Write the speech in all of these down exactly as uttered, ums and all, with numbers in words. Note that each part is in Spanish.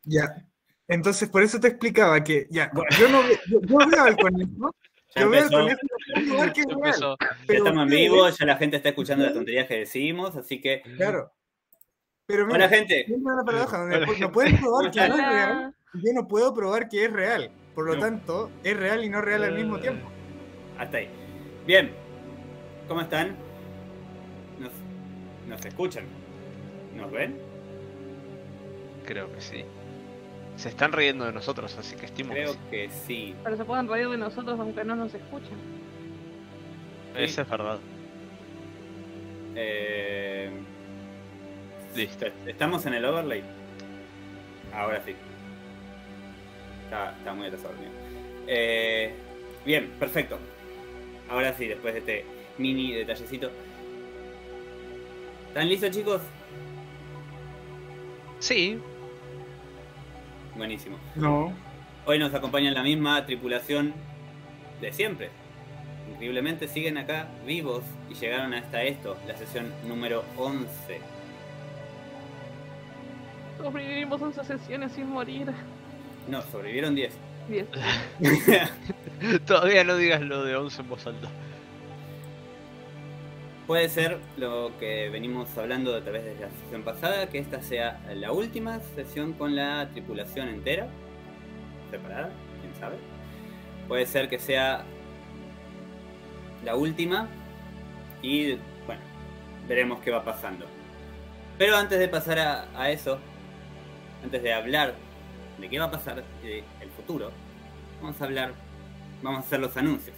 Ya. Entonces, por eso te explicaba que, ya, yo no ve- yo, yo veo al conejo, Ya yo veo al empezó. conejo en un lugar que es Ya real. empezó. Ya Pero estamos en ustedes- vivo, ya la gente está escuchando las tonterías que decimos, así que... Claro. Pero Hola, miren, gente. siempre una paradoja donde Hola, pu- no gente. pueden ¿Cómo probar que están? no es real, Hola. y yo no puedo probar que es real. Por lo No. tanto, es real y no real al mismo tiempo. Hasta ahí. Bien. ¿Cómo están? ¿Nos, nos escuchan? ¿Nos ven? Creo que sí. Se están riendo de nosotros, así que estimo Creo que que sí. Pero se pueden reír de nosotros aunque no nos escuchen. sí. Eso es verdad. Eh, Listo. ¿Estamos en el overlay? Ahora sí. Está, está muy atrasado el mío. Eh, bien, perfecto. Ahora sí, después de este mini detallecito. ¿Están listos, chicos? Sí. Buenísimo. No. Hoy nos acompaña la misma tripulación de siempre. Increíblemente siguen acá vivos y llegaron hasta esto, la sesión número once. Sobrevivimos once sesiones sin morir. No, sobrevivieron diez. Diez. Todavía no digas lo de once en voz alta. Puede ser lo que venimos hablando a través de la sesión pasada, que esta sea la última sesión con la tripulación entera, separada, quién sabe. Puede ser que sea la última y bueno, veremos qué va pasando. Pero antes de pasar a, a eso, antes de hablar de qué va a pasar y del futuro, vamos a hablar, vamos a hacer los anuncios.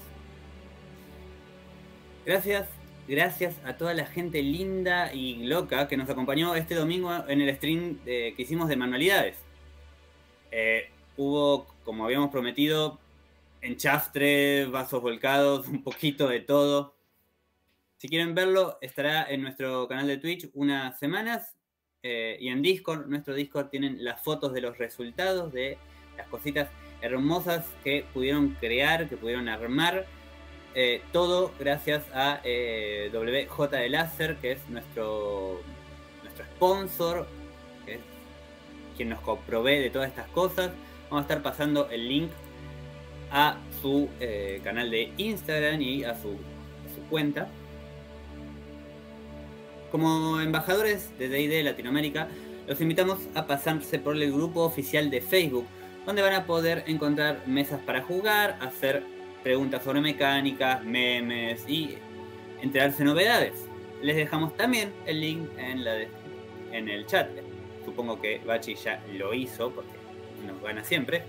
Gracias. Gracias a toda la gente linda y loca que nos acompañó este domingo en el stream eh, que hicimos de manualidades. Eh, hubo, como habíamos prometido, enchastre, vasos volcados, un poquito de todo. Si quieren verlo, estará en nuestro canal de Twitch unas semanas. Eh, y en Discord, nuestro Discord, tienen las fotos de los resultados de las cositas hermosas que pudieron crear, que pudieron armar. Eh, todo gracias a eh, W J de Láser, que es nuestro, nuestro sponsor, que es quien nos provee de todas estas cosas. Vamos a estar pasando el link a su eh, canal de Instagram y a su, a su cuenta. Como embajadores de D and D Latinoamérica, los invitamos a pasarse por el grupo oficial de Facebook, donde van a poder encontrar mesas para jugar, hacer preguntas sobre mecánicas, memes y enterarse de novedades. Les dejamos también el link en, la de, en el chat. Supongo que Bachi ya lo hizo porque nos gana siempre.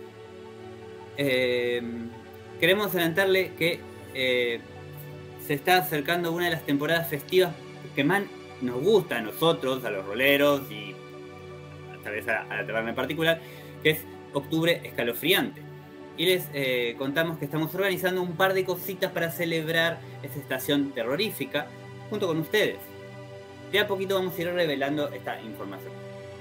Eh, queremos adelantarle que eh, se está acercando una de las temporadas festivas que más nos gusta a nosotros, a los roleros y tal vez a, a la taberna en particular, que es Octubre Escalofriante. Y les eh, contamos que estamos organizando un par de cositas para celebrar esta estación terrorífica junto con ustedes. De a poquito vamos a ir revelando esta información.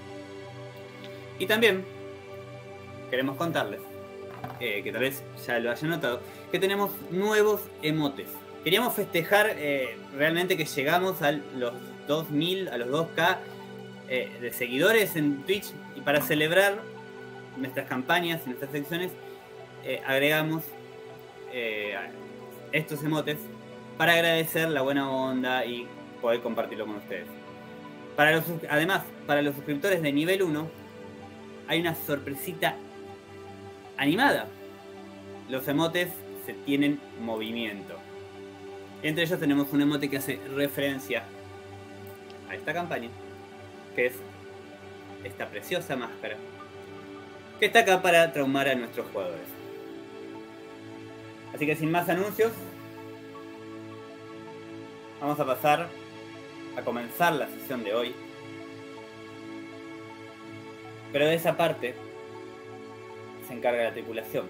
Y también queremos contarles, eh, que tal vez ya lo hayan notado, que tenemos nuevos emotes. Queríamos festejar eh, realmente que llegamos a los dos mil, a los dos K eh, de seguidores en Twitch, y para celebrar nuestras campañas y nuestras secciones Eh, agregamos eh, estos emotes para agradecer la buena onda y poder compartirlo con ustedes. Para los, además, para los suscriptores de nivel uno hay una sorpresita animada. Los emotes se tienen movimiento. Entre ellos tenemos un emote que hace referencia a esta campaña, que es esta preciosa máscara que está acá para traumar a nuestros jugadores. Así que sin más anuncios, vamos a pasar a comenzar la sesión de hoy. Pero de esa parte se encarga la tripulación.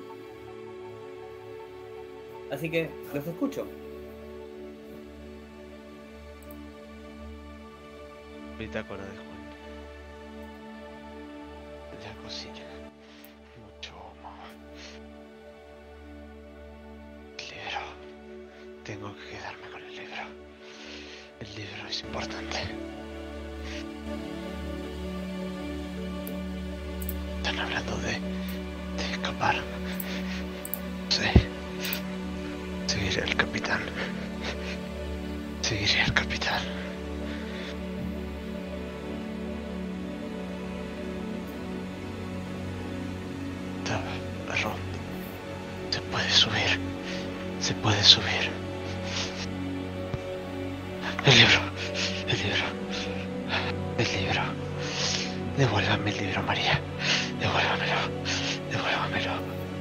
Así que los escucho. Bitácora de Juan. La cocina. Mucho humo. Libro. Tengo que quedarme con el libro. El libro es importante. están hablando de, de escapar. Sí. Seguiré al capitán. Seguiré al capitán. Ron, se puede subir. Se puede subir. El libro. El libro. El libro. Devuélvame el libro, María. Devuélvamelo. Devuélvamelo.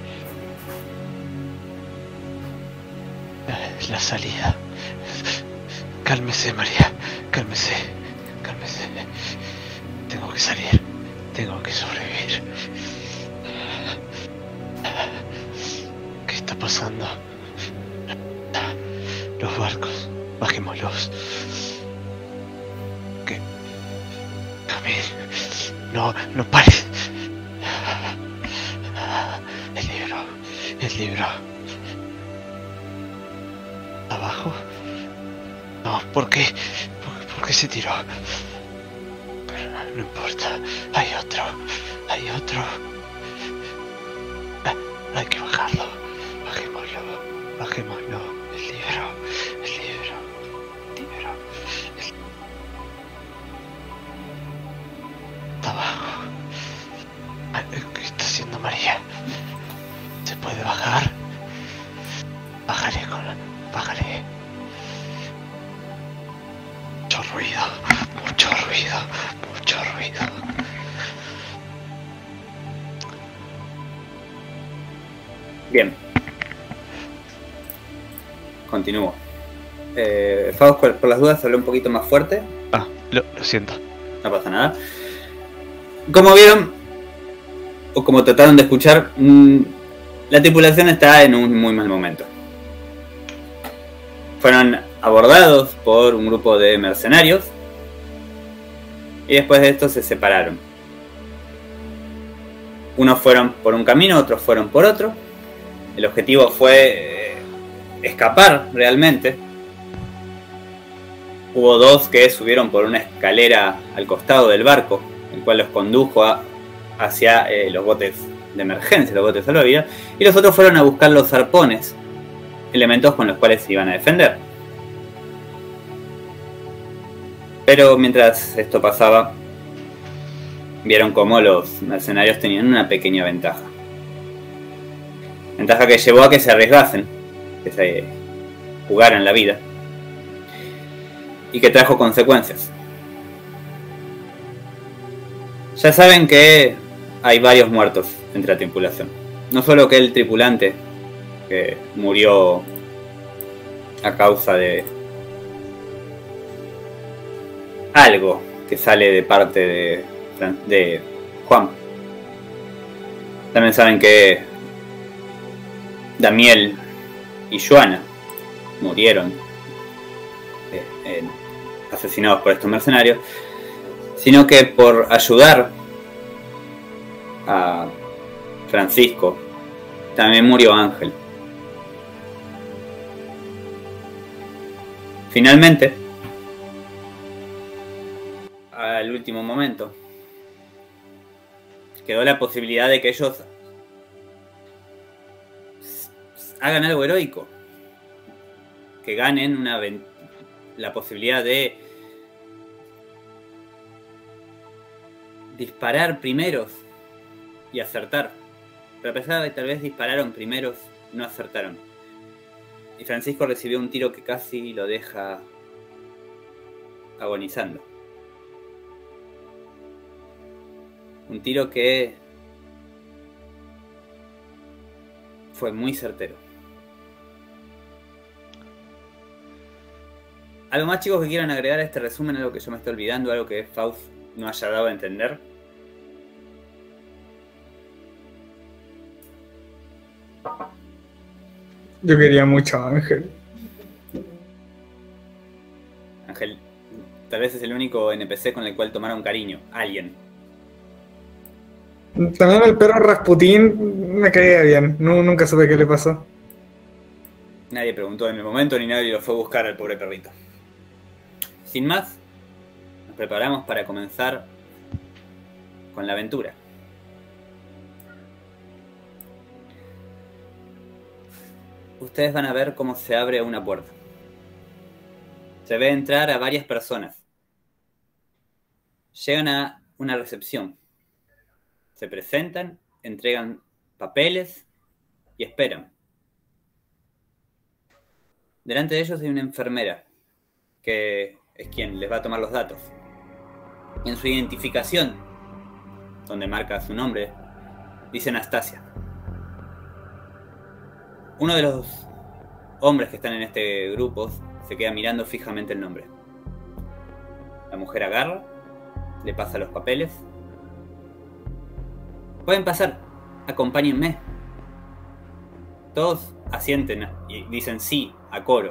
Es la salida. Cálmese, María. Cálmese. Cálmese. Tengo que salir. Tengo que sobrevivir. ¿Qué está pasando? Los barcos. Bajémoslos. ¿Qué? Camille. No, no pares. El libro. El libro. ¿Abajo? No, ¿por qué? ¿Por, por qué se tiró? Pero no, no importa. Hay otro. Hay otro. Ah, hay que bajarlo. Bajémoslo. Bajémoslo. El libro. El libro. El libro. El... Está abajo. ¿Qué está haciendo María? ¿Se puede bajar? Bajaré con la... Bajaré. Mucho ruido. Mucho ruido. Mucho ruido. Bien. Continúo. Eh, Faust, por, por las dudas, hablé un poquito más fuerte. Ah, lo, lo siento. No pasa nada. Como vieron, o como trataron de escuchar, mmm, la tripulación está en un muy mal momento. Fueron abordados por un grupo de mercenarios y después de esto se separaron. Unos fueron por un camino, otros fueron por otro. El objetivo fue eh, escapar realmente. Hubo dos que subieron por una escalera al costado del barco, el cual los condujo a, hacia eh, los botes de emergencia, los botes salvavidas, y los otros fueron a buscar los arpones, elementos con los cuales se iban a defender. Pero mientras esto pasaba, vieron cómo los mercenarios tenían una pequeña ventaja. Ventaja que llevó a que se arriesgasen, que se jugaran la vida, y que trajo consecuencias. Ya saben que hay varios muertos entre la tripulación. No solo que el tripulante, que murió a causa de algo que sale de parte de, de Juan. También saben que Damiel y Joana murieron eh, eh, asesinados por estos mercenarios, sino que por ayudar a Francisco también murió Ángel. Finalmente, al último momento, quedó la posibilidad de que ellos hagan algo heroico, que ganen una la posibilidad de disparar primeros y acertar. Pero a pesar de que tal vez dispararon primeros, no acertaron. Y Francisco recibió un tiro que casi lo deja agonizando. Un tiro que fue muy certero. ¿Algo más, chicos, que quieran agregar a este resumen? Algo que yo me estoy olvidando, algo que Faust no haya dado a entender. Yo quería mucho a Ángel. Ángel, tal vez es el único N P C con el cual tomaron cariño. Alguien. También el perro Rasputín me caía bien. No, nunca supe qué le pasó. Nadie preguntó en el momento ni nadie lo fue a buscar al pobre perrito. Sin más, nos preparamos para comenzar con la aventura. ustedes van a ver cómo se abre una puerta. Se ve entrar a varias personas. Llegan a una recepción. Se presentan, entregan papeles y esperan. Delante de ellos hay una enfermera, que es quien les va a tomar los datos. En su identificación, donde marca su nombre, dice Anastasia. Uno de los hombres que están en este grupo se queda mirando fijamente el nombre. La mujer agarra, le pasa los papeles. Pueden pasar, acompáñenme. Todos asienten y dicen sí a coro.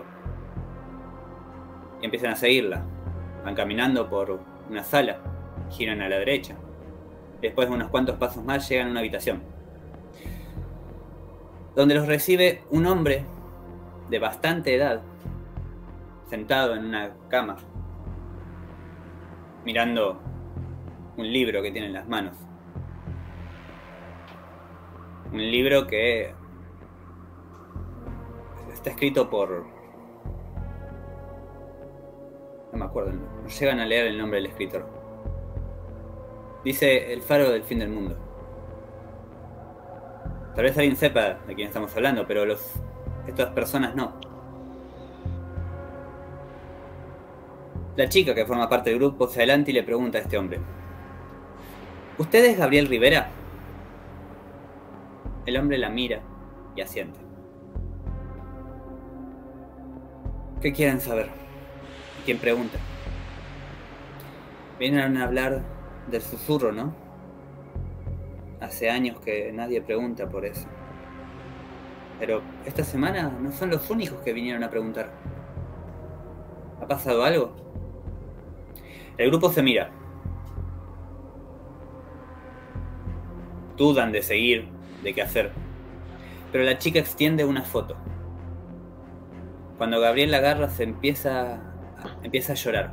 Y empiezan a seguirla. Van caminando por una sala, giran a la derecha. Después de unos cuantos pasos más llegan a una habitación, donde los recibe un hombre de bastante edad, sentado en una cama, mirando un libro que tiene en las manos. Un libro que está escrito por... no me acuerdo, no llegan a leer el nombre del escritor. Dice El faro del fin del mundo. Tal vez alguien sepa de quién estamos hablando, pero los, estas personas no. La chica que forma parte del grupo se adelanta y le pregunta a este hombre: ¿usted es Gabriel Rivera? El hombre la mira y asiente. ¿Qué quieren saber? ¿Quién pregunta? Vienen a hablar del susurro, ¿no? Hace años que nadie pregunta por eso. Pero esta semana no son los únicos que vinieron a preguntar. ¿Ha pasado algo? El grupo se mira. Dudan de seguir, de qué hacer. Pero la chica extiende una foto. Cuando Gabriel la agarra se empieza, empieza a llorar.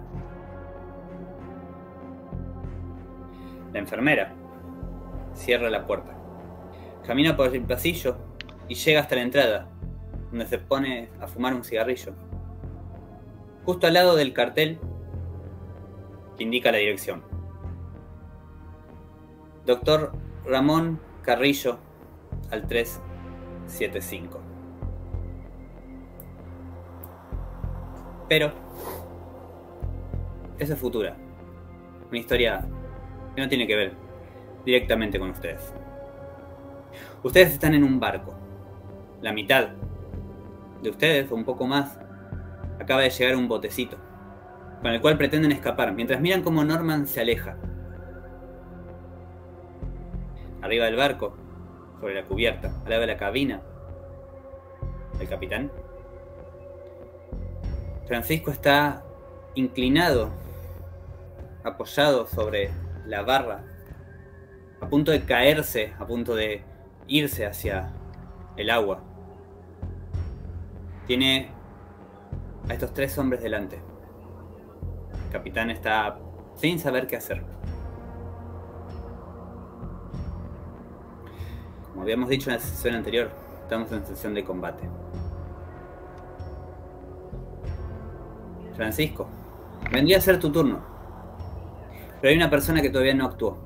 La enfermera cierra la puerta. Camina por el pasillo y llega hasta la entrada, donde se pone a fumar un cigarrillo. Justo al lado del cartel que indica la dirección. Doctor Ramón Carrillo al trescientos setenta y cinco. Pero eso es futura. Una historia que no tiene que ver directamente con ustedes. Ustedes están en un barco. La mitad de ustedes, o un poco más, acaba de llegar un botecito con el cual pretenden escapar, mientras miran cómo Norman se aleja. Arriba del barco, sobre la cubierta, al lado de la cabina del capitán, Francisco está inclinado, apoyado sobre la barra, a punto de caerse, a punto de irse hacia el agua. Tiene a estos tres hombres delante. El capitán está sin saber qué hacer. Como habíamos dicho en la sesión anterior, estamos en sesión de combate. Francisco, vendría a ser tu turno. Pero hay una persona que todavía no actuó.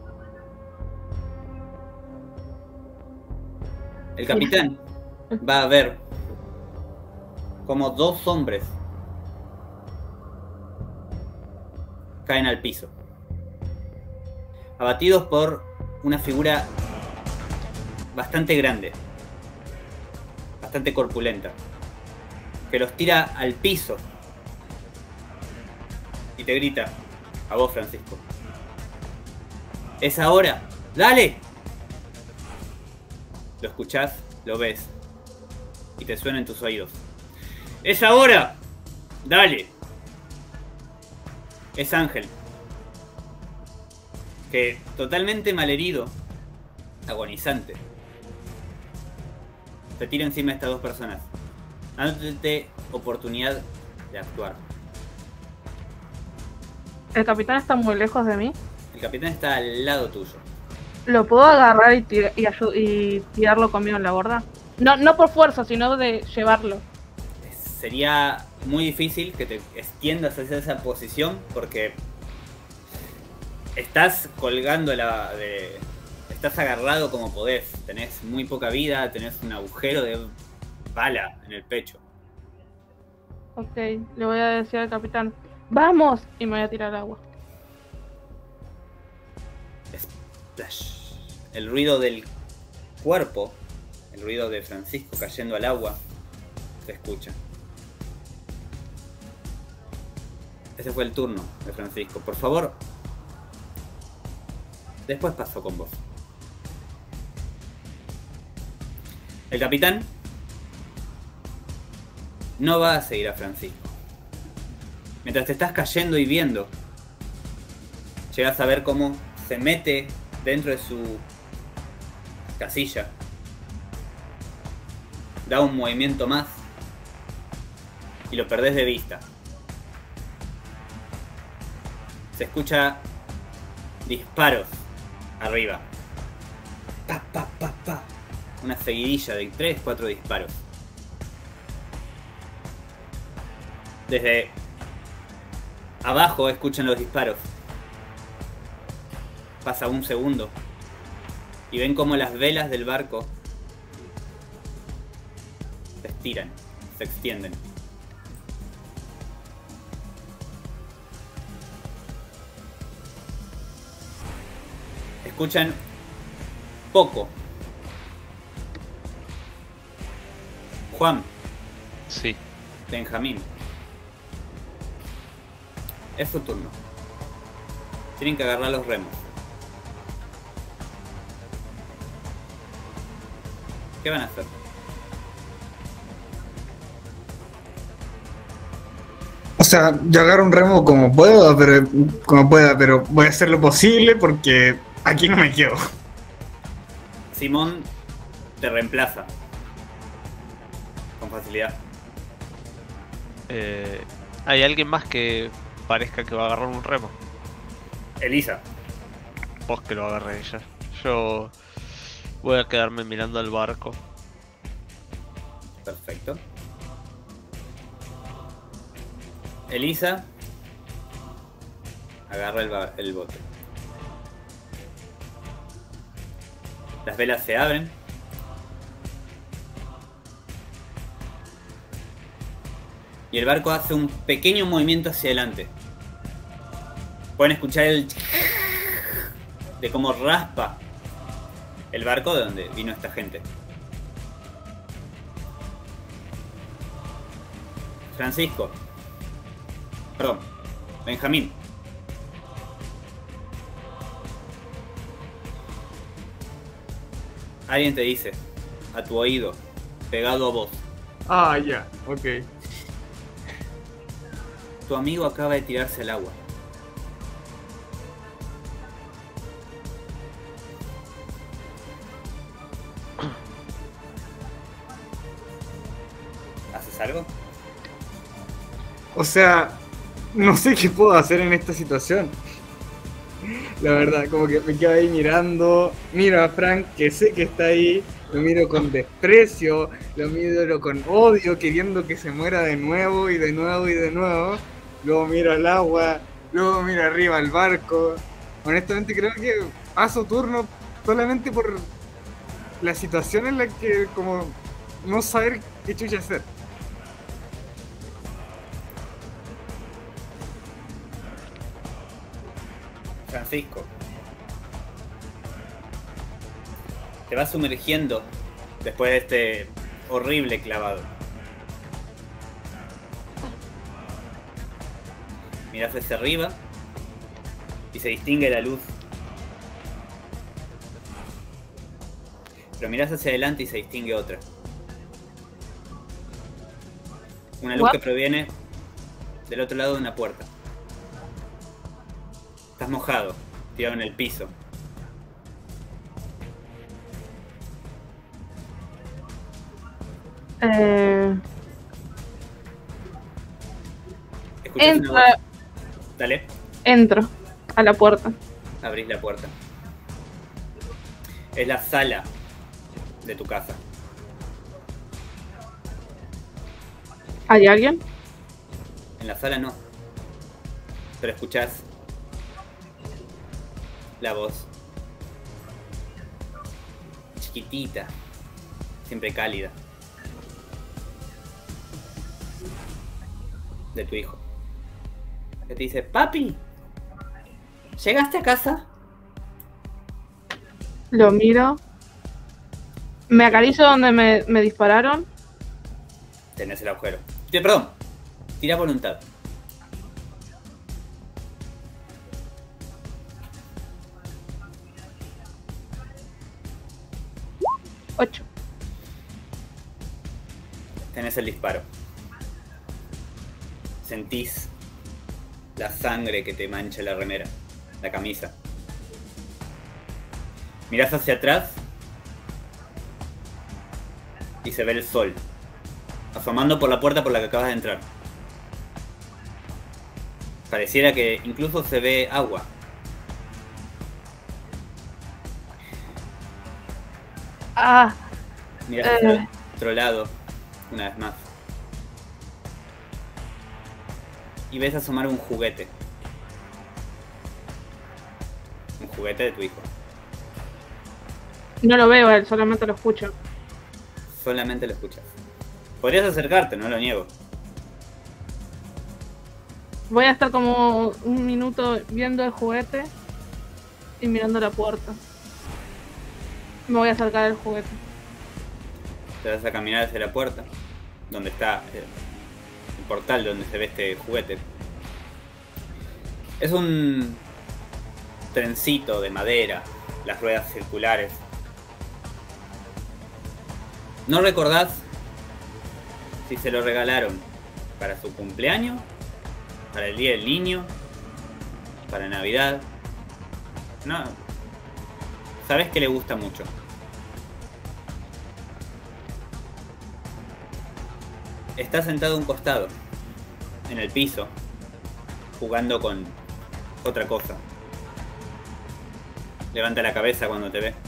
El capitán va a ver como dos hombres caen al piso, abatidos por una figura bastante grande, bastante corpulenta, que los tira al piso y te grita a vos, Francisco: ¡es ahora! ¡Dale! Lo escuchás, lo ves y te suena en tus oídos: ¡es ahora! ¡Dale! Es Ángel, que, totalmente malherido, agonizante, se tira encima de estas dos personas, dándote oportunidad de actuar. ¿El capitán está muy lejos de mí? El capitán está al lado tuyo. ¿Lo puedo agarrar y, tir y, y tirarlo conmigo en la borda? No, no por fuerza, sino de llevarlo. Sería muy difícil que te extiendas hacia esa posición porque estás colgando la de, estás agarrado como podés, tenés muy poca vida, tenés un agujero de bala en el pecho. Ok, le voy a decir al capitán, ¡vamos! Y me voy a tirar al agua. Splash. El ruido del cuerpo, el ruido de Francisco cayendo al agua, se escucha. Ese fue el turno de Francisco. Por favor, después paso con vos. El capitán no va a seguir a Francisco. Mientras te estás cayendo y viendo, llegas a ver cómo se mete dentro de su casilla. Da un movimiento más y lo perdés de vista. Se escucha disparos arriba. Pa, pa, pa, pa. Una seguidilla de tres, cuatro disparos. Desde abajo escuchan los disparos. Pasa un segundo y ven cómo las velas del barco se estiran, se extienden. Escuchan poco. Juan. Sí. Benjamín. Es su turno. Tienen que agarrar los remos. ¿Qué van a hacer? O sea, yo agarro un remo como puedo, pero como pueda, pero voy a hacer lo posible porque aquí no me quedo. Simón te reemplaza con facilidad. Eh, ¿Hay alguien más que parezca que va a agarrar un remo? Elisa. Vos que lo agarre ella. Yo voy a quedarme mirando al barco. Perfecto. Elisa agarra el, ba- el bote. Las velas se abren. Y el barco hace un pequeño movimiento hacia adelante. Pueden escuchar el de cómo raspa el barco de donde vino esta gente. Francisco. Perdón. Benjamín. Alguien te dice, a tu oído, pegado a vos. Ah, ya, ok. Tu amigo acaba de tirarse al agua. ¿Haces algo? O sea, no sé qué puedo hacer en esta situación. La verdad, como que me quedo ahí mirando, miro a Frank, que sé que está ahí, lo miro con desprecio, lo miro con odio, queriendo que se muera de nuevo y de nuevo y de nuevo. Luego miro al agua, luego miro arriba al barco. Honestamente creo que paso turno solamente por la situación en la que como no saber qué chucha hacer. Francisco. Te vas sumergiendo después de este horrible clavado. Mirás hacia arriba y se distingue la luz. Pero mirás hacia adelante y se distingue otra. Una luz What? que proviene del otro lado de una puerta. Estás mojado, tirado en el piso. Eh, Escuchas una entra, voz. Dale, entro a la puerta. abrís la puerta. Es la sala de tu casa. ¿Hay alguien? En la sala no. Pero escuchás la voz. Chiquitita. Siempre cálida. De tu hijo. Que te dice, papi, ¿llegaste a casa? Lo miro. Me acaricio donde me, me dispararon. Tenés el agujero. Te- Perdón. Tira voluntad. Ocho. Tenés el disparo. Sentís la sangre que te mancha la remera, la camisa. Mirás hacia atrás y se ve el sol asomando por la puerta por la que acabas de entrar. Pareciera que incluso se ve agua. Ah, Mirás Eh. hacia otro lado una vez más. Y ves asomar un juguete. Un juguete de tu hijo. no lo veo a él, solamente lo escucho. Solamente lo escuchas. Podrías acercarte, no lo niego. Voy a estar como un minuto viendo el juguete y mirando la puerta. Me voy a acercar al juguete. Te vas a caminar hacia la puerta, donde está eh, el portal donde se ve este juguete. Es un trencito de madera, las ruedas circulares. ¿No recordás si se lo regalaron para su cumpleaños, para el Día del Niño, para Navidad? No. Sabes que le gusta mucho. Está sentado a un costado, en el piso, jugando con otra cosa. Levanta la cabeza cuando te ve.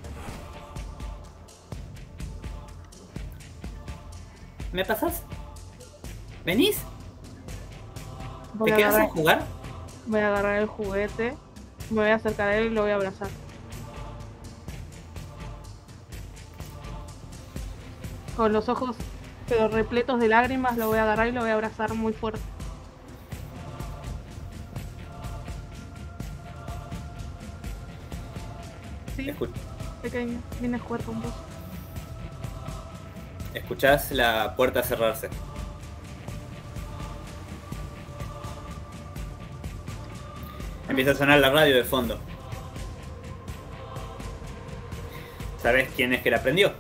¿Me pasás? ¿Venís? Voy ¿Te a, quedas a agarrar, jugar? voy a agarrar el juguete, me voy a acercar a él y lo voy a abrazar. Con los ojos pero repletos de lágrimas lo voy a agarrar y lo voy a abrazar muy fuerte. Sí, Escu- pequeño, vine a jugar con vos. Escuchás la puerta cerrarse. Empieza a sonar la radio de fondo. ¿Sabes quién es que la prendió?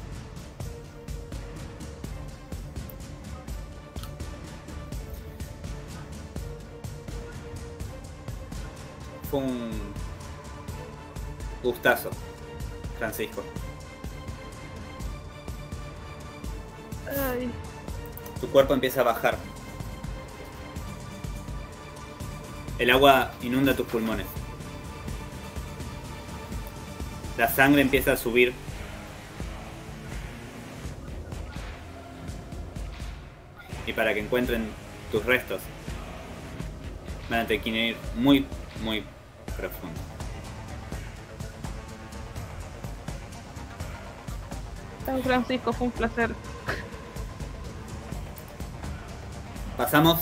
Fue un gustazo, Francisco. Ay, Tu cuerpo empieza a bajar. El agua inunda tus pulmones. La sangre empieza a subir. Y para que encuentren tus restos, van a tener que ir muy, muy profundo. San Francisco, fue un placer. Pasamos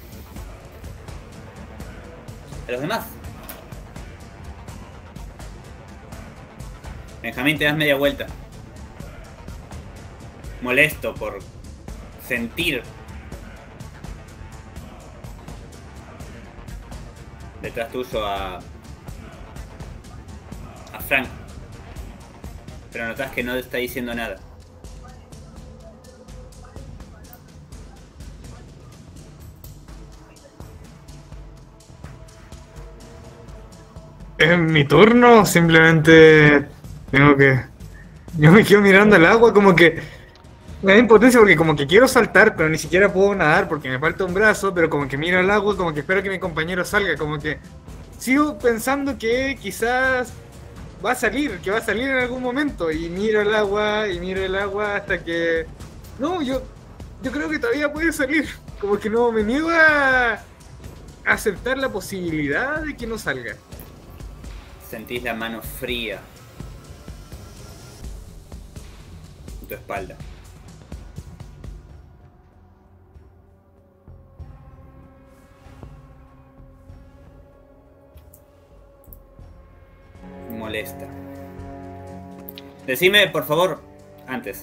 a los demás. Benjamín, te das media vuelta. Molesto por sentir detrás tuyo a a Frank, pero notas que no te está diciendo nada. ¿Es mi turno? Simplemente tengo que... Yo me quedo mirando el agua como que... Me da impotencia porque como que quiero saltar, pero ni siquiera puedo nadar porque me falta un brazo, pero como que miro el agua, como que espero que mi compañero salga, como que... Sigo pensando que quizás va a salir, que va a salir en algún momento, y miro el agua, y miro el agua hasta que... No, yo... yo creo que todavía puede salir. Como que no me niego a aceptar la posibilidad de que no salga. Sentís la mano fría en tu espalda. Molesta. Decime, por favor, antes.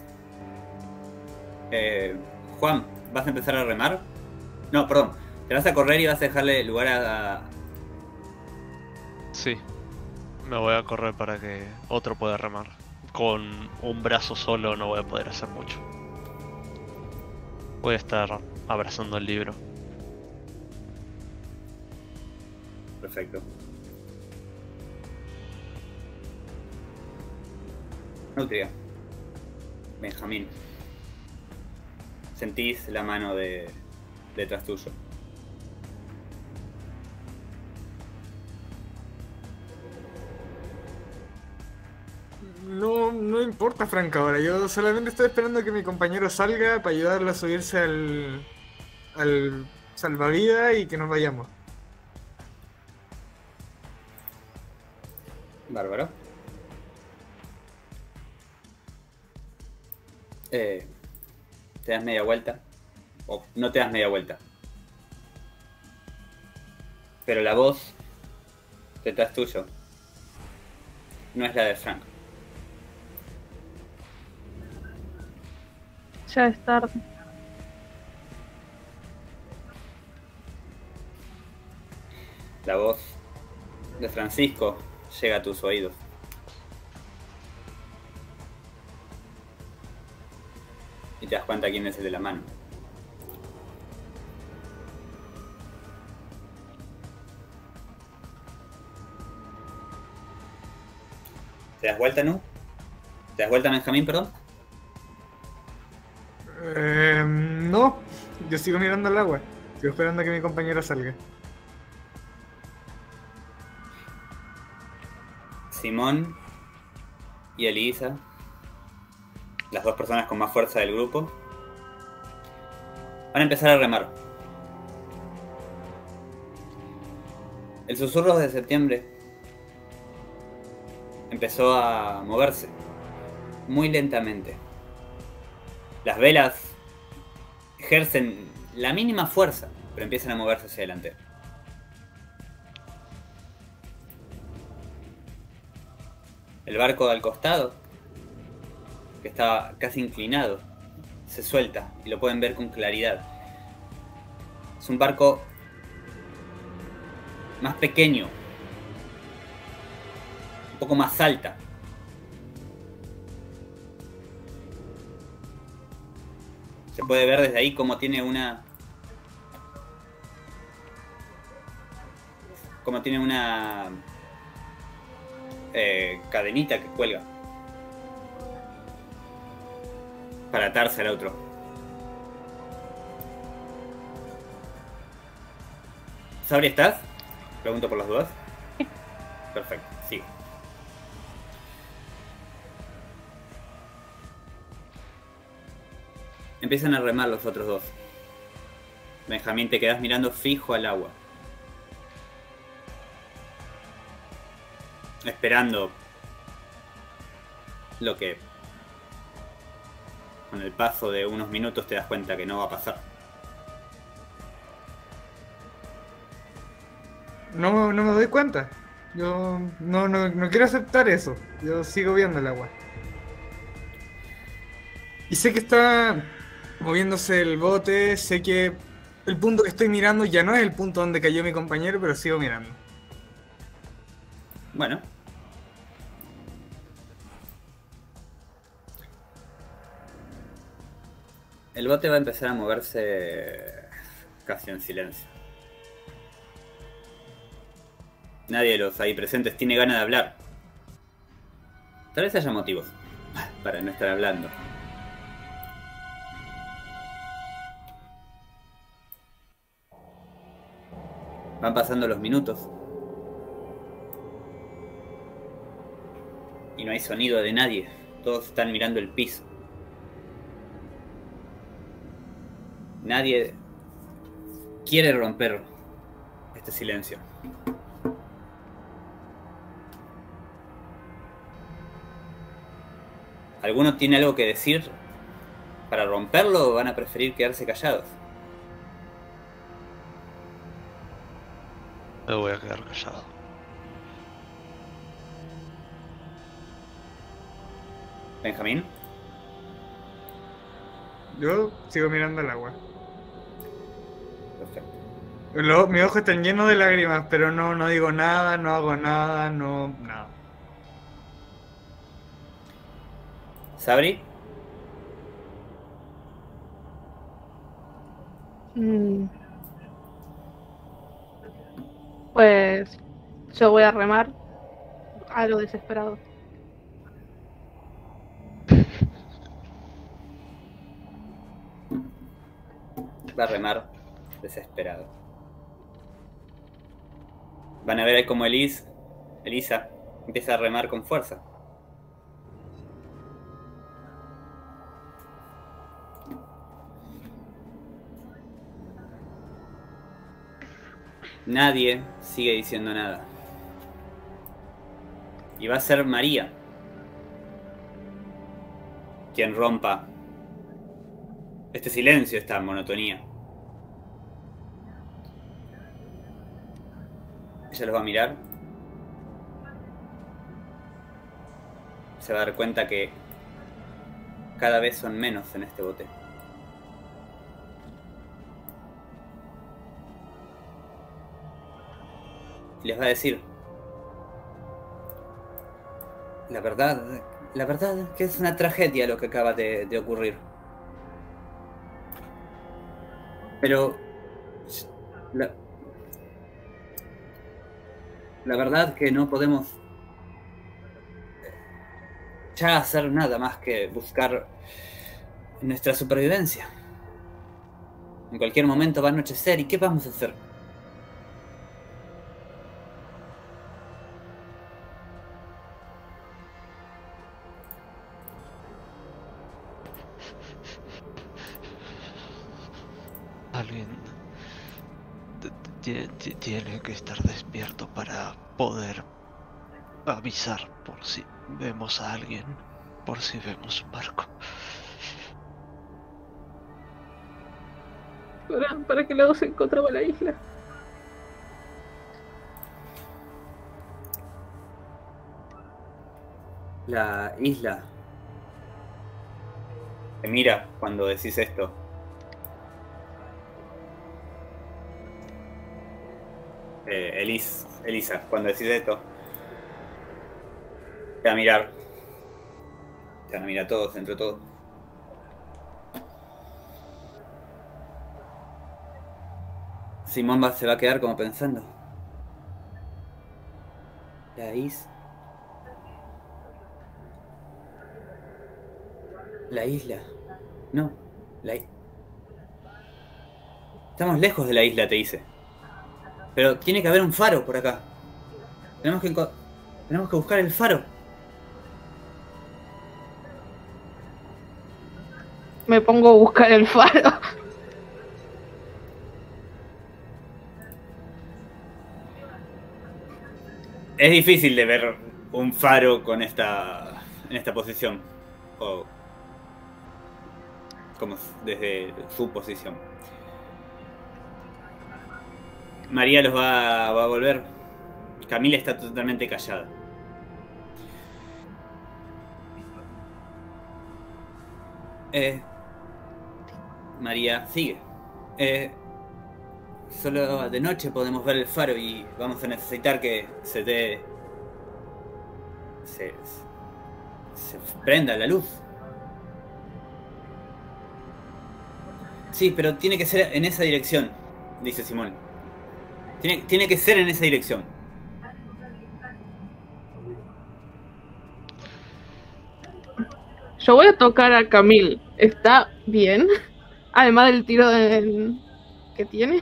Eh, Juan, ¿vas a empezar a remar? No, perdón. Te vas a correr y vas a dejarle lugar a... Sí. Me voy a correr para que otro pueda remar. Con un brazo solo no voy a poder hacer mucho. Voy a estar abrazando el libro. Perfecto. Nutria. Benjamín. Sentís la mano de detrás tuyo. No, no importa, Frank, ahora. Yo solamente estoy esperando que mi compañero salga para ayudarlo a subirse al, al salvavidas y que nos vayamos. Bárbaro. Eh, ¿Te das media vuelta? O no te das media vuelta. Pero la voz detrás tuyo no es la de Frank. Ya es tarde. La voz de Francisco llega a tus oídos. Y te das cuenta quién es el de la mano. ¿Te das vuelta, Nu? ¿Te das vuelta, Benjamín, perdón? Eh, no, yo sigo mirando al agua. Sigo esperando a que mi compañero salga. Simón y Elisa, las dos personas con más fuerza del grupo, van a empezar a remar. El susurro de septiembre empezó a moverse muy lentamente. Las velas ejercen la mínima fuerza, pero empiezan a moverse hacia adelante. El barco al costado, que estaba casi inclinado, se suelta y lo pueden ver con claridad. Es un barco más pequeño, un poco más alta. Se puede ver desde ahí cómo tiene una... Como tiene una... Eh, cadenita que cuelga. Para atarse al otro. ¿Sabri estás? Pregunto por las dudas. Perfecto, sigue. Empiezan a remar los otros dos. Benjamín, te quedas mirando fijo al agua. Esperando lo que con el paso de unos minutos te das cuenta que no va a pasar. No, no me doy cuenta. Yo no, no, no quiero aceptar eso. Yo sigo viendo el agua. Y sé que está moviéndose el bote, sé que el punto que estoy mirando ya no es el punto donde cayó mi compañero, pero sigo mirando. Bueno. El bote va a empezar a moverse casi en silencio. Nadie de los ahí presentes tiene ganas de hablar. Tal vez haya motivos para no estar hablando. Van pasando los minutos. Y no hay sonido de nadie. Todos están mirando el piso. Nadie quiere romper este silencio. ¿Alguno tiene algo que decir para romperlo o van a preferir quedarse callados? Me voy a quedar callado. Benjamín. Yo sigo mirando el agua. Perfecto. Lo- mis ojos están llenos de lágrimas, pero no, no digo nada, no hago nada, no, nada. ¿Sabri? Mm. Pues yo voy a remar a lo desesperado. Va a remar desesperado. Van a ver ahí como Elis, Elisa empieza a remar con fuerza. Nadie sigue diciendo nada. Y va a ser María quien rompa este silencio, esta monotonía. Ella los va a mirar. Se va a dar cuenta que cada vez son menos en este bote. Y les va a decir: La verdad, la verdad es que es una tragedia lo que acaba de, de ocurrir. Pero la, la verdad que no podemos ya hacer nada más que buscar nuestra supervivencia. En cualquier momento va a anochecer, ¿y qué vamos a hacer? Alguien t- t- t- tiene que estar despierto para poder avisar por si vemos a alguien, por si vemos un barco. ¿Para, para qué lado se encontraba la isla? La isla te mira cuando decís esto. Eh, Elis, Elisa, cuando decís esto, te va a mirar. Te van a mirar todos, entre todos. Simón va, se va a quedar como pensando. La isla. La isla. No, la isla. Estamos lejos de la isla, te dice. Pero tiene que haber un faro por acá. Tenemos que, tenemos que buscar el faro. Me pongo a buscar el faro. Es difícil de ver un faro con esta en esta posición. O como desde su posición. María los va, va a volver. Camila está totalmente callada. Eh, María sigue. Eh, solo de noche podemos ver el faro y vamos a necesitar que se dé... Se, se prenda la luz. Sí, pero tiene que ser en esa dirección, dice Simón. Tiene, tiene que ser en esa dirección. Yo voy a tocar a Camille. ¿Está bien? Además del tiro de... que tiene.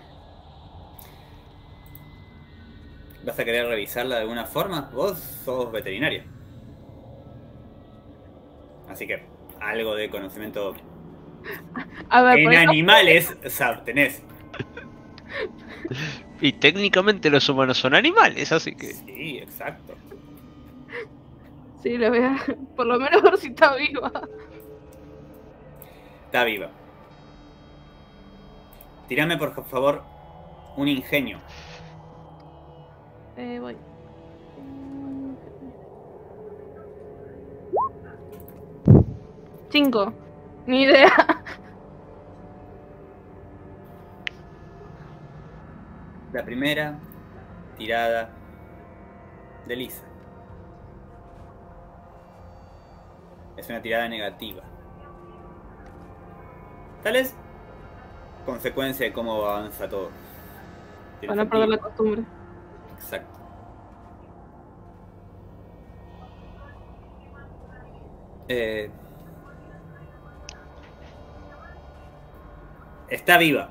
¿Vas a querer revisarla de alguna forma? Vos sos veterinaria. Así que algo de conocimiento A ver, En por eso- animales, o sea, tenés. Y técnicamente los humanos son animales, así que... Sí, exacto. Sí, le voy a. Por lo menos ver si está viva. Está viva. Tirame por favor un ingenio. Eh, voy. Cinco. Ni idea. La primera tirada de Lisa. Es una tirada negativa. Tal es consecuencia de cómo avanza todo. Tiene Van a perder la sentido. costumbre. Exacto. Eh, está viva.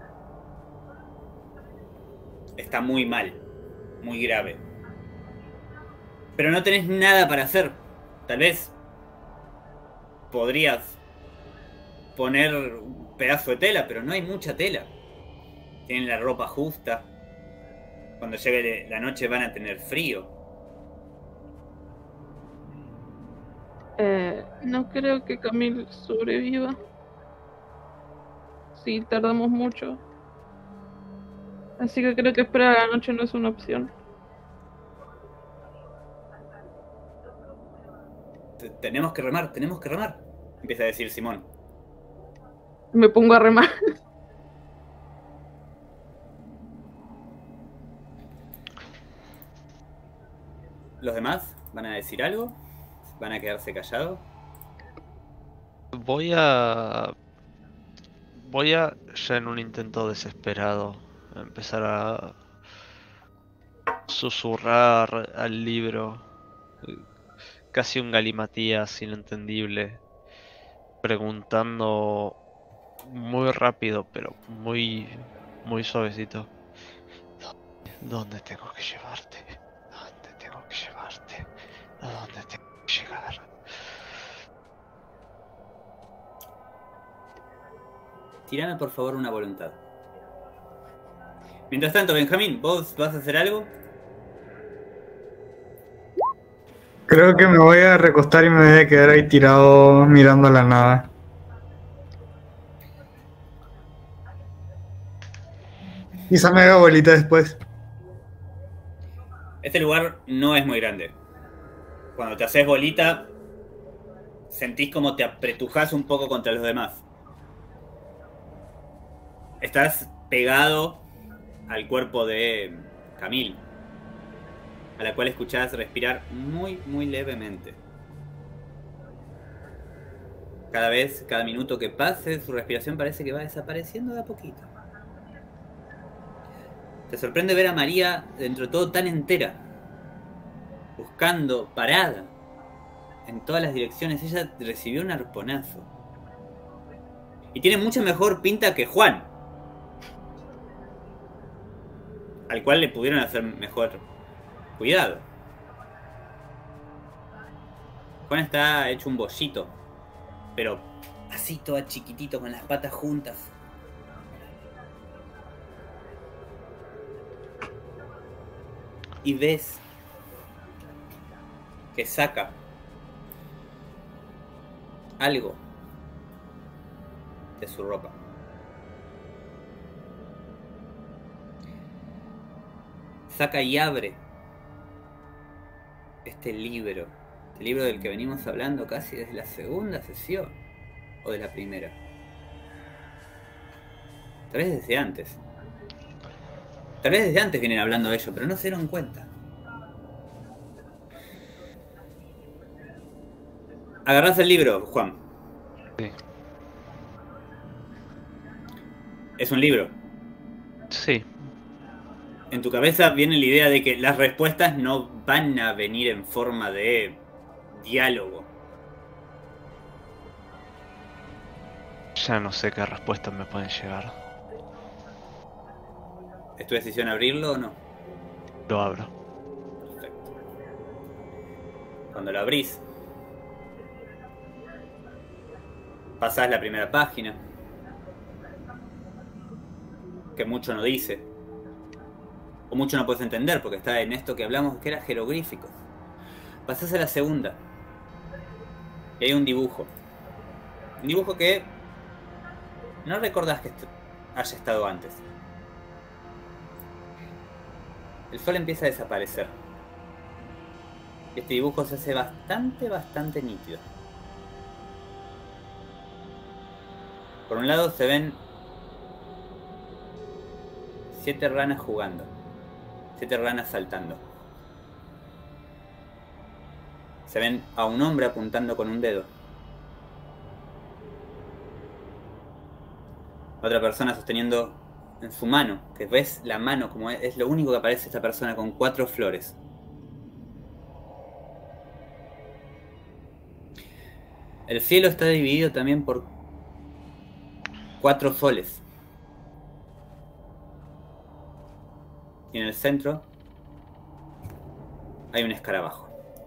Está muy mal. Muy grave. Pero no tenés nada para hacer. Tal vez podrías poner un pedazo de tela, pero no hay mucha tela. Tienen la ropa justa. Cuando llegue la noche van a tener frío. Eh, no creo que Camille sobreviva. Sí, tardamos mucho. Así que creo que esperar a la noche no es una opción. T- Tenemos que remar, tenemos que remar. Empieza a decir Simón. Me pongo a remar. ¿Los demás van a decir algo? ¿Van a quedarse callados? Voy a... Voy a, ya en un intento desesperado, a empezar a susurrar al libro, eh, casi un galimatías inentendible, preguntando muy rápido, pero muy, muy suavecito. ¿Dónde, dónde tengo que llevarte? ¿Dónde tengo que llevarte? ¿A dónde tengo que llegar? Tirame por favor una voluntad. Mientras tanto, Benjamín, ¿vos vas a hacer algo? Creo que me voy a recostar y me voy a quedar ahí tirado mirando a la nada. Quizá me haga bolita después. Este lugar no es muy grande. Cuando te haces bolita, sentís como te apretujás un poco contra los demás. Estás pegado al cuerpo de Camille, a la cual escuchás respirar muy, muy levemente. Cada vez, cada minuto que pase, su respiración parece que va desapareciendo de a poquito. Te sorprende ver a María, dentro de todo, tan entera, buscando, parada, en todas las direcciones. Ella recibió un arponazo. Y tiene mucha mejor pinta que Juan, al cual le pudieron hacer mejor cuidado. Juan está hecho un bollito, pero así todo chiquitito, con las patas juntas. Y ves que saca algo de su ropa. Saca y abre este libro. Este libro del que venimos hablando casi desde la segunda sesión. O de la primera. Tal vez desde antes. Tal vez desde antes vienen hablando de ello, pero no se dieron cuenta. Agarrás el libro, Juan. Sí. Es un libro. Sí. En tu cabeza viene la idea de que las respuestas no van a venir en forma de diálogo. Ya no sé qué respuestas me pueden llegar. ¿Es tu decisión abrirlo o no? Lo abro. Perfecto. Cuando lo abrís, Pasás la primera página, que mucho no dice, o mucho no puedes entender porque está en esto que hablamos que era jeroglíficos. Pasás a la segunda y hay un dibujo, un dibujo que no recordás que haya estado antes. El sol empieza a desaparecer y este dibujo se hace bastante, bastante nítido. Por un lado se ven siete ranas jugando, siete ranas saltando. Se ven a un hombre apuntando con un dedo. Otra persona sosteniendo en su mano, que ves la mano como es, es lo único que aparece esta persona con cuatro flores. El cielo está dividido también por cuatro soles. Y en el centro hay un escarabajo.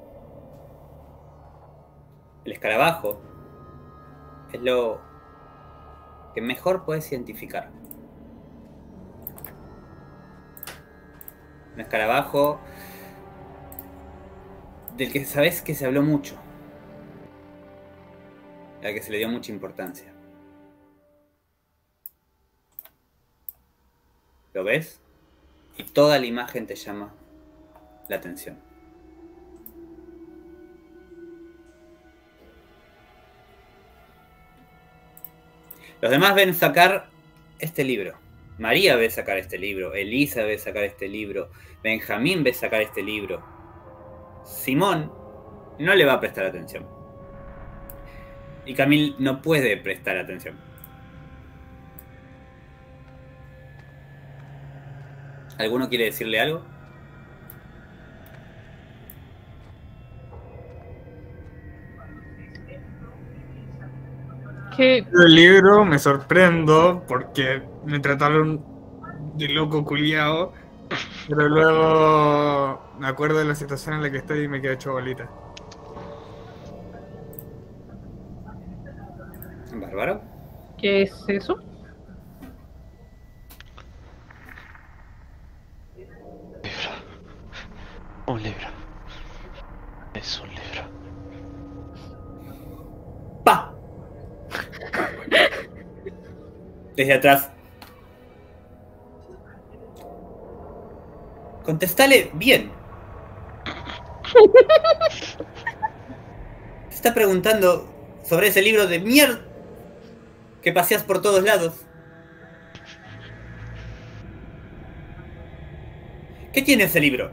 El escarabajo es lo que mejor puedes identificar. Un escarabajo del que sabes que se habló mucho, al que se le dio mucha importancia. ¿Lo ves? Y toda la imagen te llama la atención. Los demás ven sacar este libro. María ve sacar este libro. Elisa ve sacar este libro. Benjamín ve sacar este libro. Simón no le va a prestar atención. Y Camille no puede prestar atención. ¿Alguno quiere decirle algo? Que El libro me sorprendo porque me trataron de loco culiao, pero luego me acuerdo de la situación en la que estoy y me quedo hecho bolita. Bárbaro. ¿Qué es eso? Libro. Un libro. Es un libro. ¡Pa! Desde atrás. Contestale bien. Te está preguntando sobre ese libro de mierda que paseas por todos lados. ¿Qué tiene ese libro?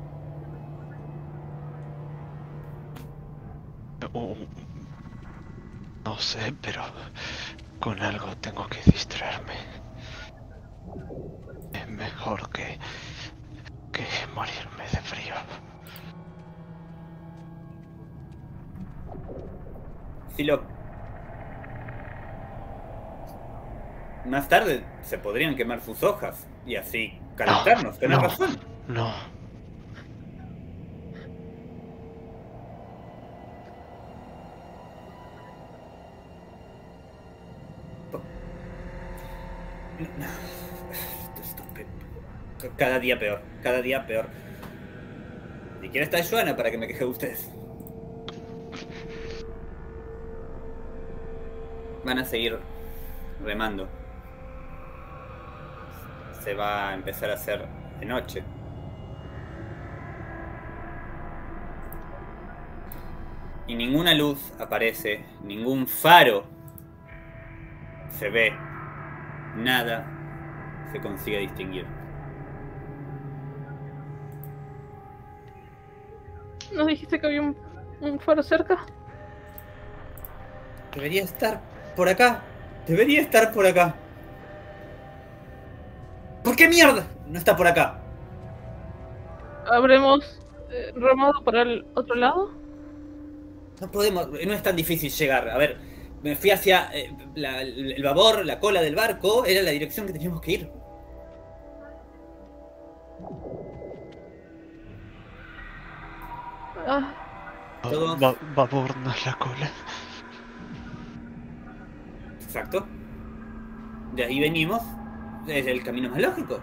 Uh, no sé, pero con algo tengo que distraerme. Es mejor que que morirme de frío. Silo. Más tarde se podrían quemar sus hojas y así calentarnos. Tenés no, razón. No. Cada día peor, cada día peor. Ni siquiera está Joana para que me queje de ustedes. Van a seguir remando. Se va a empezar a hacer de noche. Y ninguna luz aparece, ningún faro se ve, nada se consigue distinguir. ¿Nos dijiste que había un, un faro cerca? Debería estar por acá. Debería estar por acá. ¿Por qué mierda no está por acá? ¿Habremos eh, remado para el otro lado? No podemos, no es tan difícil llegar. A ver, me fui hacia eh, la, el babor, la cola del barco, era la dirección que teníamos que ir. Ah, Todo- Va, babor no es la cola. Exacto. De ahí venimos. Es el camino más lógico.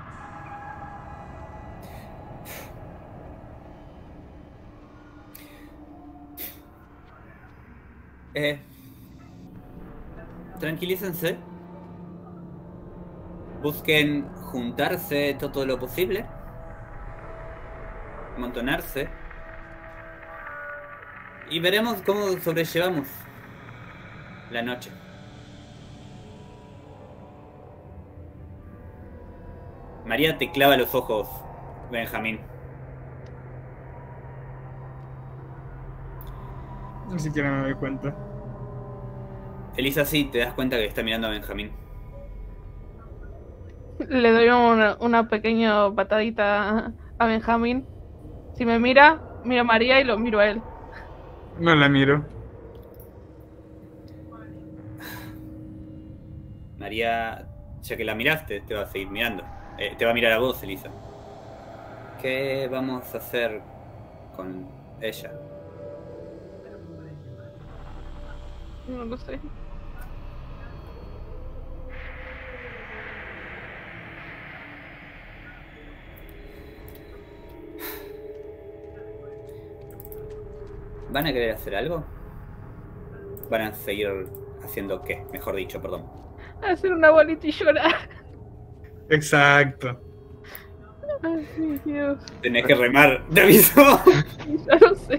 Eh, tranquilícense. Busquen juntarse todo lo posible. Amontonarse. Y veremos cómo sobrellevamos la noche. María te clava los ojos, Benjamín. Ni siquiera me doy cuenta. Elisa sí te das cuenta que está mirando a Benjamín. Le doy una, una pequeña patadita a Benjamín. Si me mira, miro a María y lo miro a él. No la miro. María, ya que la miraste, te va a seguir mirando. Eh, te va a mirar a vos, Elisa. ¿Qué vamos a hacer con ella? No lo sé. ¿Van a querer hacer algo? ¿Van a seguir haciendo qué? Mejor dicho, perdón. Hacer una bolita y llorar. Exacto. Ay, Dios. Tenés que remar, te aviso. Ya lo sé.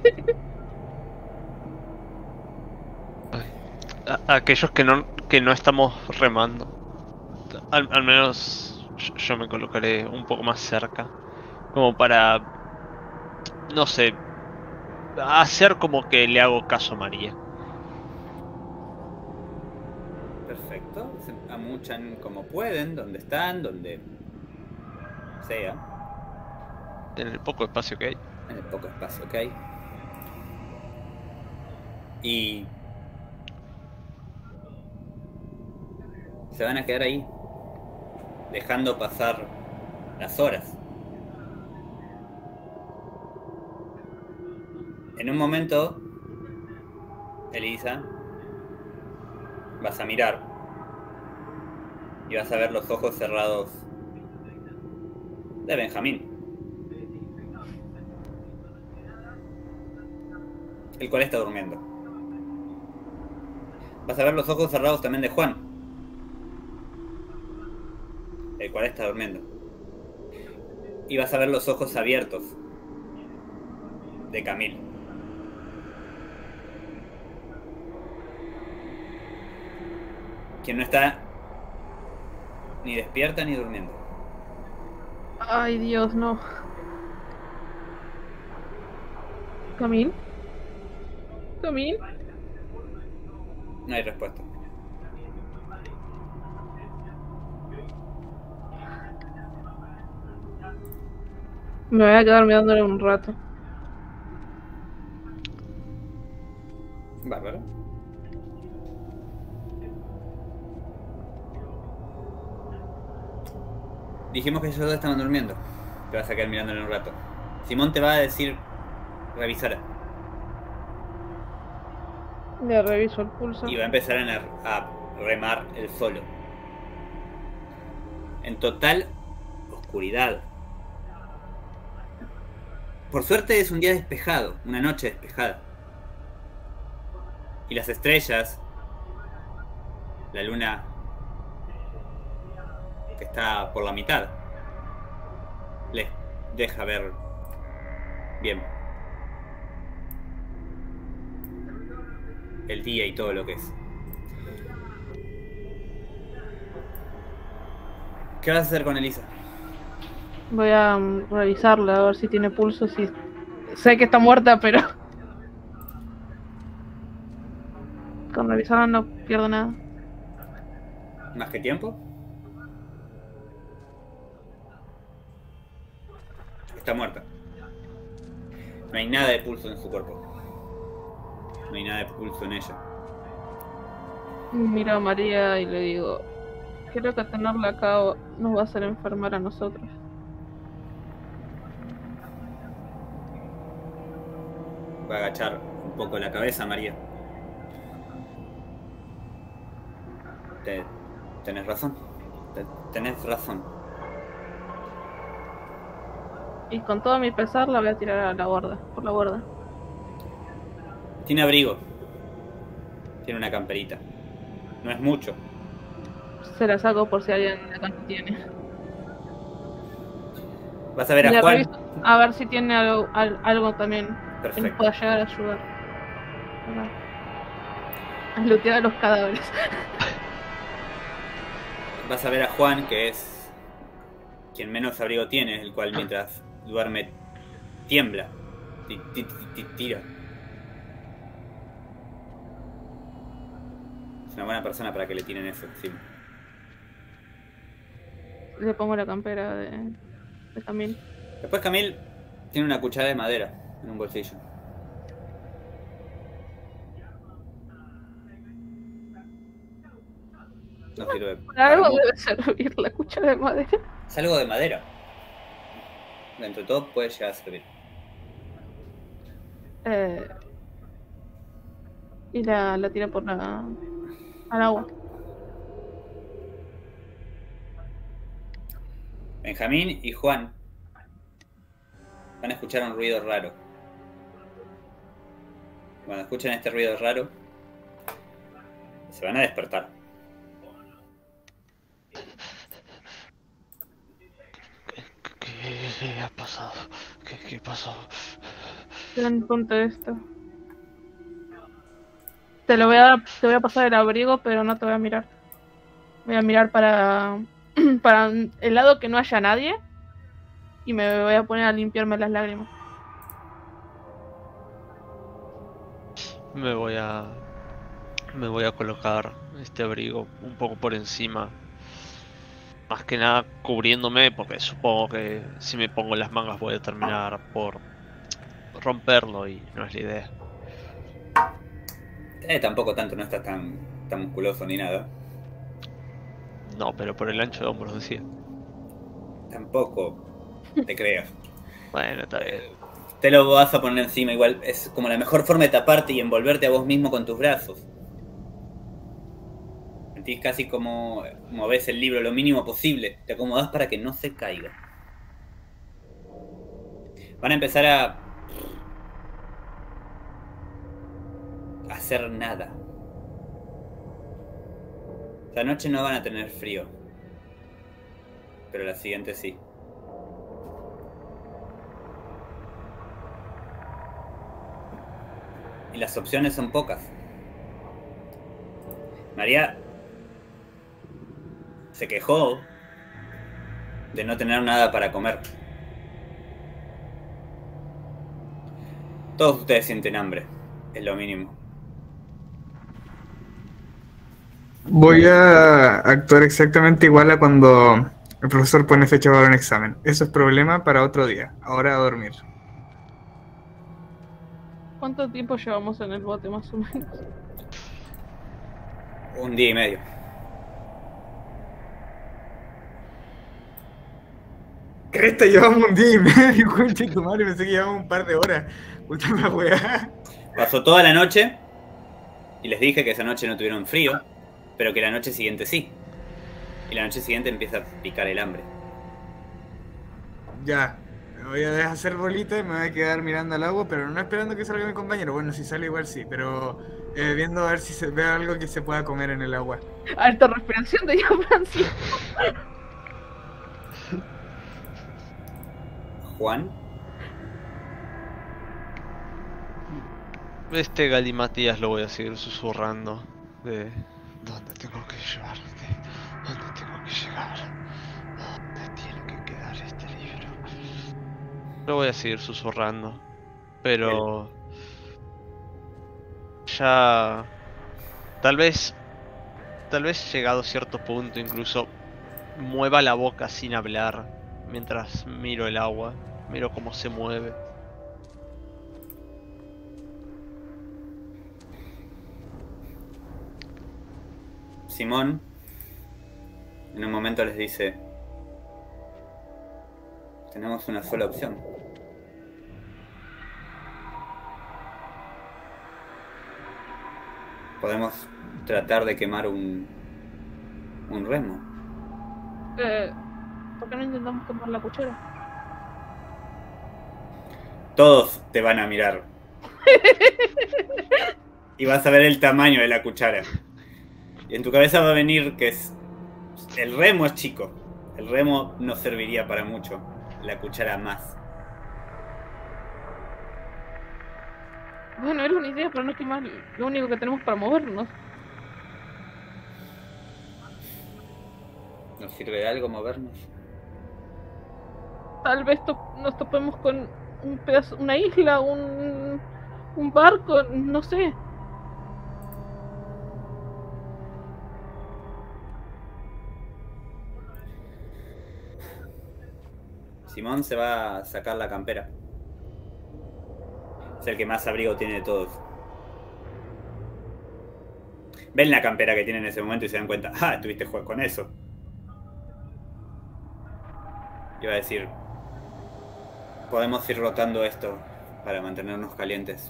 A- aquellos que no, que no estamos remando, al, al menos yo, yo me colocaré un poco más cerca, como para, no sé, hacer como que le hago caso a María. Perfecto. Se amuchan como pueden, donde están, donde sea, En el poco espacio que hay. en el poco espacio que hay. Y se van a quedar ahí, dejando pasar las horas. En un momento, Elisa, vas a mirar y vas a ver los ojos cerrados de Benjamín, el cual está durmiendo. Vas a ver los ojos cerrados también de Juan, el cual está durmiendo. Y vas a ver los ojos abiertos de Camille. Quien no está ni despierta ni durmiendo. Ay, Dios, no. ¿Camil? ¿Camil? No hay respuesta. Me voy a quedar mirándole un rato. Bárbaro. Dijimos que ellos dos estaban durmiendo. Te vas a quedar mirándole un rato. Simón te va a decir revisar. Le reviso el pulso. Y va a empezar a, a remar el solo. En total oscuridad. Por suerte es un día despejado, una noche despejada. Y las estrellas, la luna que está por la mitad, les deja ver bien el día y todo lo que es. ¿Qué vas a hacer con Elisa? Voy a um, revisarla a ver si tiene pulso. Si... Sé que está muerta, pero con revisarla no pierdo nada. ¿Más que tiempo? Está muerta. No hay nada de pulso en su cuerpo. No hay nada de pulso en ella. Miro a María y le digo: creo que tenerla acá nos va a hacer enfermar a nosotros. Va a agachar un poco la cabeza, María. Te, tenés razón. Te, tenés razón. Y con todo mi pesar la voy a tirar a la borda, por la borda. Tiene abrigo. Tiene una camperita. No es mucho. Se la saco por si alguien acá no tiene. Vas a ver Le a Juan. reviso a ver si tiene algo, al- algo también que nos Perfecto. pueda llegar a ayudar. A lootear a los cadáveres. Vas a ver a Juan, que es quien menos abrigo tiene, el cual mientras duerme tiembla. Ti- ti- ti- ti- Tira. Es una buena persona para que le tiren eso encima. Le pongo la campera de, de Camille. Después Camille tiene una cuchara de madera en un bolsillo. No sirve Por para algo mucho. debe servir la cuchara de madera. Es algo de madera. Dentro de todo puede llegar a servir. Eh, y la, la tira por la, al agua. Benjamín y Juan van a escuchar un ruido raro. Cuando escuchen este ruido raro, se van a despertar. ¿Qué, qué ha pasado? ¿Qué, qué pasó? Ten en cuenta esto. Te lo voy a dar, te voy a pasar el abrigo, pero no te voy a mirar. Voy a mirar para, para el lado que no haya nadie. Y me voy a poner a limpiarme las lágrimas. Me voy a... Me voy a colocar este abrigo un poco por encima. Más que nada cubriéndome, porque supongo que si me pongo las mangas voy a terminar por romperlo y no es la idea. Eh, tampoco tanto, no está tan, tan musculoso ni nada. No, pero por el ancho de hombros decía. Tampoco te creas. Bueno, está bien. Te lo vas a poner encima igual. Es como la mejor forma de taparte y envolverte a vos mismo con tus brazos. Sentís casi como movés el libro lo mínimo posible. Te acomodás para que no se caiga. Van a empezar a... a hacer nada. Esta noche no van a tener frío. Pero la siguiente sí. Y las opciones son pocas. María se quejó de no tener nada para comer. Todos ustedes sienten hambre, es lo mínimo. Voy a actuar exactamente igual a cuando el profesor pone fecha para un examen. Eso es problema para otro día. Ahora a dormir. ¿Cuánto tiempo llevamos en el bote más o menos? Un día y medio. Cresta, llevamos un día y medio, concha de tu madre, pensé que llevamos un par de horas. Puta la weá. Pasó toda la noche y les dije que esa noche no tuvieron frío, pero que la noche siguiente sí. Y la noche siguiente empieza a picar el hambre. Ya, me voy a dejar hacer bolita y me voy a quedar mirando al agua, pero no esperando que salga mi compañero. Bueno, si sale igual sí, pero eh, viendo a ver si se ve algo que se pueda comer en el agua. Alta respiración de Francis. Juan, Este galimatías lo voy a seguir susurrando. De... ¿Dónde tengo que llevarte? ¿Dónde tengo que llegar? ¿Dónde tiene que quedar este libro? Lo voy a seguir susurrando. Pero... Ya... Tal vez... Tal vez llegado a cierto punto incluso mueva la boca sin hablar mientras miro el agua. Miro cómo se mueve. Simón en un momento les dice: tenemos una sola opción. Podemos tratar de quemar un, un remo. Eh, ¿Por qué no intentamos tomar la cuchara? Todos te van a mirar. Y vas a ver el tamaño de la cuchara. Y en tu cabeza va a venir que es... El remo es chico. El remo no serviría para mucho. La cuchara más. Bueno, era una idea, pero no es que más lo único que tenemos para movernos. ¿Nos sirve de algo movernos? Tal vez to nos topemos con un pedazo, una isla, un, un barco, no sé. Simón se va a sacar la campera. Es el que más abrigo tiene de todos. Ven la campera que tiene en ese momento y se dan cuenta. Ah, tuviste juego con eso. Iba a decir... Podemos ir rotando esto para mantenernos calientes.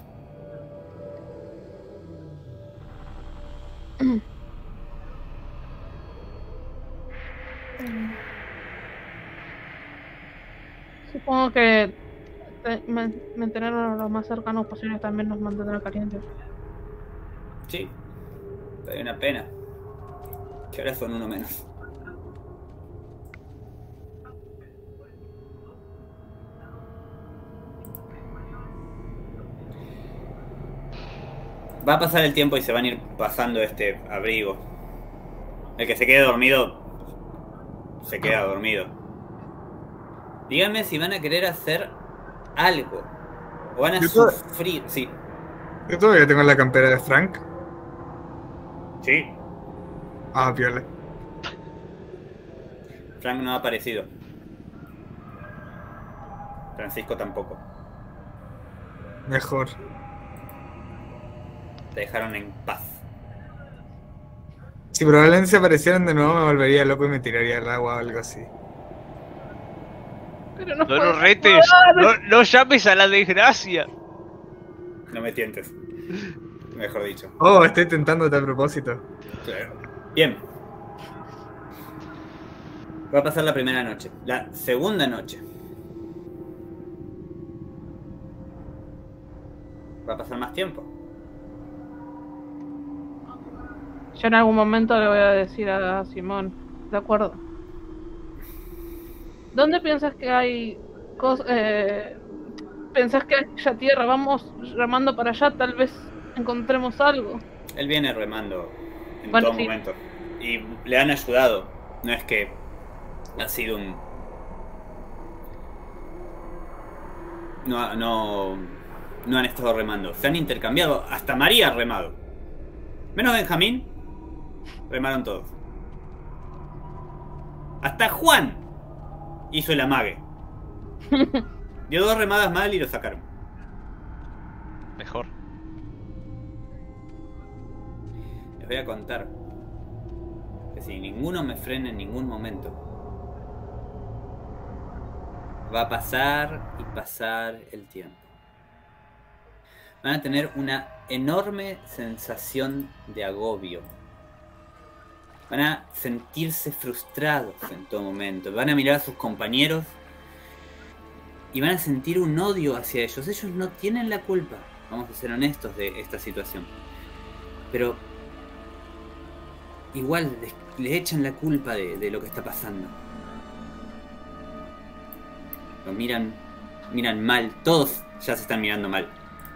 Supongo que te- man- mantenernos lo más cercanos posible también nos mantendrá calientes. Sí. Hay una pena. Que ahora son uno menos. Va a pasar el tiempo y se van a ir pasando este abrigo. El que se quede dormido, se queda dormido. Díganme si van a querer hacer algo. O van a Yo to- sufrir. Sí. Yo todavía tengo la campera de Frank. Sí. Ah, piola. Frank no ha aparecido. Francisco tampoco. Mejor. Te dejaron en paz. Si probablemente se aparecieran de nuevo me volvería loco y me tiraría al agua o algo así. Pero no, No lo retes, no, no llames a la desgracia. No me tientes. Mejor dicho. Oh, estoy tentándote a propósito. Bien. Va a pasar la primera noche. La segunda noche. Va a pasar más tiempo. Yo en algún momento le voy a decir a Simón, de acuerdo. ¿Dónde piensas que hay cosas? Eh, ¿Pensás que hay ya tierra? Vamos remando para allá, tal vez encontremos algo. Él viene remando en Bueno, todo sí. momento. Y le han ayudado. No es que ha sido un... No, no, no han estado remando. Se han intercambiado. Hasta María ha remado. Menos Benjamín. Remaron todos. Hasta Juan hizo el amague. Dio dos remadas mal y lo sacaron. Mejor. Les voy a contar que si ninguno me frena en ningún momento, va a pasar y pasar el tiempo. Van a tener una enorme sensación de agobio. Van a sentirse frustrados en todo momento. Van a mirar a sus compañeros y van a sentir un odio hacia ellos. Ellos no tienen la culpa, vamos a ser honestos, de esta situación. Pero igual les, les echan la culpa de, de lo que está pasando. Lo miran, miran mal. Todos ya se están mirando mal.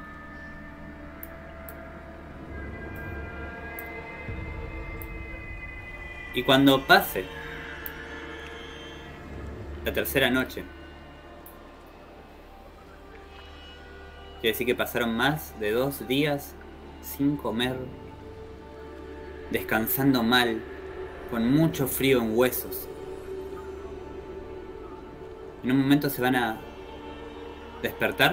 Y cuando pase la tercera noche, quiere decir que pasaron más de dos días sin comer, descansando mal, con mucho frío en huesos. En un momento se van a despertar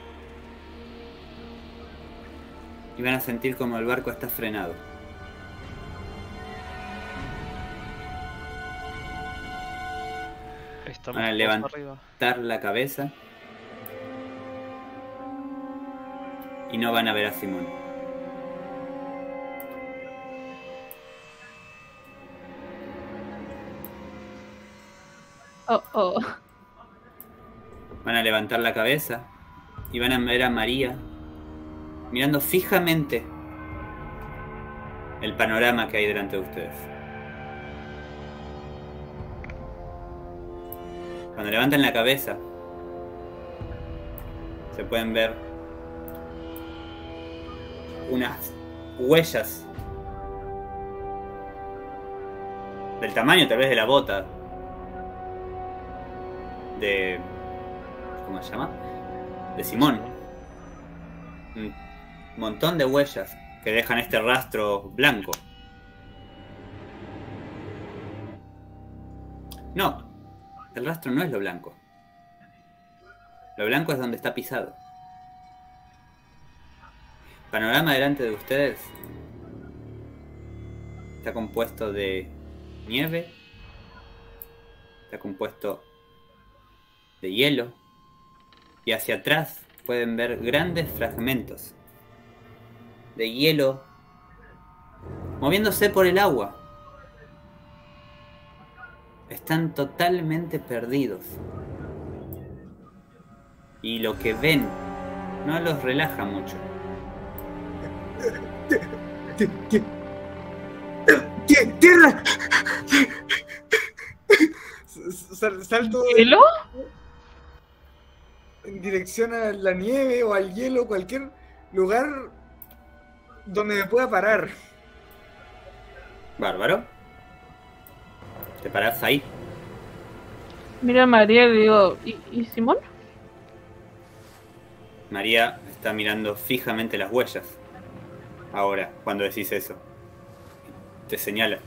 y van a sentir como el barco está frenado. Estamos Van a todos levantar arriba. la cabeza y no van a ver a Simón. Oh, oh. Van a levantar la cabeza y van a ver a María mirando fijamente el panorama que hay delante de ustedes. Cuando levantan la cabeza, se pueden ver unas huellas del tamaño tal vez de la bota de... ¿cómo se llama? De Simón. Un montón de huellas que dejan este rastro blanco. No, el rastro no es lo blanco. Lo blanco es donde está pisado. El panorama delante de ustedes está compuesto de nieve, está compuesto de hielo, y hacia atrás pueden ver grandes fragmentos de hielo moviéndose por el agua. Están totalmente perdidos. Y lo que ven no los relaja mucho. ¡Tierra! Salto ¿Hielo? en dirección a la nieve o al hielo, cualquier lugar donde me pueda parar. Bárbaro. Te parás ahí. Mira a María y le digo, ¿y, ¿y Simón? María está mirando fijamente las huellas. Ahora, cuando decís eso, te señala.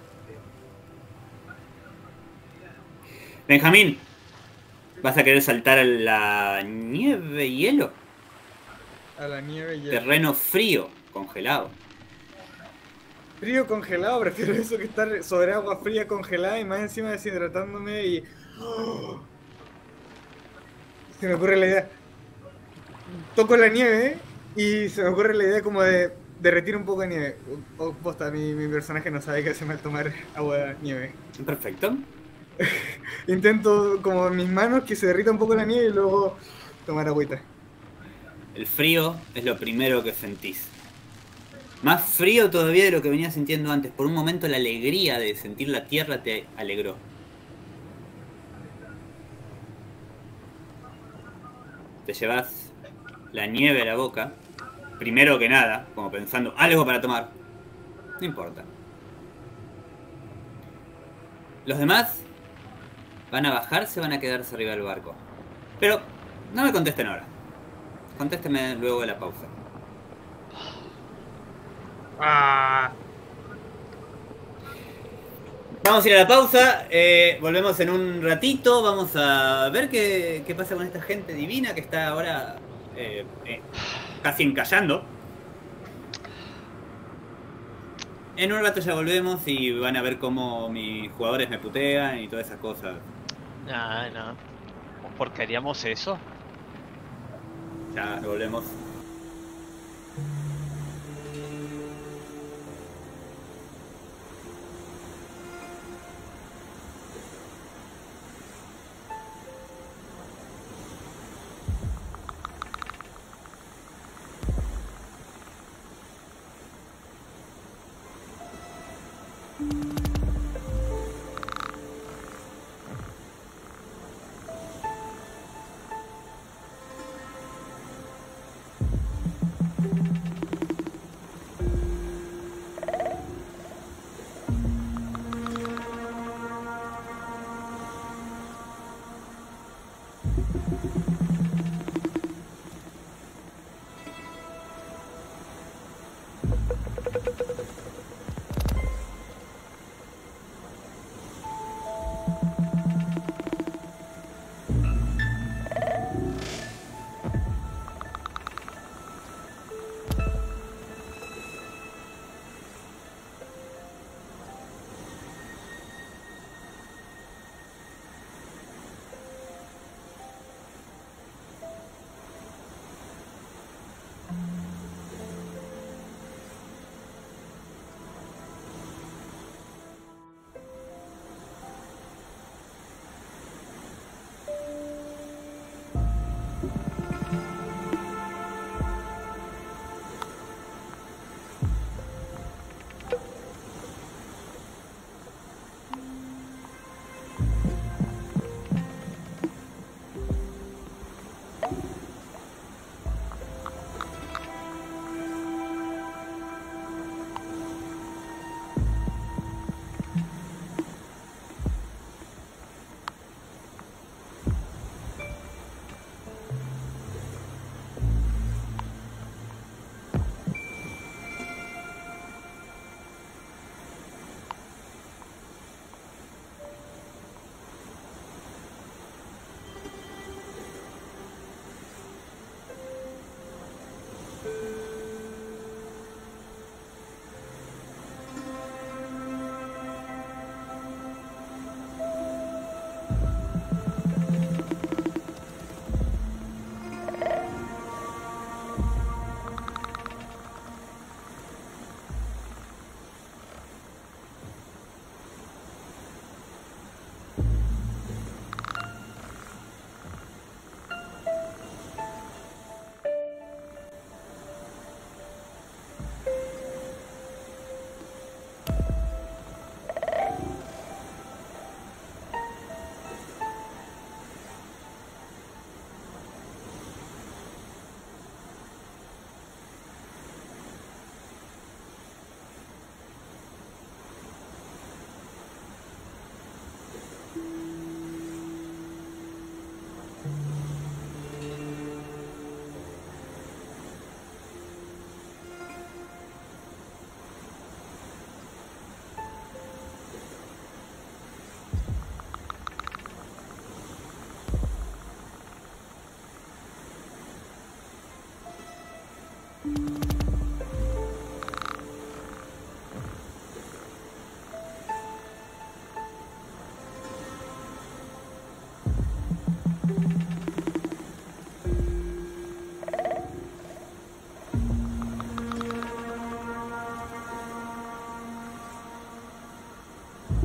Benjamín, ¿vas a querer saltar a la nieve y hielo? A la nieve y hielo. Terreno frío, congelado. Frío congelado, prefiero eso que estar sobre agua fría congelada y más encima deshidratándome y... ¡Oh! Se me ocurre la idea. Toco la nieve y se me ocurre la idea como de derretir un poco de nieve. O, posta, mi, mi personaje no sabe qué hace mal tomar agua nieve. Perfecto. Intento como en mis manos que se derrita un poco la nieve y luego tomar agüita. El frío es lo primero que sentís. Más frío todavía de lo que venías sintiendo antes. Por un momento la alegría de sentir la tierra te alegró. Te llevas la nieve a la boca. Primero que nada, como pensando, algo para tomar. No importa. Los demás van a bajarse, van a quedarse arriba del barco. Pero no me contesten ahora. Contésteme luego de la pausa. Ah. Vamos a ir a la pausa, eh, volvemos en un ratito, vamos a ver qué, qué pasa con esta gente divina que está ahora eh, eh, casi encallando. En un rato ya volvemos y van a ver cómo mis jugadores me putean y todas esas cosas. No, no. ¿Por qué haríamos eso? Ya volvemos.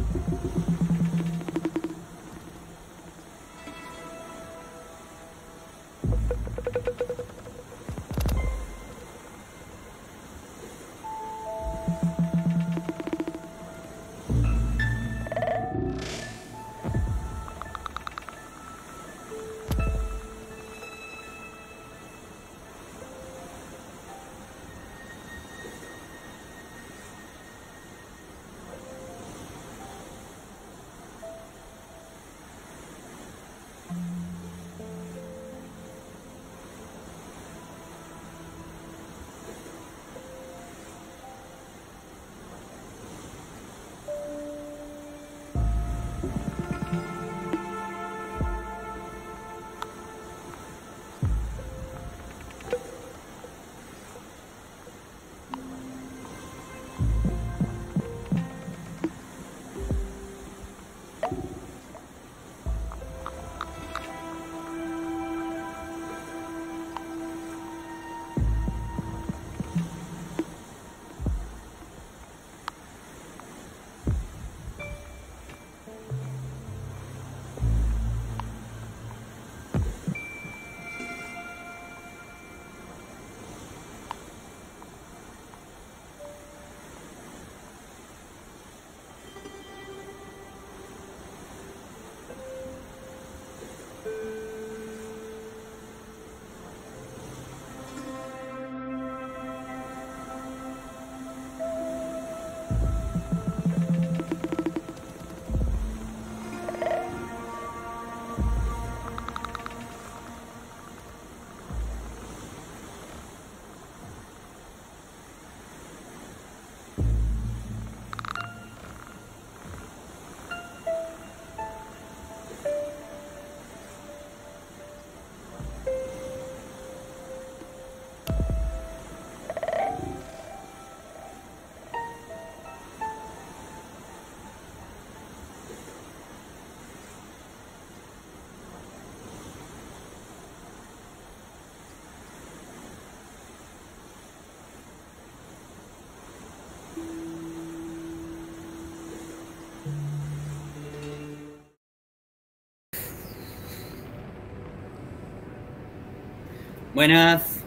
Buenas.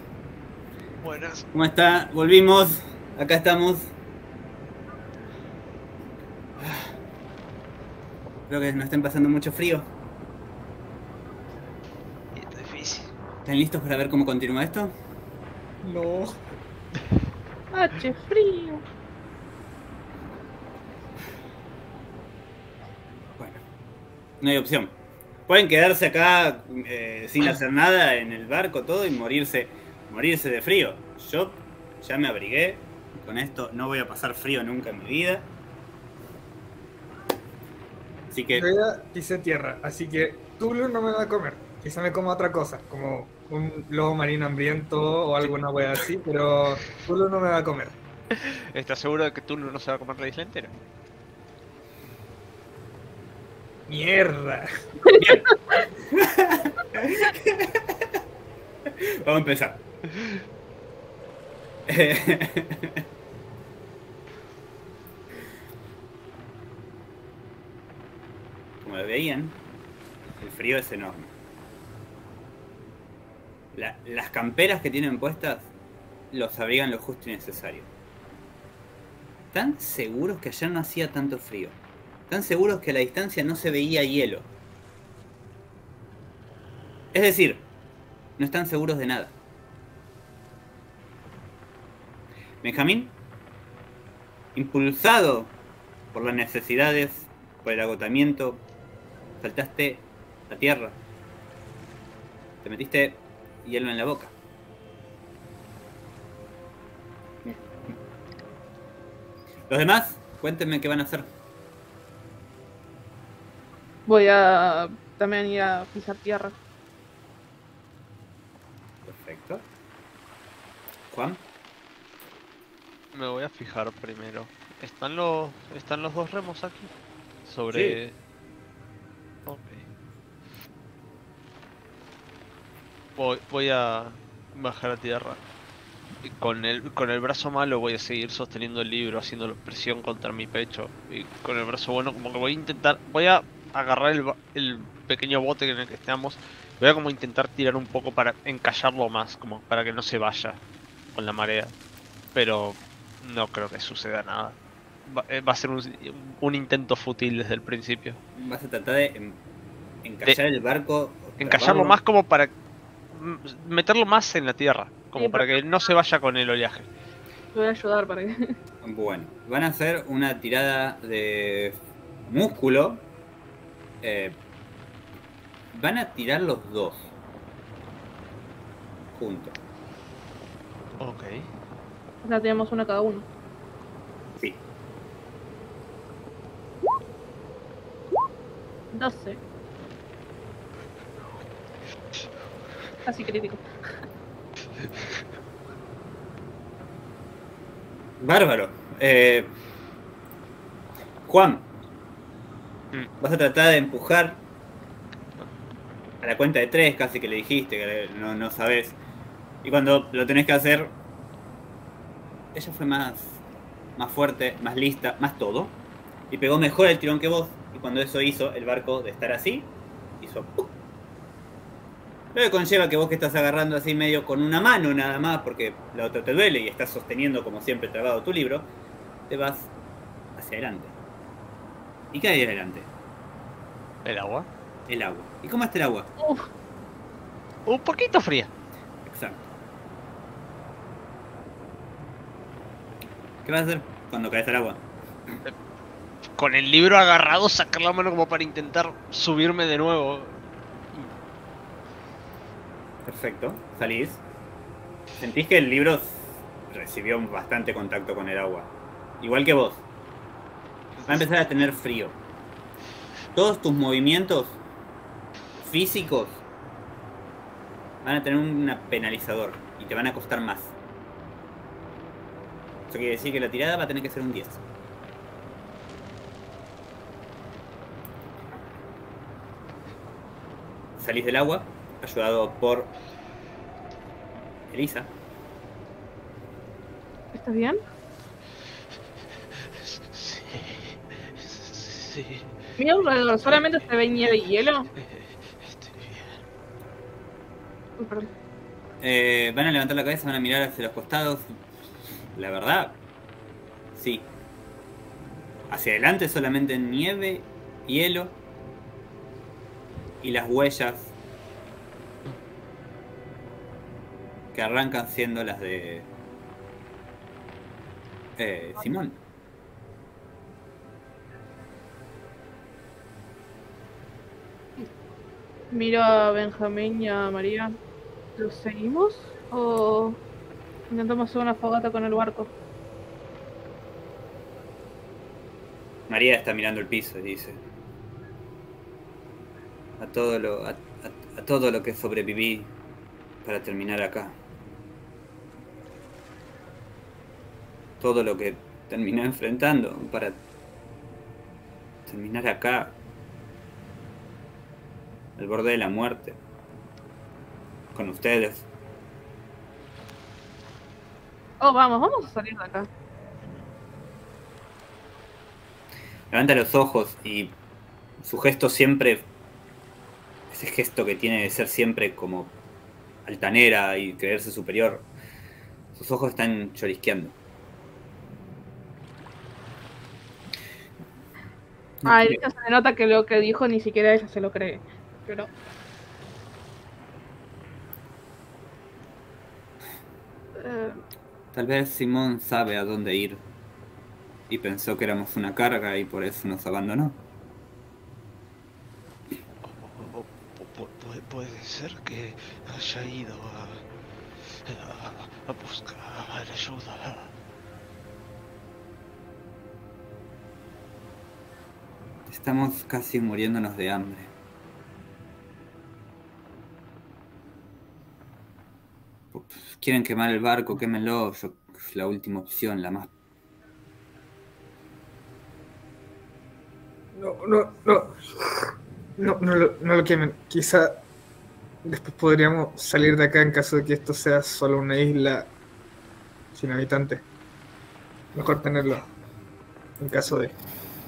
Buenas. ¿Cómo está? Volvimos. Acá estamos. Creo que nos estén pasando mucho frío. Es difícil. ¿Están listos para ver cómo continúa esto? No. H, frío. Bueno, no hay opción. Pueden quedarse acá eh, sin hacer nada en el barco todo y morirse, morirse de frío. Yo ya me abrigué. Con esto no voy a pasar frío nunca en mi vida. Así que... Yo ya pisé tierra, así que Tulu no me va a comer. Quizá me coma otra cosa, como un lobo marino hambriento o alguna wea así, pero Tulu no me va a comer. ¿Estás seguro de que tú no se va a comer la isla entera? ¡Mierda! Bien. Vamos a empezar. Como lo veían, el frío es enorme. La- las camperas que tienen puestas los abrigan lo justo y necesario. ¿Tan seguros que ayer no hacía tanto frío? ¿Tan seguros que a la distancia no se veía hielo? Es decir, no están seguros de nada. Benjamín, impulsado por las necesidades, por el agotamiento, saltaste a tierra. Te metiste hielo en la boca. Los demás, cuéntenme qué van a hacer. Voy a también ir a pisar tierra. Perfecto. Juan, Me voy a fijar primero. ¿Están los, están los dos remos aquí? Sobre... Sí. Ok. Voy, voy a bajar a tierra. Y con el, con el brazo malo voy a seguir sosteniendo el libro, haciendo presión contra mi pecho. Y con el brazo bueno como que voy a intentar, voy a agarrar el, ba- el pequeño bote en el que estamos. Voy a como intentar tirar un poco para encallarlo más, como para que no se vaya con la marea. Pero no creo que suceda nada. Va, eh, va a ser un, un intento fútil desde el principio. Vas a tratar de en- encallar el barco. Encallarlo trabarlo. más como para mm, meterlo más en la tierra, como Sí, para que no se vaya con el oleaje. Te voy a ayudar para que. Bueno, van a hacer una tirada de músculo. Eh, van a tirar los dos juntos. Ok. O sea, tenemos una cada uno. Sí. doce. Casi crítico. Bárbaro. Eh, Juan, Mm. vas a tratar de empujar a la cuenta de tres, casi que le dijiste, que no, no sabes. Y cuando lo tenés que hacer, ella fue más, más fuerte, más lista, más todo. Y pegó mejor el tirón que vos. Y cuando eso hizo, el barco de estar así, hizo ¡pum! Lo que conlleva que vos que estás agarrando así medio con una mano nada más, porque la otra te duele y estás sosteniendo como siempre trabado tu libro, te vas hacia adelante. ¿Y qué hay adelante? ¿El agua? El agua. ¿Y cómo está el agua? Uf, Un poquito fría. Exacto. ¿Qué vas a hacer cuando caes al agua? Con el libro agarrado, sacar la mano como para intentar subirme de nuevo. Perfecto. Salís. Sentís que el libro recibió bastante contacto con el agua. Igual que vos. Va a empezar a tener frío. Todos tus movimientos físicos van a tener un penalizador y te van a costar más. Eso quiere decir que la tirada va a tener que ser un diez. Salís del agua, ayudado por Elisa. ¿estás bien? Sí. Sí. Mira alrededor, solamente se ve nieve y hielo. Estoy bien. Uy, perdón. Eh, van a levantar la cabeza, van a mirar hacia los costados. La verdad, sí. Hacia adelante solamente nieve, hielo y las huellas que arrancan siendo las de eh, Simón. Miro a Benjamín y a María. ¿Los seguimos? ¿O intentamos hacer una fogata con el barco? María está mirando el piso y dice: a todo lo a, a- a todo lo que sobreviví para terminar acá. Todo lo que terminé enfrentando para terminar acá, al borde de la muerte, con ustedes. Oh, vamos, vamos a salir de acá. Levanta los ojos y su gesto siempre, ese gesto que tiene de ser siempre como altanera y creerse superior, sus ojos están llorisqueando. Ah, ella se nota que lo que dijo ni siquiera ella se lo cree. Pero. Eh, Tal vez Simón sabe a dónde ir y pensó que éramos una carga y por eso nos abandonó. O- o- o- pu- puede, puede ser que haya ido a, a, a buscar ayuda. Estamos casi muriéndonos de hambre. Quieren quemar el barco, quémenlo. Yo, es la última opción, la más... No, no, no. No, no, lo- no lo quemen. Quizá después podríamos salir de acá en caso de que esto sea solo una isla sin habitante. Mejor tenerlo en caso de...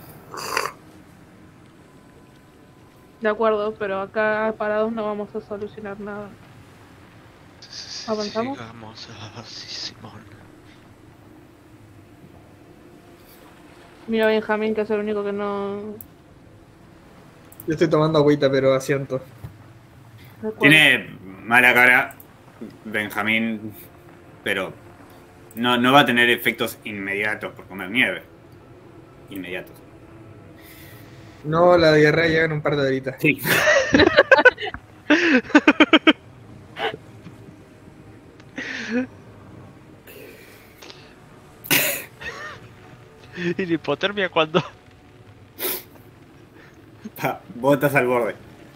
De acuerdo, pero acá parados no vamos a solucionar nada. ¿Avanzamos? Sigamos así, Simón. Mira a Benjamín, que es el único que no... Yo estoy tomando agüita, pero asiento. de acuerdo. Tiene mala cara Benjamín, pero no, no va a tener efectos inmediatos por comer nieve. Inmediatos. No, la diarrea llega en un par de horitas. Sí. ¿Y la hipotermia cuando? Pa, botas al borde.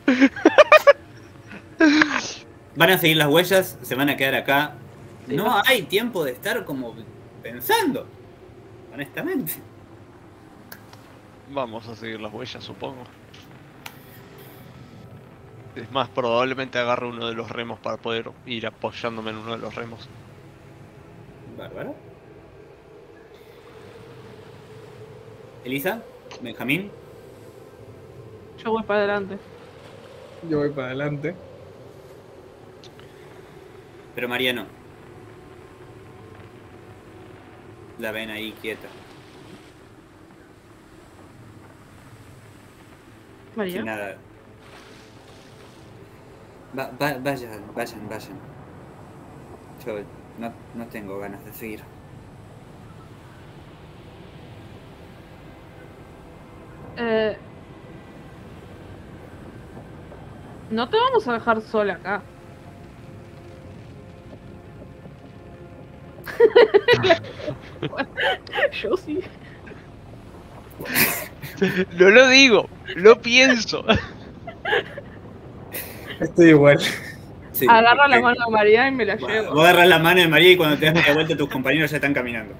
Van a seguir las huellas, se van a quedar acá. Sí, No va. hay tiempo de estar como pensando, honestamente. Vamos a seguir las huellas, supongo. Es más, probablemente agarre uno de los remos para poder ir apoyándome en uno de los remos. Bárbaro. Elisa, Benjamín, Yo voy para adelante. Yo voy para adelante. pero María no. La ven ahí quieta. María. Sin nada. Va- va- vayan, vayan, vayan. Yo no, no tengo ganas de seguir. Eh... No te vamos a dejar sola acá. Yo sí. No lo digo, lo pienso. Estoy igual. Sí, Agarra la ok. mano a María y me la Vos llevo. agarras la mano de María y cuando te das media vuelta tus compañeros ya están caminando.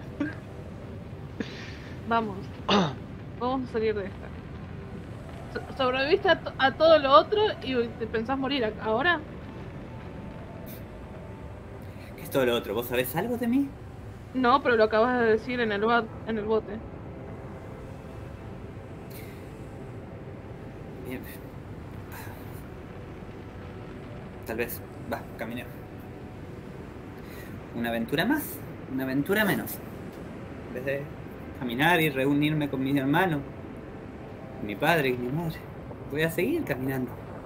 Vamos. Vamos a salir de esta. So- ¿Sobreviviste a, to- a todo lo otro y te pensás morir ac- ahora? ¿Qué es todo lo otro? ¿Vos sabés algo de mí? No, pero lo acabas de decir en el, ba- en el bote. Bien. Tal vez. Va, caminé. Una aventura más, una aventura menos. En vez de caminar y reunirme con mis hermanos, mi padre y mi madre, voy a seguir caminando.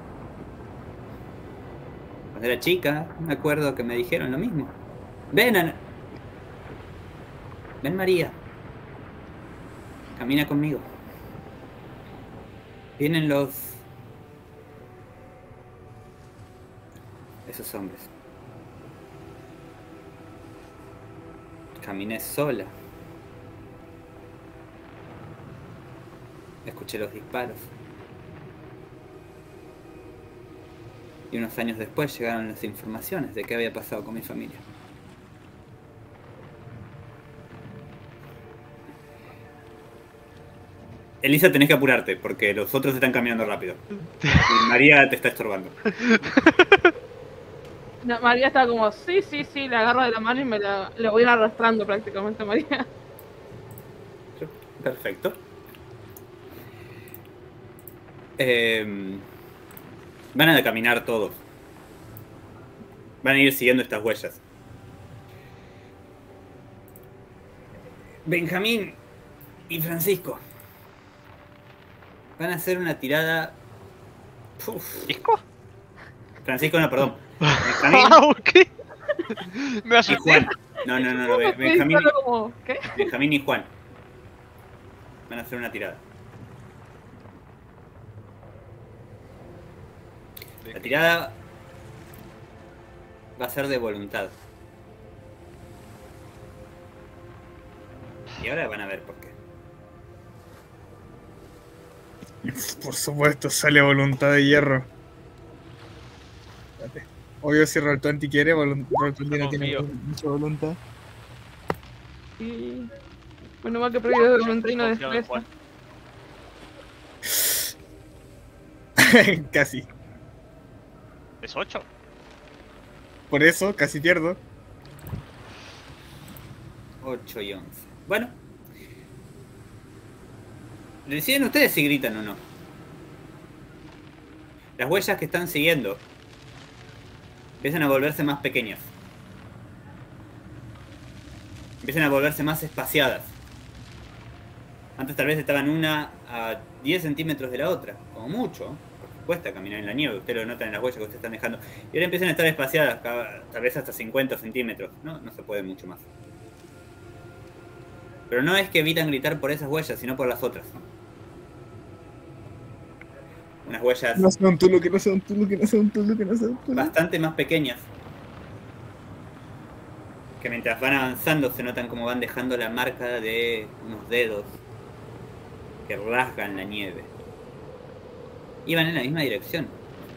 Cuando era chica, me acuerdo que me dijeron lo mismo. Ven, Ana. Ven, María. Camina conmigo. Vienen los... esos hombres. Caminé sola. Escuché los disparos. Y unos años después llegaron las informaciones de qué había pasado con mi familia. Elisa, tenés que apurarte porque los otros están caminando rápido. Y María te está estorbando. No, María está como, sí, sí, sí, le agarro de la mano y me la, le voy arrastrando prácticamente a María. Perfecto. Eh, van a caminar todos. Van a ir siguiendo estas huellas. Benjamín y Francisco van a hacer una tirada. Uf. ¿Disco? Francisco, no, perdón. Benjamín Ah, ok. Me y asusté. Juan. No, no, no, no. Ben- Estoy Benjamín, solo como, ¿qué? Benjamín y Juan van a hacer una tirada. La tirada va a ser de voluntad. Y ahora van a ver por qué. Por supuesto, sale voluntad de hierro. Espérate. Obvio, si Roll veinte quiere, volun- Roll veinte no tiene Confío. mucha voluntad. Y... Bueno, va que perdido de un reino de Confiado en destreza. Juan. Casi. ¿Es ocho? Por eso, casi pierdo. ocho y once. Bueno. Deciden ustedes si gritan o no. Las huellas que están siguiendo empiezan a volverse más pequeñas. Empiezan a volverse más espaciadas. Antes tal vez estaban una a diez centímetros de la otra, como mucho. Cuesta caminar en la nieve, ustedes lo notan en las huellas que ustedes están dejando. Y ahora empiezan a estar espaciadas, cada, tal vez hasta cincuenta centímetros. No, no se puede mucho más. Pero no es que evitan gritar por esas huellas, sino por las otras. Unas huellas No sea un tulo, que no sea un tulo, que no sea un tulo, que no sea un tulo. bastante más pequeñas. Que mientras van avanzando se notan como van dejando la marca de unos dedos que rasgan la nieve. Iban en la misma dirección.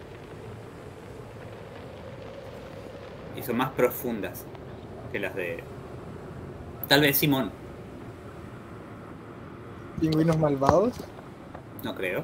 Y son más profundas que las de... tal vez Simón. ¿Pingüinos malvados? No creo.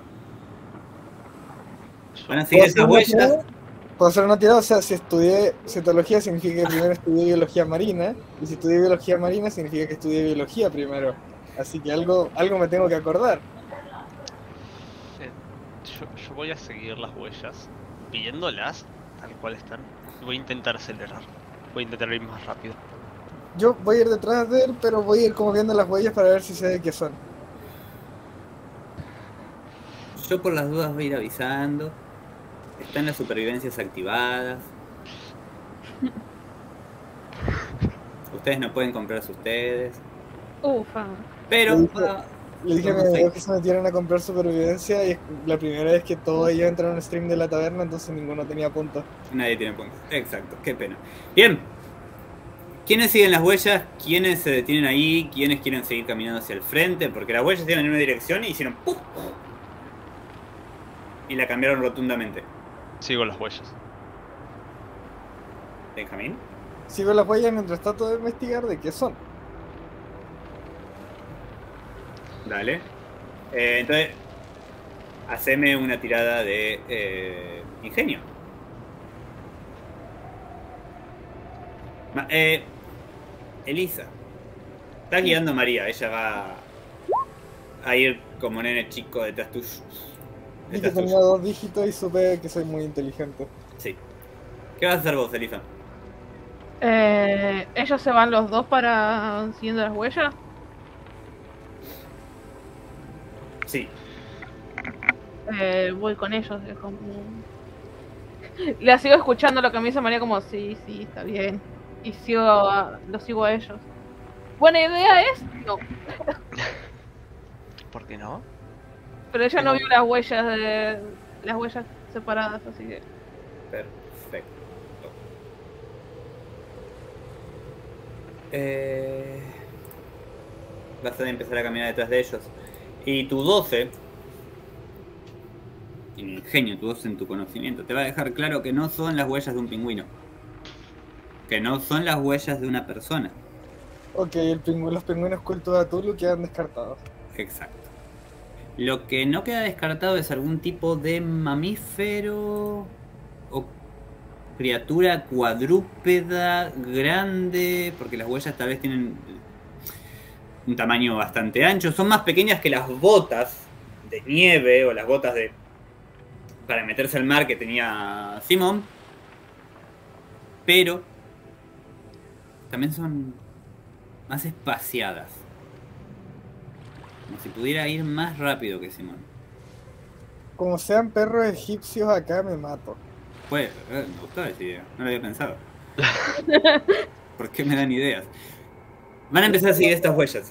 Van a seguir esas huellas. Puedo hacer una tirada, o sea, si estudié cetología significa que primero estudié biología marina, y si estudié biología marina significa que estudié biología primero. Así que algo, algo me tengo que acordar. Eh, Yo, yo voy a seguir las huellas, viéndolas tal cual están. Y voy a intentar acelerar. Voy a intentar ir más rápido. Yo voy a ir detrás de él, pero voy a ir como viendo las huellas para ver si sé de qué son. Yo por las dudas voy a ir avisando. Están las supervivencias activadas. Ustedes no pueden comprarse ustedes. Ufa. Pero... Le dije- ah, Le dije a no mis sé. amigos que se metieran a comprar supervivencia y es la primera vez que todos ellos entran a un stream de la taberna, entonces ninguno tenía puntos. Nadie tiene puntos. Exacto, qué pena. Bien. ¿Quiénes siguen las huellas? ¿Quiénes se detienen ahí? ¿Quiénes quieren seguir caminando hacia el frente? Porque las huellas iban en una dirección y hicieron ¡puf! Y la cambiaron rotundamente. Sigo las huellas. Benjamín. Sigo las huellas mientras trato de investigar de qué son. Dale. Eh, entonces, haceme una tirada de eh, ingenio. Ma- eh, Elisa. Está guiando a María. Ella va a ir como nene chico detrás tuyo. Vi que Detrás tenía tuyo. dos dígitos y supe que soy muy inteligente. Sí. ¿Qué vas a hacer vos, Elisa? Eh, ellos se van los dos para siguiendo las huellas. Sí. Eh, voy con ellos. Es como... La sigo escuchando lo que me dice María como sí, sí, está bien. Y sigo a, los sigo a ellos. Buena idea es, no. ¿Por qué no? Pero ella no vio las huellas de las huellas separadas, así que. Perfecto. Eh... Vas a empezar a caminar detrás de ellos. Y tu doce, en ingenio, tu doce en tu conocimiento, te va a dejar claro que no son las huellas de un pingüino. Que no son las huellas de una persona. Ok, el pingü- los pingüinos cultos de Tulu quedan descartados. Exacto. Lo que no queda descartado es algún tipo de mamífero o criatura cuadrúpeda grande, porque las huellas tal vez tienen un tamaño bastante ancho. Son más pequeñas que las botas de nieve o las botas de para meterse al mar que tenía Simón. Pero también son más espaciadas. Como si pudiera ir más rápido que Simón. Como sean perros egipcios acá me mato. Pues, eh, me gustó esa idea, no lo había pensado. ¿Por qué me dan ideas? Van a empezar a seguir estas huellas.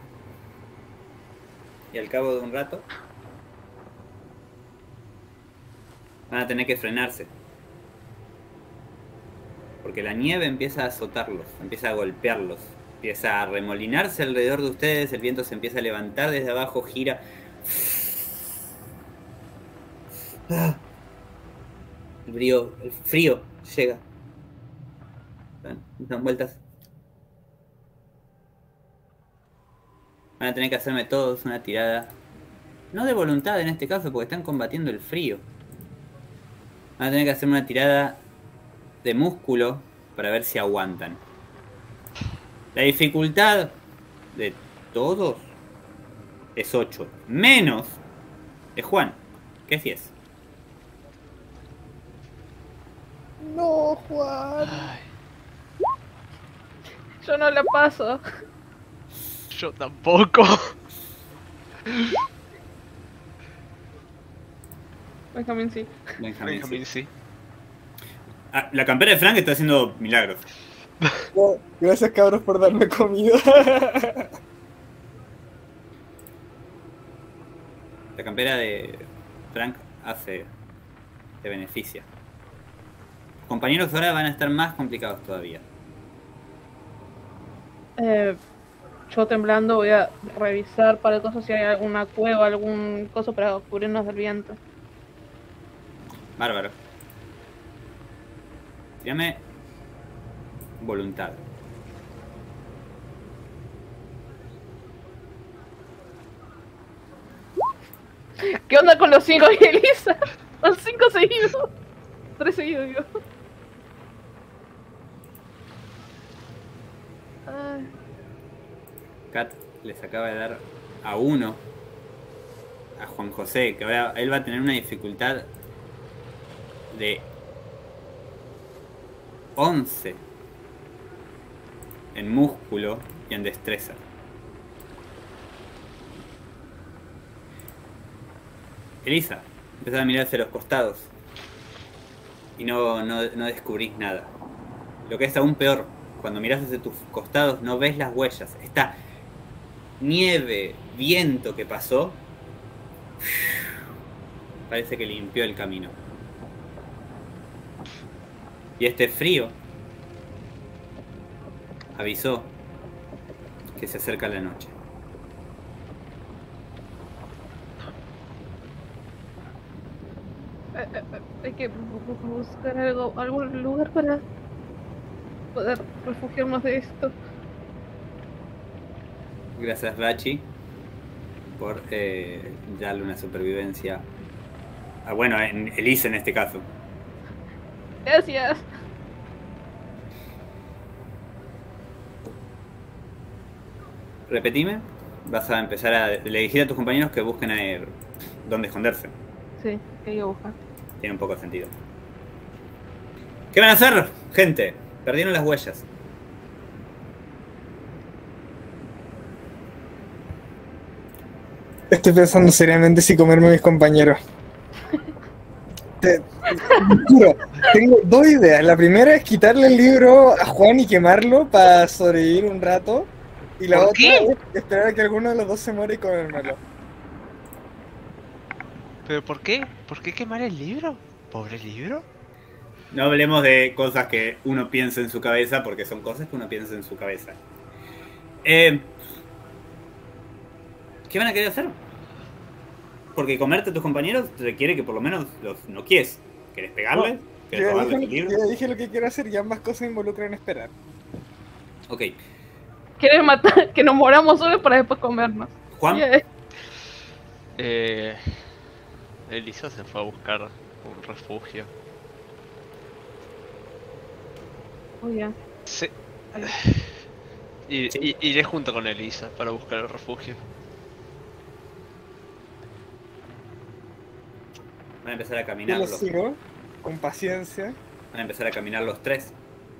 Y al cabo de un rato van a tener que frenarse. Porque la nieve empieza a azotarlos, empieza a golpearlos, empieza a remolinarse alrededor de ustedes, el viento se empieza a levantar desde abajo, gira. El frío, el frío llega. Dan, dan vueltas. Van a tener que hacerme todos una tirada. No de voluntad en este caso, porque están combatiendo el frío. Van a tener que hacerme una tirada de músculo para ver si aguantan. La dificultad de todos es ocho. Menos de Juan, que es diez. No, Juan. Ay, Yo no la paso. yo tampoco. Benjamín sí. Benjamín, Benjamín sí. sí. Ah, la campera de Frank está haciendo milagros. No, gracias, cabros, por darme comida. La campera de Frank hace... te beneficia. Los compañeros ahora van a estar más complicados todavía. Eh, yo temblando voy a revisar para cosas si hay alguna cueva, algún coso para cubrirnos del viento. Bárbaro. Tírame voluntad. ¿Qué onda con los cinco y Elisa? Los cinco seguidos. Tres seguidos, digo. Ay, Kat les acaba de dar a uno a Juan José, que ahora él va a tener una dificultad de once en músculo y en destreza. Elisa, empezás a mirar hacia los costados y no, no, no descubrís nada. Lo que es aún peor, cuando mirás hacia tus costados no ves las huellas. Esta nieve, viento que pasó, parece que limpió el camino. Y este frío avisó que se acerca la noche. eh, eh, eh, hay que bu- bu- buscar algo, algún lugar para poder refugiarnos de esto. Gracias, Rachi, por eh, darle una supervivencia. Ah, bueno, en Elisa en este caso. Gracias. Repetime. Vas a empezar a elegir a tus compañeros que busquen a él dónde esconderse. Sí, que hay que buscar. Tiene un poco de sentido. ¿Qué van a hacer, gente? Perdieron las huellas. Estoy pensando seriamente si comerme a mis compañeros. Te, te juro, tengo dos ideas. La primera es quitarle el libro a Juan y quemarlo para sobrevivir un rato. Y la ¿Por otra qué? es esperar a que alguno de los dos se muera y comérmelo. ¿Pero por qué? ¿Por qué quemar el libro? ¿Pobre libro? No hablemos de cosas que uno piensa en su cabeza, porque son cosas que uno piensa en su cabeza. Eh, ¿Qué van a querer hacer? Porque comerte a tus compañeros requiere que por lo menos los noquies. ¿Querés pegarles? Yo ¿Querés ya robarles dije, el libro? yo ya dije lo que quiero hacer y ambas cosas involucran esperar. Ok. ¿Quieres matar? Que nos moramos solo para después comernos. Juan, Yeah. Eh, Elisa se fue a buscar un refugio. Oh, yeah. Sí. Ay. Y, Sí. y- iré junto con Elisa para buscar el refugio. van a empezar a Yo caminar los los, sigo con paciencia. van a empezar a caminar los tres.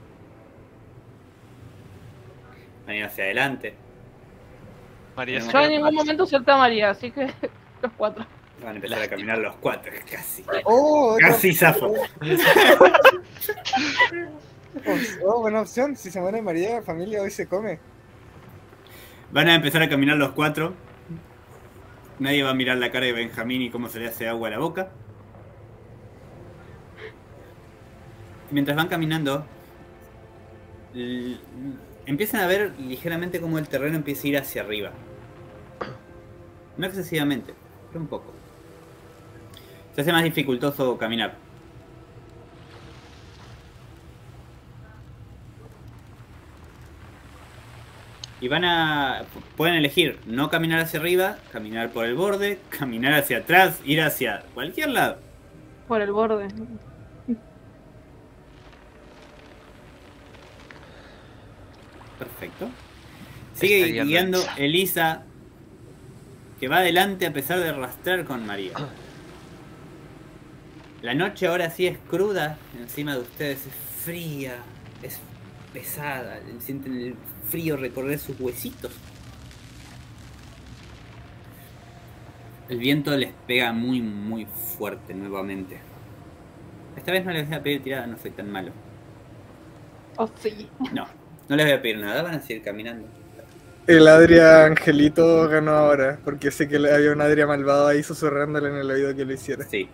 Van a ir hacia adelante. María se Yo en queda ningún atrás. momento solté a María, así que los cuatro. Van a empezar a caminar los cuatro. Casi. Oh, otra- Casi zafo. Oh, buena opción. Si se muere María, la familia hoy se come. Van a empezar a caminar los cuatro. Nadie va a mirar la cara de Benjamín y cómo se le hace agua a la boca. Mientras van caminando, l- empiezan a ver ligeramente cómo el terreno empieza a ir hacia arriba. No excesivamente, pero un poco. Se hace más dificultoso caminar. Y van a... pueden elegir no caminar hacia arriba, caminar por el borde, caminar hacia atrás, ir hacia cualquier lado. Por el borde. Perfecto. Sigue Estaría guiando Elisa. Elisa, que va adelante a pesar de arrastrar con María. La noche ahora sí es cruda encima de ustedes, es fría, es pesada, sienten el frío recorrer sus huesitos. El viento les pega muy muy fuerte nuevamente. Esta vez no les voy a pedir tirada, no soy tan malo. Oh, sí. No, no les voy a pedir nada, van a seguir caminando. El Adria Angelito ganó ahora, porque sé que había un Adria malvado ahí susurrándole en el oído que lo hiciera. Sí.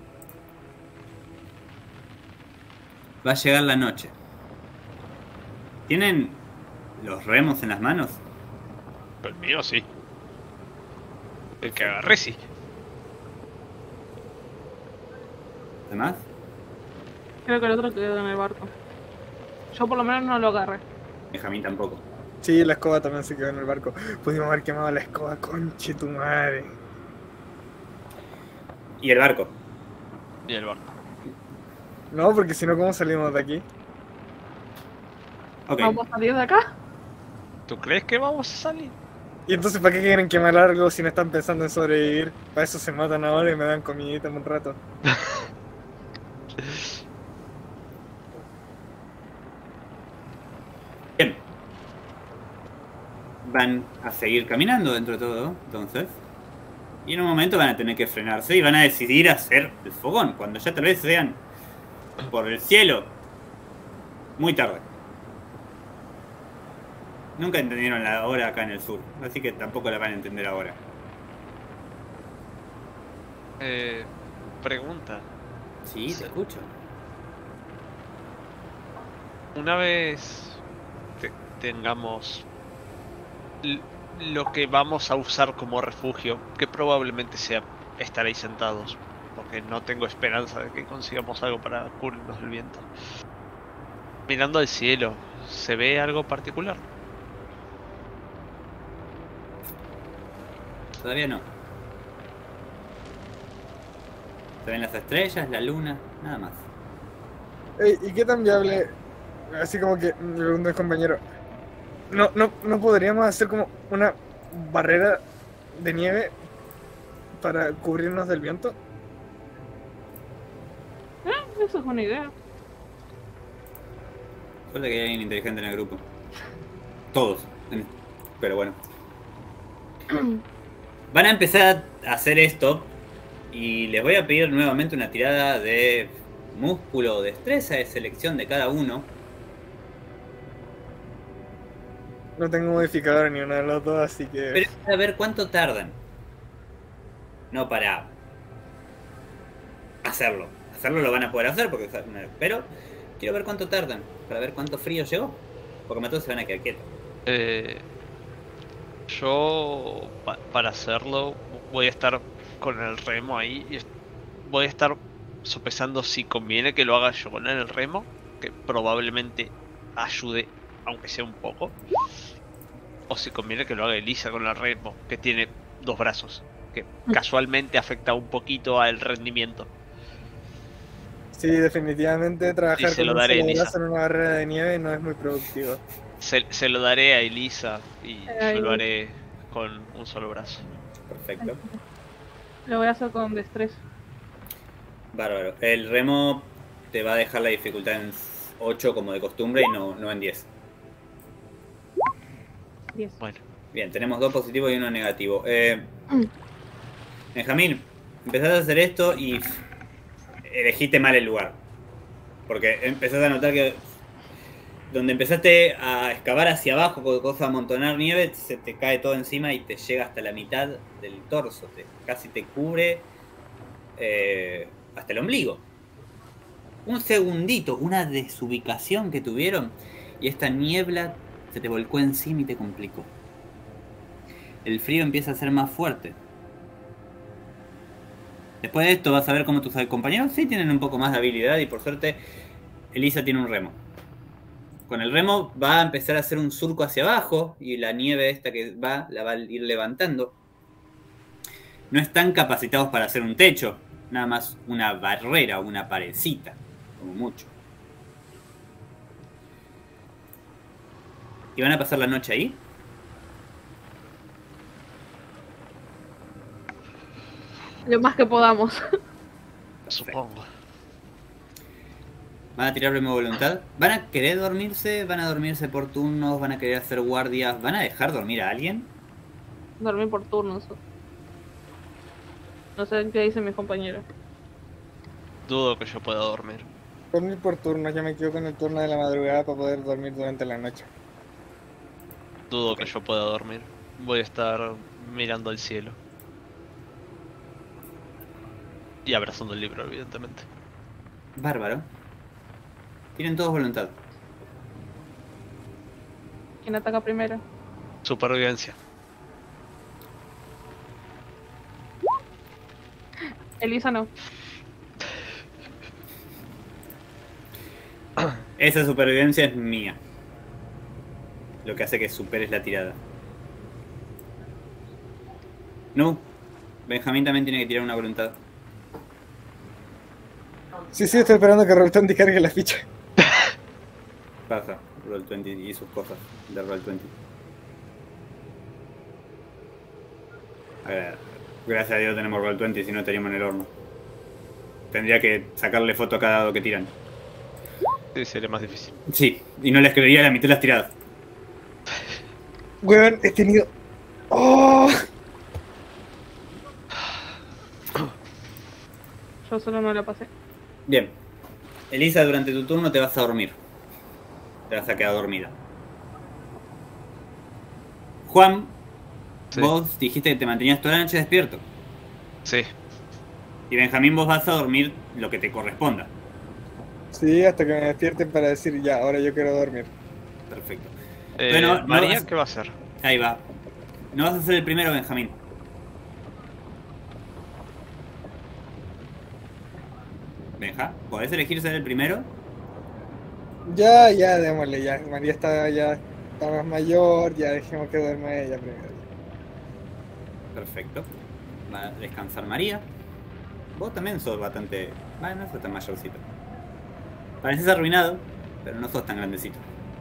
Va a llegar la noche. ¿Tienen los remos en las manos? El mío sí. El que agarré sí. ¿Además? Creo que el otro quedó en el barco. Yo por lo menos no lo agarré. Benjamín tampoco. Sí, la escoba también se quedó en el barco. Pudimos haber quemado la escoba, conche tu madre. ¿Y el barco? Y el barco. No, porque si no, ¿cómo salimos de aquí? Ok. ¿Vamos a salir de acá? ¿Tú crees que vamos a salir? Y entonces, ¿para qué quieren quemar algo si no están pensando en sobrevivir? Para eso se matan ahora y me dan comidita en un rato. Bien. Van a seguir caminando dentro de todo, entonces. Y en un momento van a tener que frenarse y van a decidir hacer el fogón. Cuando ya tal vez sean por el cielo. Muy tarde. Nunca entendieron la hora acá en el sur, así que tampoco la van a entender ahora. Eh, pregunta. Sí, te escucho. Una vez te- tengamos l- lo que vamos a usar como refugio, que probablemente sea estar ahí sentados, porque no tengo esperanza de que consigamos algo para cubrirnos del viento. Mirando al cielo, ¿se ve algo particular? Todavía no. Se ven las estrellas, la luna, nada más. Ey, ¿y qué tan viable? Así como que me preguntó el compañero. ¿No, no, ¿No podríamos hacer como una barrera de nieve para cubrirnos del viento? Eh, eso es una idea. Suerte que hay alguien inteligente en el grupo. Todos. Pero bueno. Van a empezar a hacer esto. Y les voy a pedir nuevamente una tirada de músculo o destreza de selección de cada uno. No tengo modificador ni uno de los dos, así que... Pero para ver cuánto tardan. No para hacerlo. Hacerlo lo van a poder hacer, porque pero quiero ver cuánto tardan. Para ver cuánto frío llegó. Porque entonces se van a quedar quietos. Eh, yo, pa- para hacerlo, voy a estar con el remo ahí y est- voy a estar sopesando si conviene que lo haga yo con el remo, que probablemente ayude, aunque sea un poco, o si conviene que lo haga Elisa con el remo, que tiene dos brazos, que casualmente afecta un poquito al rendimiento. Sí, definitivamente trabajar Sí, se con lo un daré, solo Elisa. brazo en una barrera de nieve no es muy productivo. Se, se lo daré a Elisa y Ay. yo lo haré con un solo brazo. Perfecto. Lo voy a hacer con destreza. Bárbaro. El remo te va a dejar la dificultad en ocho como de costumbre y no, no en diez. diez. Bueno, Bien, tenemos dos positivos y uno negativo. Eh, Benjamín, empezás a hacer esto y elegiste mal el lugar. Porque empezás a notar que donde empezaste a excavar hacia abajo, con cosas a amontonar nieve, se te cae todo encima y te llega hasta la mitad del torso. Te, casi te cubre eh, hasta el ombligo. Un segundito, una desubicación que tuvieron y esta niebla se te volcó encima y te complicó. El frío empieza a ser más fuerte. Después de esto vas a ver cómo tus compañeros sí tienen un poco más de habilidad y por suerte Elisa tiene un remo. Con el remo va a empezar a hacer un surco hacia abajo y la nieve esta que va la va a ir levantando. No están capacitados para hacer un techo, nada más una barrera, una paredcita, como mucho. ¿Y van a pasar la noche ahí? Lo más que podamos. Supongo. ¿Van a tirar primo voluntad? ¿Van a querer dormirse? ¿Van a dormirse por turnos? ¿Van a querer hacer guardias? ¿Van a dejar dormir a alguien? Dormir por turnos. No sé qué dicen mis compañeros. Dudo que yo pueda dormir. Dormir por turno, ya me quedo con el turno de la madrugada para poder dormir durante la noche. Dudo Ok. que yo pueda dormir. Voy a estar mirando al cielo. Y abrazando el libro, evidentemente. Bárbaro. Tienen todos voluntad. ¿Quién ataca primero? Supervivencia. Elisa no. Esa supervivencia es mía. Lo que hace que superes la tirada. No. Benjamín también tiene que tirar una voluntad. Sí, sí, estoy esperando que Roll veinte cargue la ficha. Pasa. Roll veinte y sus cosas de Roll veinte. A ver, gracias a Dios tenemos Roll veinte, si no estaríamos en el horno. Tendría que sacarle foto a cada dado que tiran. Sí, sería más difícil. Sí, y no les escribiría la mitad de las tiradas. Weón, he tenido... ¡Oh! Yo solo no la pasé. Bien. Elisa, durante tu turno te vas a dormir. Te vas a quedar dormida. Juan, Sí. vos dijiste que te mantenías toda la noche despierto. Sí. Y Benjamín, vos vas a dormir lo que te corresponda. Sí, hasta que me despierten para decir, ya, ahora yo quiero dormir. Perfecto. Eh, Bueno, no María, vas- ¿qué va a hacer? Ahí va. No vas a ser el primero, Benjamín. Benja, ¿podés elegir ser el primero? Ya, ya, démosle, ya. María está ya está más mayor, ya dejemos que duerma ella primero. Perfecto. Va a descansar María. Vos también sos bastante... Bueno, no sos tan mayorcito. Pareces arruinado, pero no sos tan grandecito.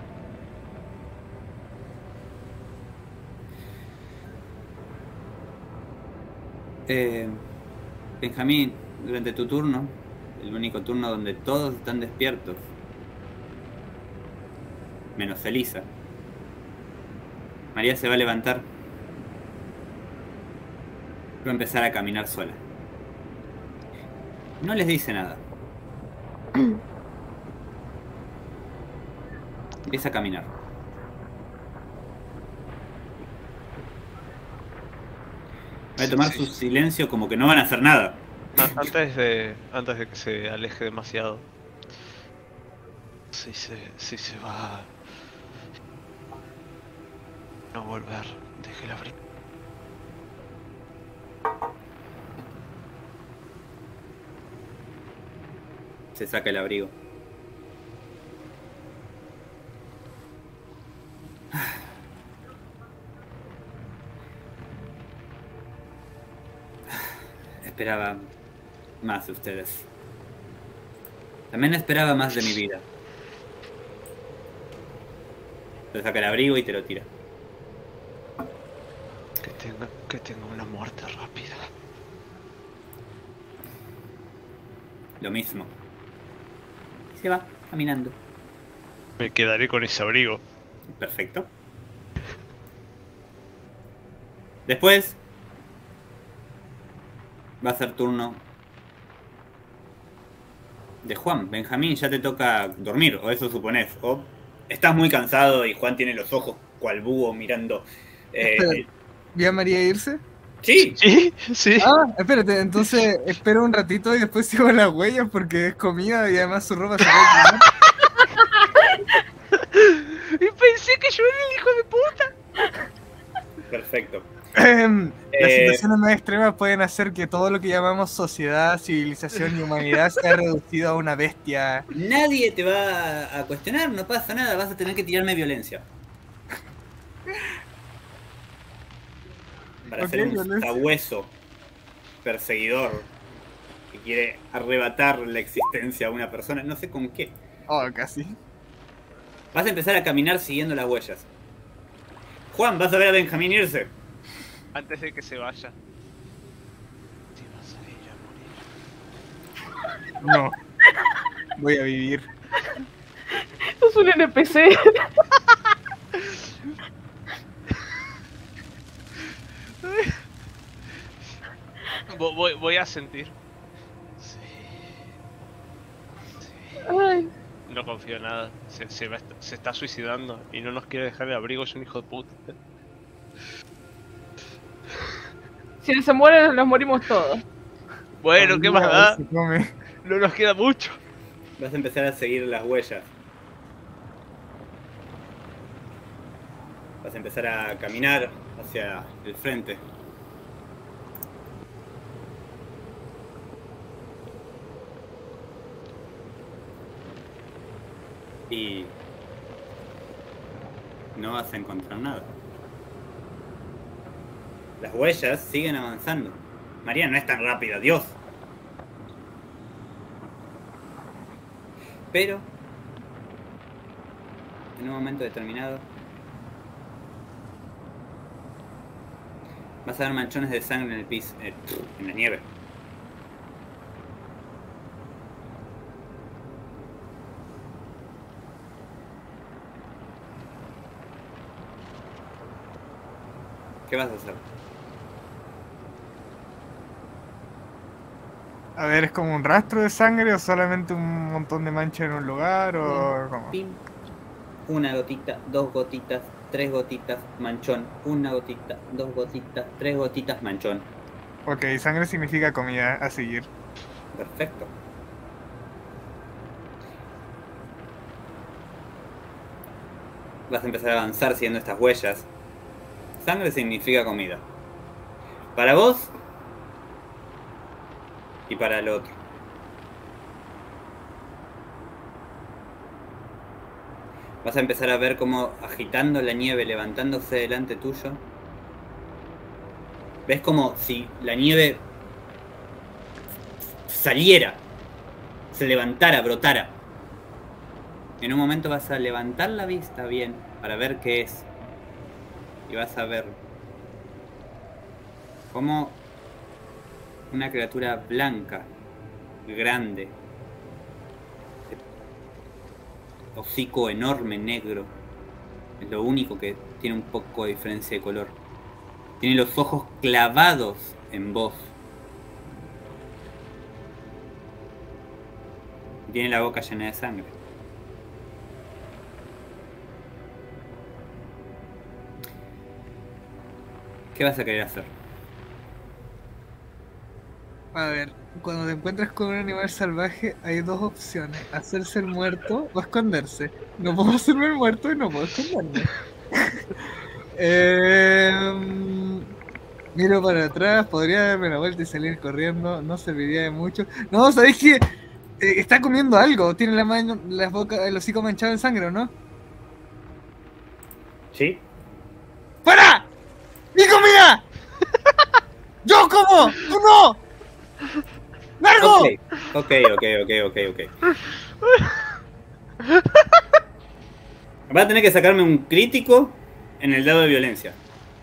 Eh, Benjamín, durante tu turno, el único turno donde todos están despiertos, menos Elisa, María se va a levantar. Va a empezar a caminar sola. No les dice nada. Empieza a caminar. Va a tomar Sí, su sí. silencio como que no van a hacer nada. A- Antes de, antes de que se aleje demasiado. Si se, si se va a no volver, déjela abrir. Se saca el abrigo. Esperaba más de ustedes. También esperaba más de mi vida. Te saca el abrigo y te lo tira. Que tenga, que tenga una muerte rápida. Lo mismo. Se va caminando. Me quedaré con ese abrigo. Perfecto. Después va a ser turno de Juan. Benjamín, ya te toca dormir, o eso suponés. O estás muy cansado y Juan tiene los ojos cual búho mirando. eh, Espera. ¿Vi a María irse? sí, Sí, sí. Ah, espérate, entonces espero un ratito y después sigo las huellas porque es comida y además su ropa se puede quemar. Y pensé que yo era el hijo de puta. perfecto. Em, Las Eh, situaciones más extremas pueden hacer que todo lo que llamamos sociedad, civilización y humanidad sea reducido a una bestia. Nadie te va a cuestionar, no pasa nada, vas a tener que tirarme violencia. Para Ok, ser un violencia. sabueso perseguidor que quiere arrebatar la existencia a una persona, no sé con qué. Oh, casi. Vas a empezar a caminar siguiendo las huellas. Juan, vas a ver a Benjamín irse. Antes de que se vaya. ¿Qué vas a No. Voy a vivir. Es un N P C. Vo- Voy, voy a sentir. Sí. Sí. Ay, No confío en nada. Se, se, va a est- se está suicidando y no nos quiere dejar el abrigo. Es un hijo de puta. si él se muere, nos morimos todos. Bueno, ¿qué más da? Se come. No nos queda mucho. Vas a empezar a seguir las huellas. Vas a empezar a caminar hacia el frente. Y no vas a encontrar nada. Las huellas siguen avanzando. María no es tan rápida, Dios. Pero en un momento determinado vas a ver manchones de sangre en el piso, eh, en la nieve. ¿Qué vas a hacer? A ver, ¿es como un rastro de sangre o solamente un montón de manchas en un lugar o cómo? Pim. Una gotita, dos gotitas, tres gotitas, manchón. Una gotita, dos gotitas, tres gotitas, manchón. Ok, sangre significa comida a seguir. Perfecto. Vas a empezar a avanzar siguiendo estas huellas. Sangre significa comida. Para vos y para el otro. Vas a empezar a ver cómo agitando la nieve, levantándose delante tuyo. Ves como si la nieve saliera, se levantara, brotara. En un momento vas a levantar la vista bien para ver qué es. Y vas a ver como una criatura blanca, grande, hocico enorme, negro. Es lo único que tiene un poco de diferencia de color. Tiene los ojos clavados en vos. Tiene la boca llena de sangre. ¿Qué vas a querer hacer? A ver, cuando te encuentras con un animal salvaje hay dos opciones, hacerse el muerto o esconderse. No puedo hacerme el muerto y no puedo esconderme. eh, miro para atrás, podría darme la vuelta y salir corriendo, no serviría de mucho. No, ¿sabéis qué? Eh, está comiendo algo, tiene la mano, la boca, el hocico manchado en sangre, ¿o no? ¿Sí? ¡Para! ¡Mi comida! ¡Yo como! ¡Tú no! ¡Largo! Ok, ok, ok, ok, ok, ok. Va a tener que sacarme un crítico en el dado de violencia.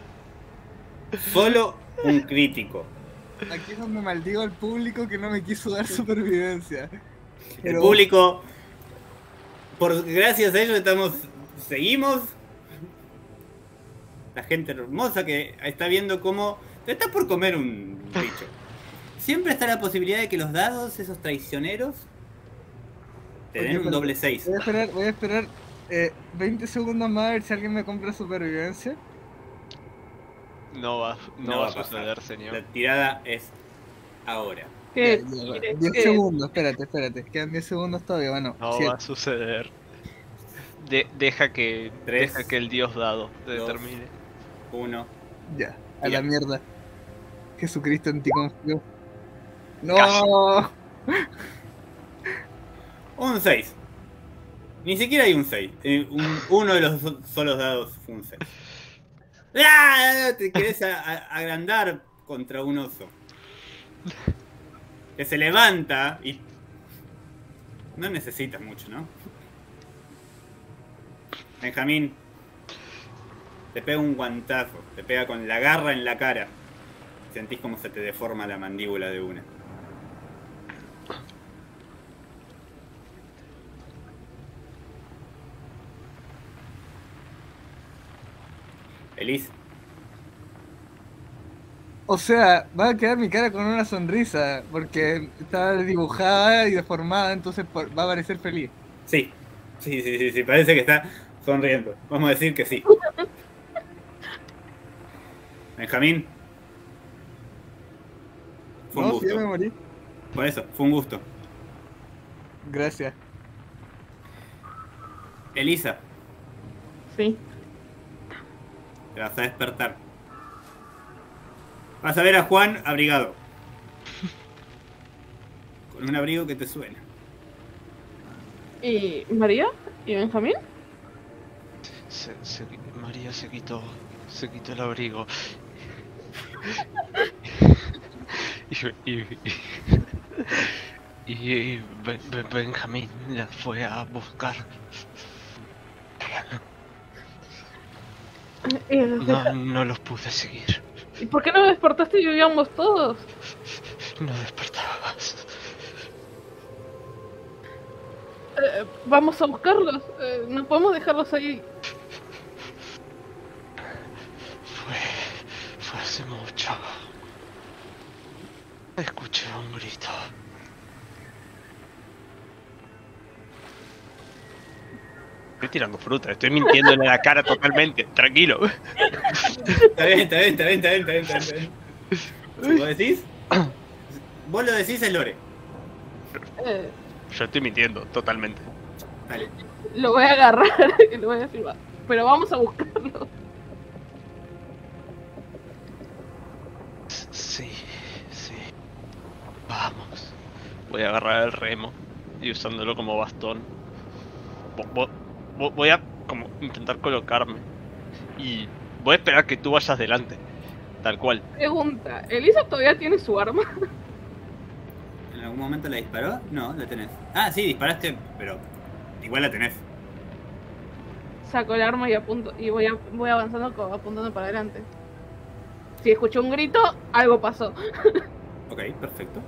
Solo un crítico. Aquí es donde maldigo al público que no me quiso dar supervivencia. El Pero- público, por gracias a ellos estamos, seguimos. La gente hermosa que está viendo cómo te está por comer un bicho. Siempre está la posibilidad de que los dados, esos traicioneros, te den Ok, un doble seis. Voy a esperar, voy a esperar eh, veinte segundos más a ver si alguien me compra supervivencia. No va, no, No va va a a pasar. suceder, señor. La tirada es ahora. ¿Qué Ya, ya, quieres? diez ¿Qué? segundos, espérate, espérate. Quedan diez segundos todavía, bueno. No siete. va a suceder. De- deja que Tres, deja que el dios dado te dos. determine. Uno. Ya, a Ya. la mierda. Jesucristo en ti confío. ¡No! Un seis. Ni siquiera hay un seis. Eh, un- uno de los so- solos dados fue un seis. ¡Ah! Te querés a- a- agrandar contra un oso. Que se levanta y... No necesitas mucho, ¿no? Benjamín. Te pega un guantazo. Te pega con la garra en la cara. Sentís como se te deforma la mandíbula de una. Elise. O sea, va a quedar mi cara con una sonrisa, porque está dibujada y deformada, entonces por- va a parecer feliz. Sí. Sí, sí, sí, sí, parece que está sonriendo. Vamos a decir que sí. Benjamín. Fue un No, sí, ya gusto. me morí. Por eso, fue un gusto. Gracias. Elisa, Sí. te vas a despertar. Vas a ver a Juan abrigado. Con un abrigo que te suena. ¿Y María? ¿Y Benjamín? Se, se- María se quitó, se quitó el abrigo. Y, y, y, y Ben- Ben- Benjamín la fue a buscar. ¿Y, No, no los pude seguir. ¿Y por qué no despertaste y vivíamos todos? No despertabas. Eh, vamos a buscarlos. Eh, no podemos dejarlos ahí. Fue, fue hace mucho. Escuché un grito. Estoy tirando fruta, estoy mintiendo en la cara totalmente, tranquilo. Está bien, está bien, está bien, está bien, está bien, está bien. Si vos decís, vos lo decís es Lore. Eh, Yo estoy mintiendo totalmente. Dale. lo voy a agarrar y lo voy a decir, va. Pero vamos a buscarlo. Sí, sí. Vamos. Voy a agarrar el remo y usándolo como bastón. Vo- vo- vo- Voy a como intentar colocarme. Y voy a esperar que tú vayas delante. Tal cual. Pregunta, ¿Elisa todavía tiene su arma? ¿En algún momento la disparó? No, la tenés. Ah, sí, disparaste, pero igual la tenés. Saco el arma y apunto y voy, a- voy avanzando co- apuntando para adelante. Si escucho un grito, algo pasó. Ok, perfecto.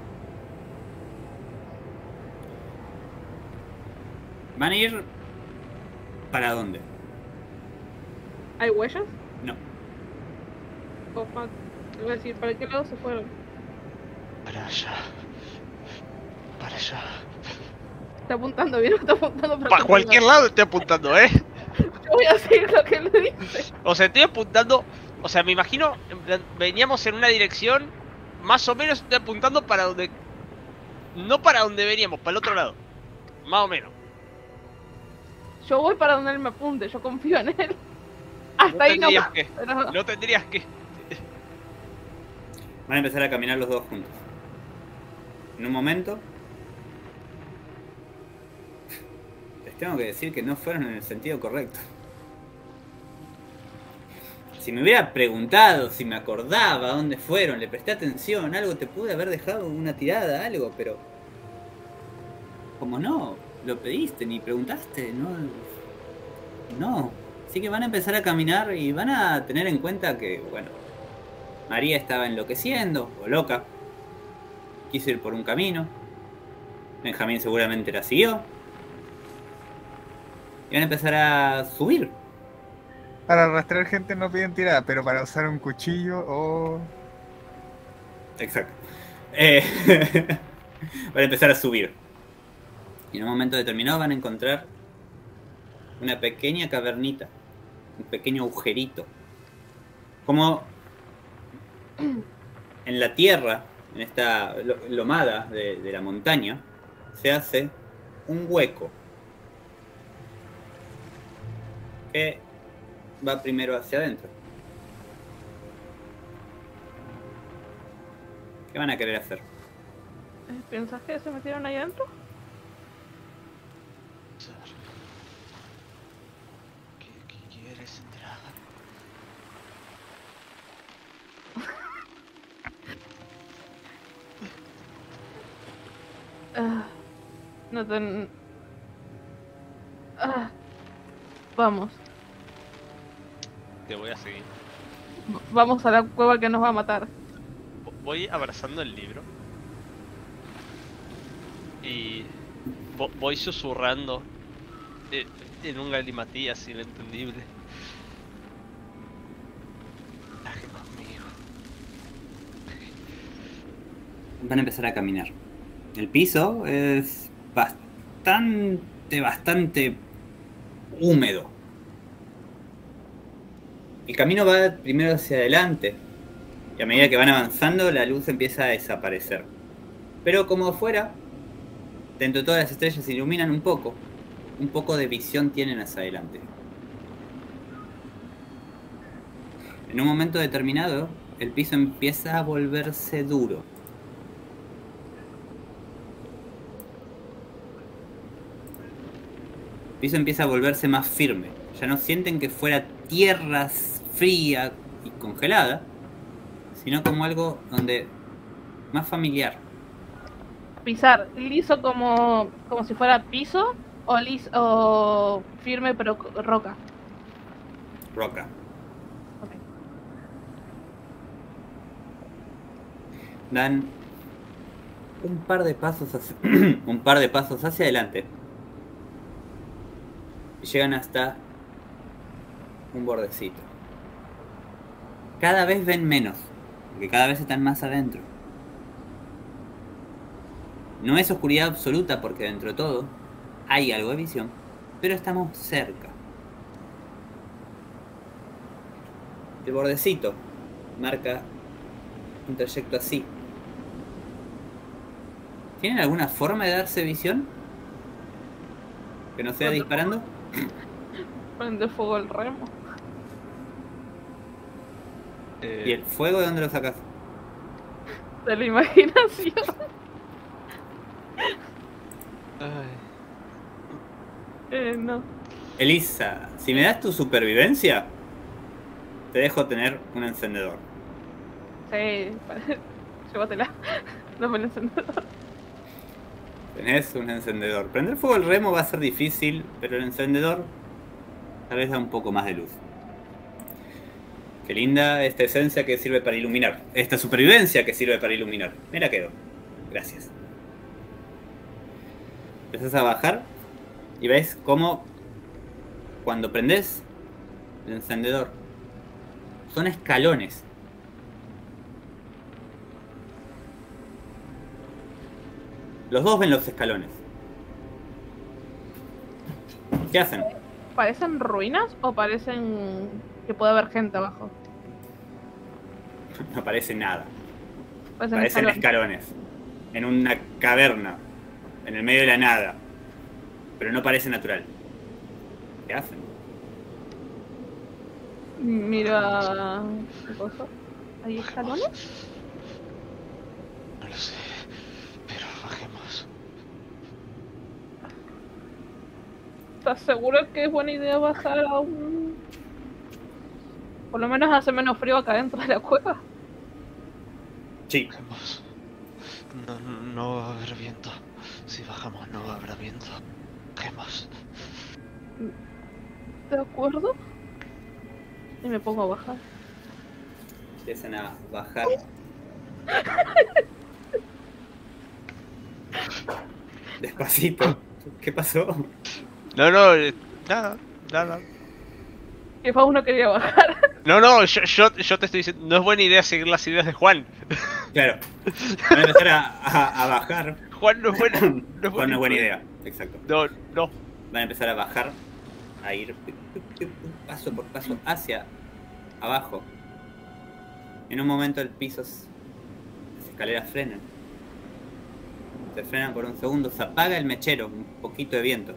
¿Van a ir para dónde? ¿Hay huellas? No. O pa- te voy a decir, ¿para qué lado se fueron? Para allá. Para allá. Está apuntando bien, está apuntando para Para cualquier lado estoy apuntando, ¿eh? Yo voy a seguir lo que le dice. O sea, estoy apuntando. O sea, me imagino. En plan, veníamos en una dirección. Más o menos estoy apuntando para donde. No para donde veníamos, para el otro lado. Más o menos. Yo voy para donde él me apunte, yo confío en él. Hasta No ahí tendrías nomás. que. Pero... No tendrías que. Van a empezar a caminar los dos juntos. En un momento... Les tengo que decir que no fueron en el sentido correcto. Si me hubiera preguntado, si me acordaba dónde fueron, le presté atención, algo te pude haber dejado una tirada, algo, pero... Como no, lo pediste, ni preguntaste, no... No. Así que van a empezar a caminar y van a tener en cuenta que, bueno... María estaba enloqueciendo, o loca. Quiso ir por un camino. Benjamín seguramente la siguió. Y van a empezar a subir. Para arrastrar gente no piden tirada, pero para usar un cuchillo o... Exacto. Eh, van a empezar a subir. Y en un momento determinado van a encontrar una pequeña cavernita. Un pequeño agujerito. Como en la tierra, en esta lo- lomada de, de la montaña, se hace un hueco que va primero hacia adentro. ¿Qué van a querer hacer? ¿Pensás que se metieron ahí adentro? ¿Qué, qué quieres entrar? Ah, no ten... Ah, vamos. Te voy a seguir. V- Vamos a la cueva que nos va a matar. Vo- Voy abrazando el libro. Y vo- voy susurrando eh, en un galimatías inentendible. van a empezar a caminar. El piso es bastante, bastante húmedo. El camino va primero hacia adelante y a medida que van avanzando la luz empieza a desaparecer. Pero como afuera, dentro de todas las estrellas se iluminan un poco, un poco de visión tienen hacia adelante. En un momento determinado, el piso empieza a volverse duro. El piso empieza a volverse más firme. Ya no sienten que fuera tierra fría y congelada, sino como algo donde más familiar. Pisar liso como, como si fuera piso o liso o firme pero roca. Roca. Okay. Dan un par de pasos hacia, un par de pasos hacia adelante y llegan hasta un bordecito. Cada vez ven menos, porque cada vez están más adentro. No es oscuridad absoluta porque dentro de todo hay algo de visión, pero estamos cerca. El bordecito marca un trayecto así. ¿Tienen alguna forma de darse visión? ¿Que no sea disparando? Prende fuego el remo. Eh, ¿Y el fuego de dónde lo sacas? De la imaginación. ay, Eh, no. Elisa, si me das tu supervivencia, te dejo tener un encendedor. Sí, llévatela. Dame el encendedor. Tenés un encendedor. Prender fuego el remo va a ser difícil, pero el encendedor tal vez da un poco más de luz. Qué linda esta esencia que sirve para iluminar. Esta supervivencia que sirve para iluminar. Mira quedó. Gracias. Empezás a bajar y ves cómo cuando prendés el encendedor son escalones. Los dos ven los escalones. ¿Qué hacen? ¿Parecen ruinas o parecen que puede haber gente abajo? No parece nada. Parecen, Parecen escalones. escalones. En una caverna. En el medio de la nada. Pero no parece natural. ¿Qué hacen? Mira. ¿Qué cosa? ¿Hay escalones? no lo sé. Pero bajemos. ¿Estás seguro que es buena idea bajar a un... Por lo menos hace menos frío acá dentro de la cueva? Sí. Bajemos. No, no va a haber viento. Si bajamos no va a haber viento. Bajemos. ¿De acuerdo? Y me pongo a bajar. Empiezan a bajar. Despacito. ¿Qué pasó? No, no, eh, nada, nada. Que Faust no quería bajar. No, no, yo, yo, yo te estoy diciendo, no es buena idea seguir las ideas de Juan. Claro. Van a empezar a, a, a bajar. Juan no es buena, no es Fue una buena idea. Exacto. No, no. Van a empezar a bajar. A ir paso por paso hacia abajo. En un momento el piso, las escaleras frenan. Se frenan por un segundo, se apaga el mechero, un poquito de viento.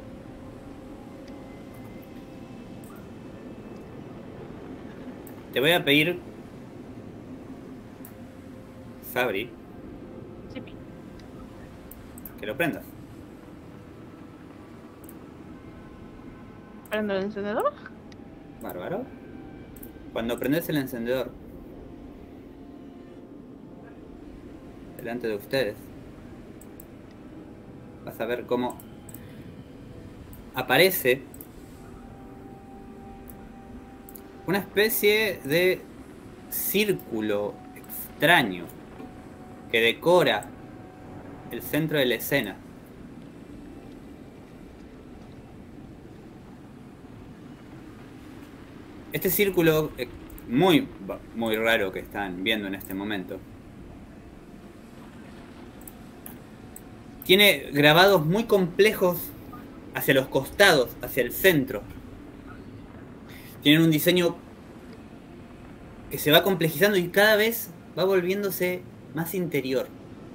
Te voy a pedir, Sabri, Sí. que lo prendas. ¿Prendo el encendedor? Bárbaro. Cuando prendes el encendedor delante de ustedes, vas a ver cómo aparece una especie de círculo extraño que decora el centro de la escena. Este círculo eh, muy, muy raro que están viendo en este momento Tiene grabados muy complejos hacia los costados, hacia el centro. Tienen un diseño que se va complejizando y cada vez va volviéndose más interior.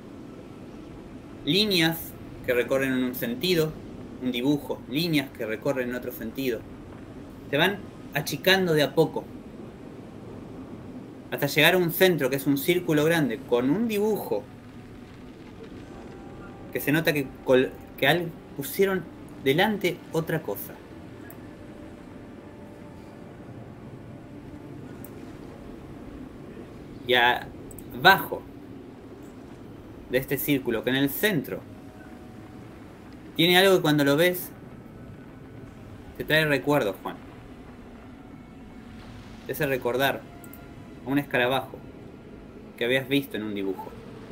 Líneas que recorren en un sentido, un dibujo, líneas que recorren en otro sentido. Se van achicando de a poco, hasta llegar a un centro que es un círculo grande, con un dibujo que se nota que, que al, pusieron delante otra cosa. Y abajo de este círculo, que en el centro tiene algo que cuando lo ves te trae recuerdos, Juan. Te hace recordar a un escarabajo que habías visto en un dibujo.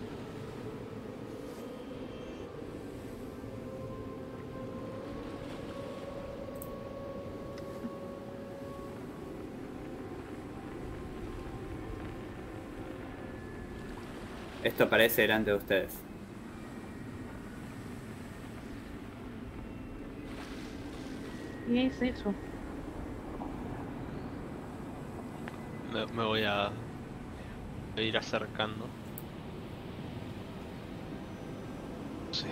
Esto aparece delante de ustedes. ¿Qué es eso? Me, me voy a, a ir acercando. Sí.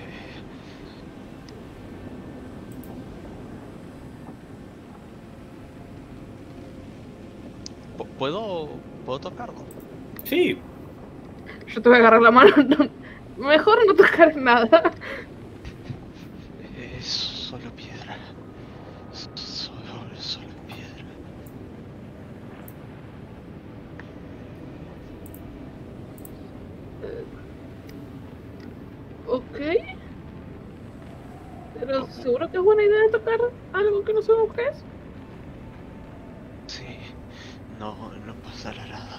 P- ¿Puedo, ¿Puedo tocarlo? Sí. Yo te voy a agarrar la mano. No, mejor no tocar nada. Es solo piedra. Solo, solo piedra. Ok. Pero seguro que es buena idea tocar algo que no sabemos qué es. Sí, no, no pasará nada.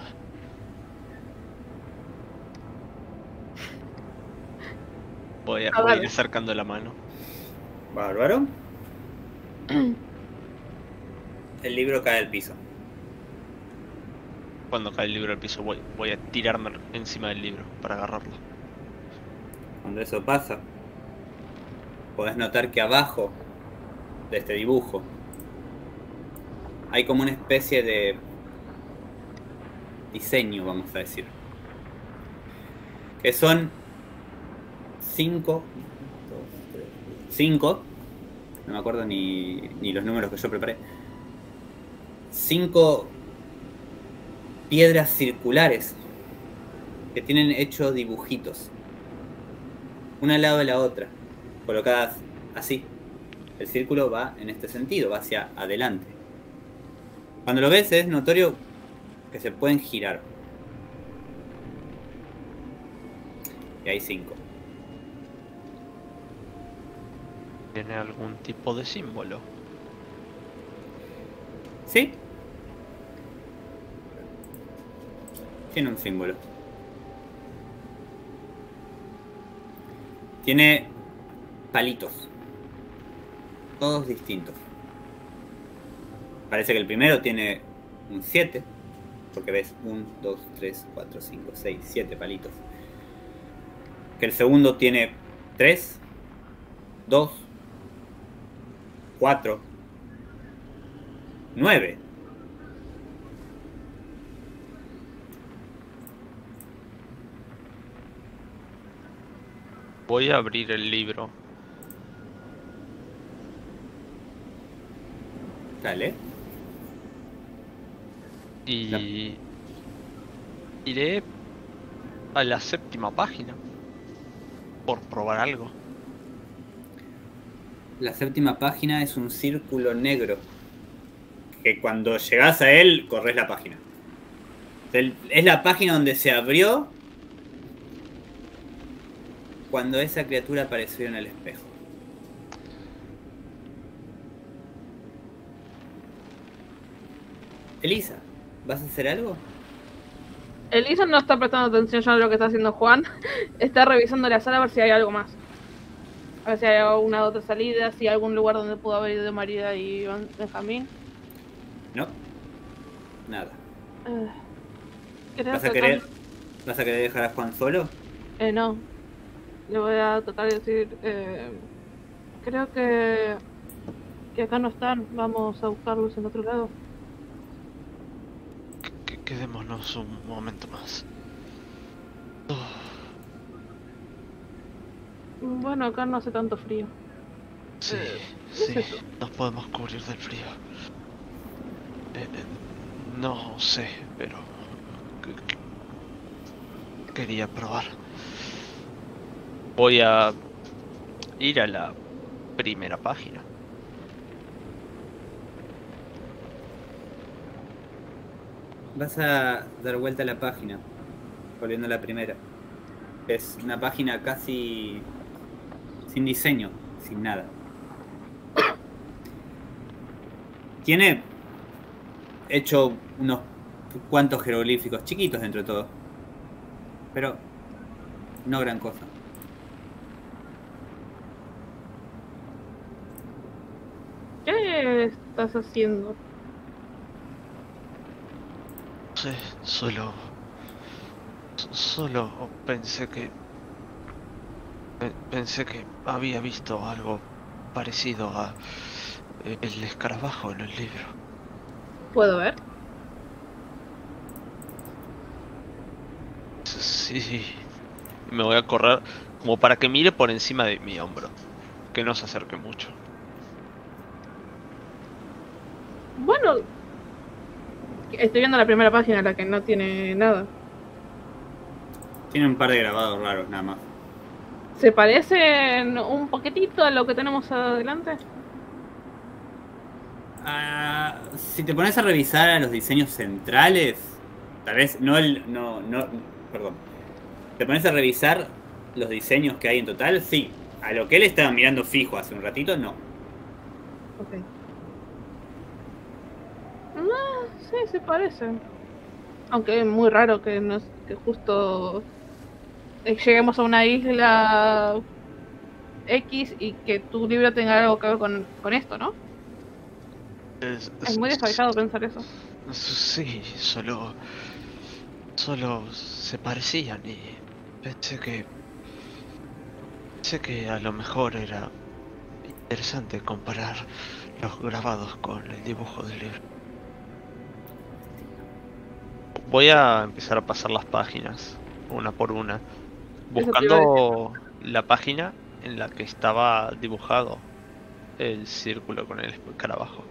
Voy a, A voy a ver. ir acercando la mano. Bárbaro. El libro cae al piso. Cuando cae el libro al piso voy, voy a tirarme encima del libro para agarrarlo. Cuando eso pasa, podés notar que abajo de este dibujo hay como una especie de diseño, vamos a decir, que son cinco, dos, tres, cinco, no me acuerdo ni, ni los números que yo preparé, cinco piedras circulares que tienen hecho dibujitos, una al lado de la otra, colocadas así. El círculo va en este sentido, va hacia adelante. Cuando lo ves es notorio que se pueden girar. Y hay cinco. ¿Tiene algún tipo de símbolo? ¿Sí? Tiene un símbolo. Tiene palitos. Todos distintos. Parece que el primero tiene un siete. Porque ves uno, dos, tres, cuatro, cinco, seis, siete palitos. Que el segundo tiene tres, dos, cuatro, nueve. Voy a abrir el libro. Dale. Y No. iré a la séptima página por probar algo. La séptima página es un círculo negro que cuando llegás a él corres la página. El- Es la página donde se abrió cuando esa criatura apareció en el espejo. Elisa, ¿vas a hacer algo? Elisa no está prestando atención ya a lo que está haciendo Juan. Está revisando la sala a ver si hay algo más. A ver si hay alguna otra salida, si hay algún lugar donde pudo haber ido María y Ben- Benjamín. No. Nada. Eh, ¿querés ¿Vas a acercar- querer, ¿Vas a querer dejar a Juan solo? Eh, no. Le voy a tratar de decir, eh, creo que, que acá no están, vamos a buscarlos en otro lado. Que- Quedémonos un momento más. Oh, Bueno, acá no hace tanto frío. sí, Eh, ¿qué sí, es eso? nos podemos cubrir del frío. Eh, eh, no sé, pero que- que- quería probar. Voy a ir a la primera página. Vas a dar vuelta a la página, volviendo a la primera. Es una página casi sin diseño, sin nada. Tiene hecho unos cuantos jeroglíficos chiquitos dentro de todo, pero no gran cosa. ¿Qué estás haciendo? No sé, solo... Solo pensé que... pe- Pensé que había visto algo parecido a eh, el escarabajo en el libro. ¿Puedo ver? Sí, sí. Me voy a correr como para que mire por encima de mi hombro. Que no se acerque mucho. Bueno, estoy viendo la primera página, la que no tiene nada. Tiene un par de grabados raros nada más. ¿Se parecen un poquitito a lo que tenemos adelante? Ah, si te pones a revisar a los diseños centrales, tal vez no el. No, no, perdón. Te pones a revisar los diseños que hay en total, sí. A lo que él estaba mirando fijo hace un ratito, no. Ok. Ah, sí, se parecen. Aunque es muy raro que, nos, que justo eh, lleguemos a una isla X y que tu libro tenga algo que ver con, con esto, ¿no? Es, Es muy descabellado pensar eso. sí, solo... Solo se parecían y pensé que... Pensé que a lo mejor era interesante comparar los grabados con el dibujo del libro. Voy a empezar a pasar las páginas, una por una, Eso te iba a decir. buscando la página en la que estaba dibujado el círculo con el escarabajo.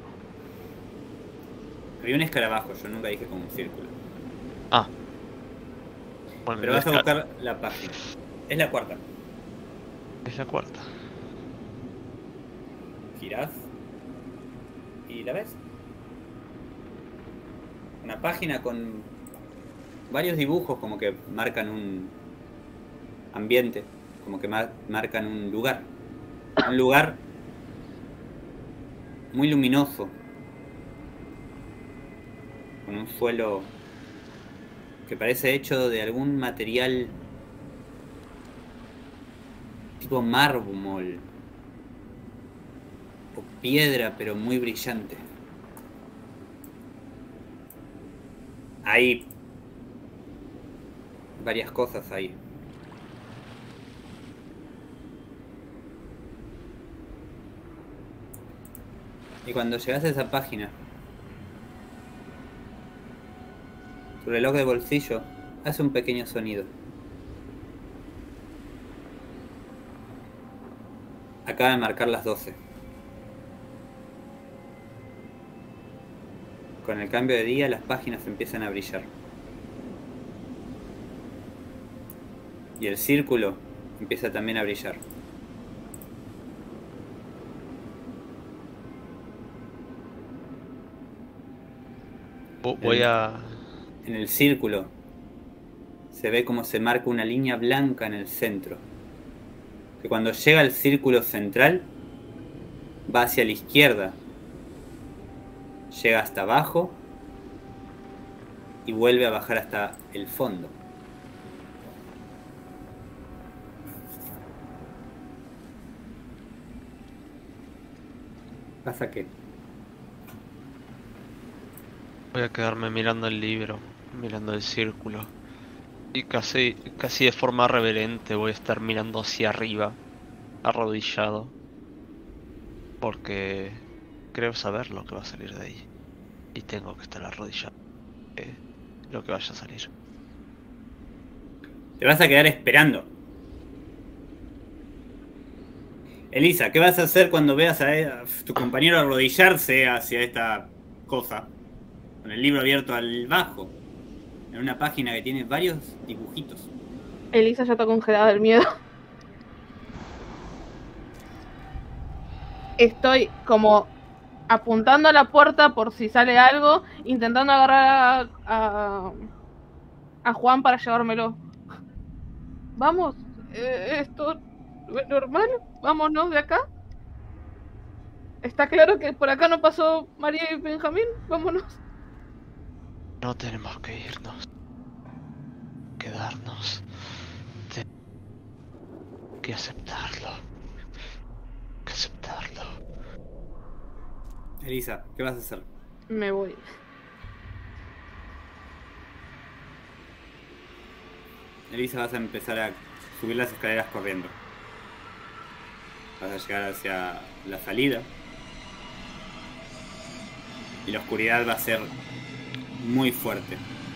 Había un escarabajo, yo nunca dije como un círculo. Ah. Bueno, Pero el vas a esca- buscar la página. Es la cuarta. es la cuarta. Girás y la ves. Una página con varios dibujos como que marcan un ambiente, como que mar- marcan un lugar. Un lugar muy luminoso, con un suelo que parece hecho de algún material tipo mármol o piedra, pero muy brillante. Hay varias cosas ahí. Y cuando llegas a esa página, tu reloj de bolsillo hace un pequeño sonido. Acaba de marcar las doce. Con el cambio de día las páginas empiezan a brillar. Y el círculo empieza también a brillar. Vo- Voy a... En el círculo se ve como se marca una línea blanca en el centro, que cuando llega al círculo central va hacia la izquierda, llega hasta abajo y vuelve a bajar hasta el fondo. ¿Pasa qué? Voy a quedarme mirando el libro, mirando el círculo. Y casi, casi de forma reverente voy a estar mirando hacia arriba, arrodillado. Porque creo saber lo que va a salir de ahí. Y tengo que estar arrodillado. Eh, lo que vaya a salir. Te vas a quedar esperando. Elisa, ¿qué vas a hacer cuando veas a tu compañero arrodillarse hacia esta cosa? Con el libro abierto al bajo. En una página que tiene varios dibujitos. Elisa ya está congelada del miedo. Estoy como apuntando a la puerta por si sale algo, intentando agarrar a, a, a Juan para llevármelo. Vamos, eh, esto no es normal, vámonos de acá. Está claro que por acá no pasó María y Benjamín, vámonos. No tenemos que irnos. Quedarnos. Tenemos que aceptarlo. Que aceptarlo. Elisa, ¿qué vas a hacer? Me voy. Elisa, vas a empezar a subir las escaleras corriendo. Vas a llegar hacia la salida. Y la oscuridad va a ser muy fuerte.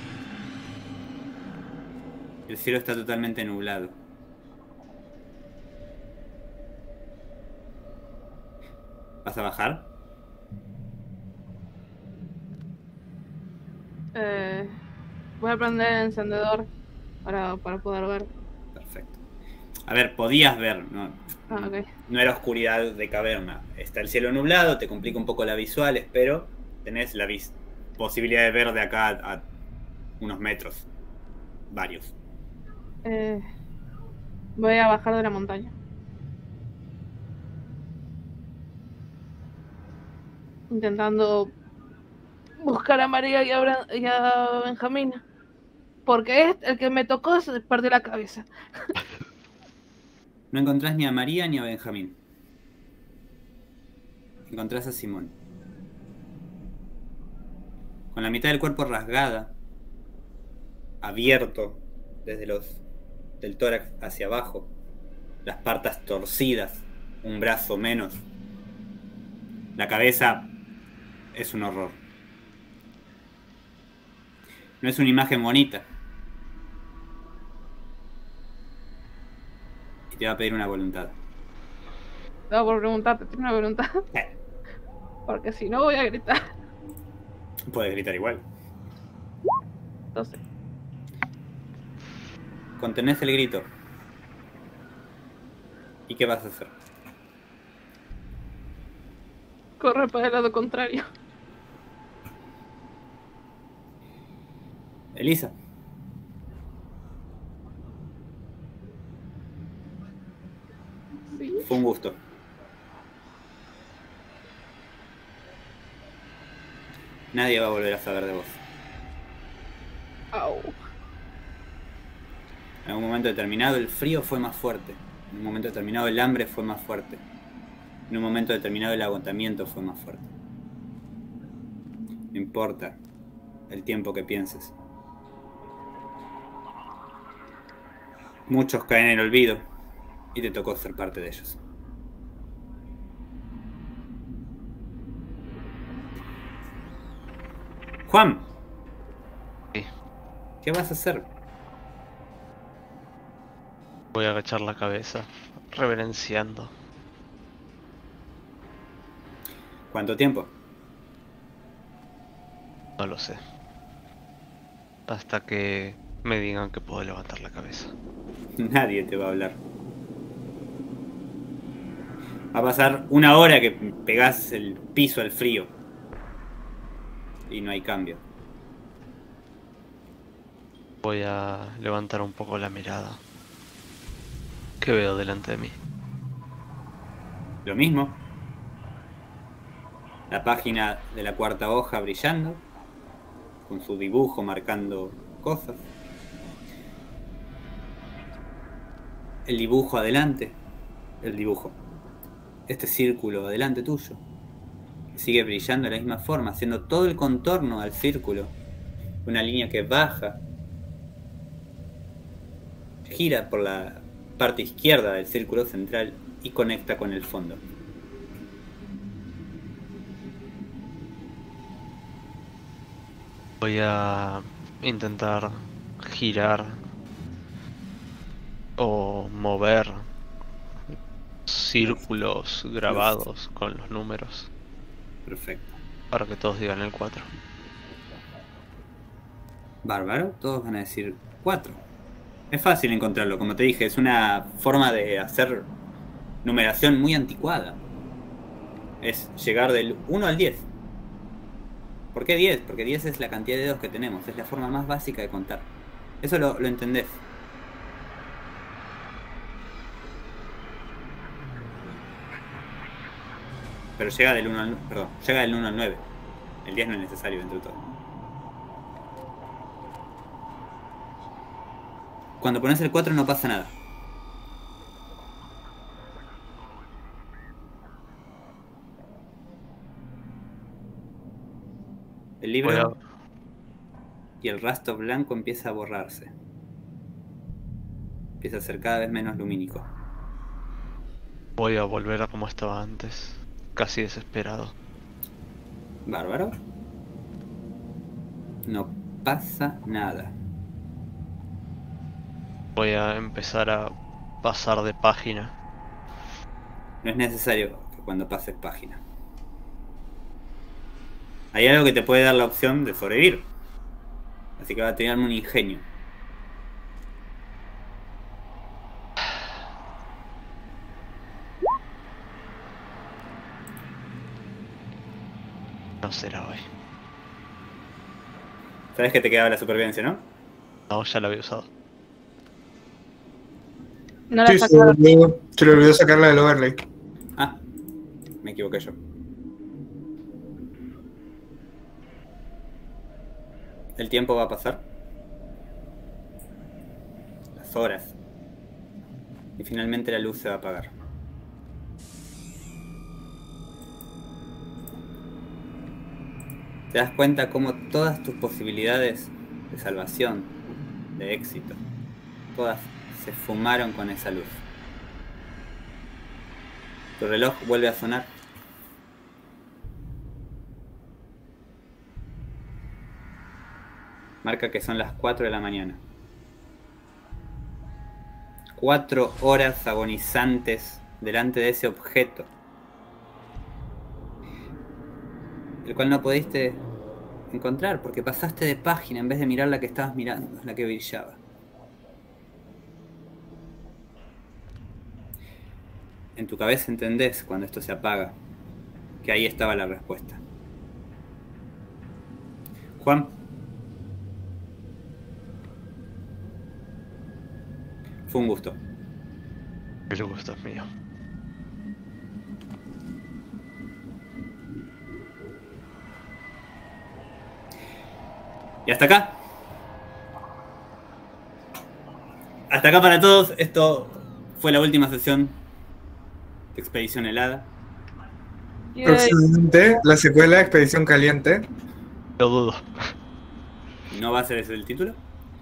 El cielo está totalmente nublado. ¿Vas a bajar? Eh, voy a prender el encendedor para, para poder ver. Perfecto. A ver, podías ver, ¿no? Ah, ok. No era oscuridad de caverna. Está el cielo nublado, te complica un poco la visual, pero tenés la vis posibilidad de ver de acá a, a unos metros. Varios. Eh, voy a bajar de la montaña. Intentando buscar a María y a, Bra y a Benjamín. Porque es el que me tocó se perdió la cabeza. No encontrás ni a María ni a Benjamín. Encontrás a Simón. Con la mitad del cuerpo rasgada, abierto desde los del tórax hacia abajo, las patas torcidas, un brazo menos. La cabeza es un horror. No es una imagen bonita. Y te va a pedir una voluntad. No, por preguntarte, ¿tienes una voluntad? Eh, Porque si no voy a gritar. puedes gritar igual. Entonces, Contenés el grito. ¿Y qué vas a hacer? corre para el lado contrario. Elisa. Sí. Fue un gusto. Nadie va a volver a saber de vos. Au. En un momento determinado el frío fue más fuerte. En un momento determinado el hambre fue más fuerte. En un momento determinado el agotamiento fue más fuerte. No importa el tiempo que pienses. Muchos caen en el olvido y te tocó ser parte de ellos. Juan, Sí. ¿qué vas a hacer? Voy a agachar la cabeza, reverenciando. ¿Cuánto tiempo? No lo sé. Hasta que me digan que puedo levantar la cabeza. Nadie te va a hablar. Va a pasar una hora que pegás el piso al frío. Y no hay cambio. Voy a levantar un poco la mirada. ¿Qué veo delante de mí? Lo mismo. La página de la cuarta hoja brillando. Con su dibujo marcando cosas. El dibujo adelante. El dibujo. Este círculo adelante tuyo. Sigue brillando de la misma forma, haciendo todo el contorno al círculo. Una línea que baja gira por la parte izquierda del círculo central y conecta con el fondo. Voy a intentar girar o mover círculos grabados con los números Perfecto. para que todos digan el cuatro. Bárbaro, todos van a decir cuatro. Es fácil encontrarlo, como te dije, es una forma de hacer numeración muy anticuada. Es llegar del uno al diez. ¿Por qué diez? Porque diez es la cantidad de dedos que tenemos, es la forma más básica de contar. Eso lo, lo entendés. Pero llega del uno al, perdón, llega del uno al nueve. El diez no es necesario dentro de todo. Cuando pones el cuatro no pasa nada. El libro Voy a- y el rastro blanco empieza a borrarse. Empieza a ser cada vez menos lumínico. Voy a volver a como estaba antes, casi desesperado. Bárbaro. No pasa nada. Voy a empezar a pasar de página. No es necesario que cuando pases página. Hay algo que te puede dar la opción de sobrevivir. Así que va a tener un ingenio. No será hoy. Sabes que te quedaba la supervivencia, ¿no? No, ya lo había usado. No la Sí, se, sacaron. le olvidó, se le olvidó sacarla del overlay. Ah, me equivoqué yo. El tiempo va a pasar. Las horas. Y finalmente la luz se va a apagar. Te das cuenta cómo todas tus posibilidades de salvación, de éxito, todas se fumaron con esa luz. Tu reloj vuelve a sonar. Marca que son las cuatro de la mañana. Cuatro horas agonizantes delante de ese objeto, el cual no pudiste encontrar porque pasaste de página en vez de mirar la que estabas mirando, la que brillaba. En tu cabeza entendés cuando esto se apaga que ahí estaba la respuesta. Juan, fue un gusto. El gusto es mío. Y hasta acá. Hasta acá para todos. Esto fue la última sesión de Expedición Helada. Yay. Próximamente, la secuela de Expedición Caliente. Lo dudo. No va a ser ese el título.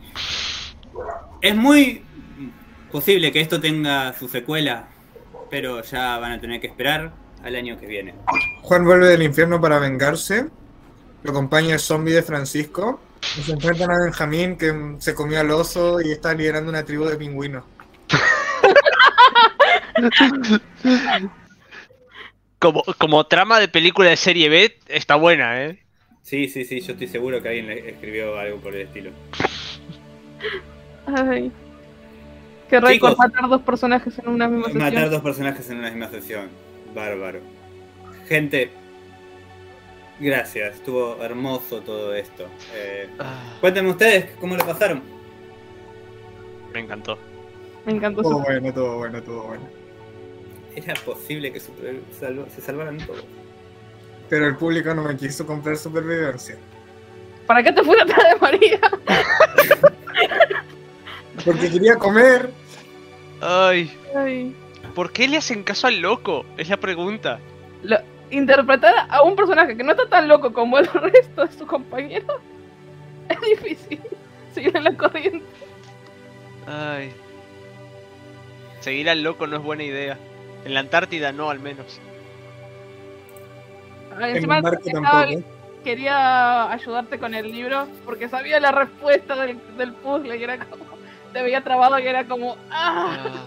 Es muy posible que esto tenga su secuela, pero ya van a tener que esperar al año que viene. Juan vuelve del infierno para vengarse. Lo acompaña el zombie de Francisco. Y se enfrentan a Benjamín, que se comió al oso y está liderando una tribu de pingüinos. Como, como trama de película de serie B, está buena, ¿eh? Sí, sí, sí, yo estoy seguro que alguien le escribió algo por el estilo. Ay. Qué récord Chicos. matar dos personajes en una misma sesión. Matar dos personajes en una misma sesión. Bárbaro. Gente, gracias. Estuvo hermoso todo esto. Eh, Ah, cuéntenme ustedes cómo lo pasaron. me encantó. Me encantó Todo su... bueno, todo bueno, todo bueno. Era posible que super- salvo- se salvaran todos. Pero el público no me quiso comprar supervivencia. ¿Para qué te fuiste atrás de María? Porque quería comer. Ay, Ay. ¿por qué le hacen caso al loco? Es la pregunta. Lo- interpretar a un personaje que no está tan loco como el resto de sus compañeros es difícil. Seguir en la corriente. Ay, Seguir al loco no es buena idea. En la Antártida no, al menos. Ah, En encima un barco estaba- tampoco. quería ayudarte con el libro porque sabía la respuesta del, del puzzle y era como. Te veía trabado y era como. ¡Ah!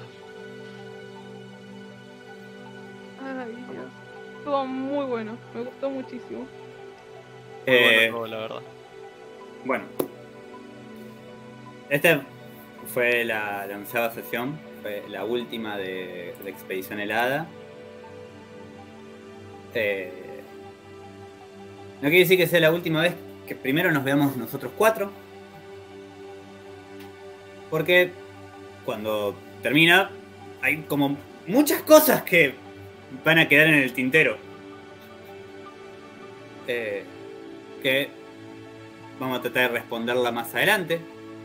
Ah, Ay, Dios. Estuvo muy bueno. Me gustó muchísimo. muy Eh, bueno juego, la verdad. Bueno. Esta fue la, la onceava sesión. Fue la última de, de Expedición Helada. Eh, no quiere decir que sea la última vez que primero nos veamos nosotros cuatro. Porque cuando termina hay como muchas cosas que van a quedar en el tintero. Eh, que vamos a tratar de responderla más adelante.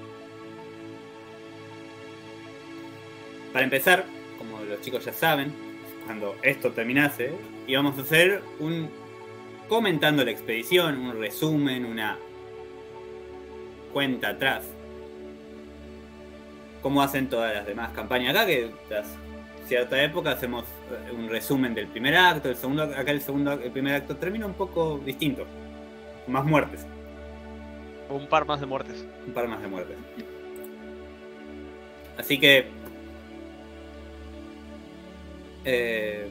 Para empezar, como los chicos ya saben, cuando esto terminase, íbamos a hacer un comentando la expedición, un resumen, una cuenta atrás. Como hacen todas las demás campañas acá, que tras cierta época hacemos un resumen del primer acto, el segundo, acá el segundo, el primer acto termina un poco distinto, con más muertes, Un par más de muertes. un par más de muertes. Así que eh,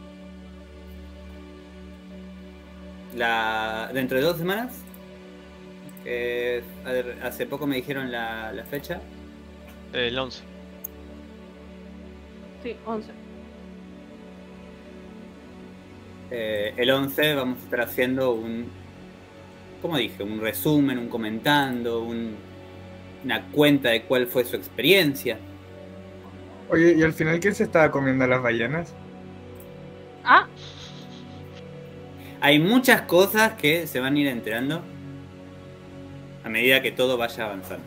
la, dentro de dos semanas, que a ver, hace poco me dijeron la, la fecha. El once. Sí, once. Eh, el once vamos a estar haciendo un, como dije, un resumen, un comentando, un, una cuenta de cuál fue su experiencia. Oye, ¿y al final quién se estaba comiendo a las ballenas? Ah, Hay muchas cosas que se van a ir enterando a medida que todo vaya avanzando.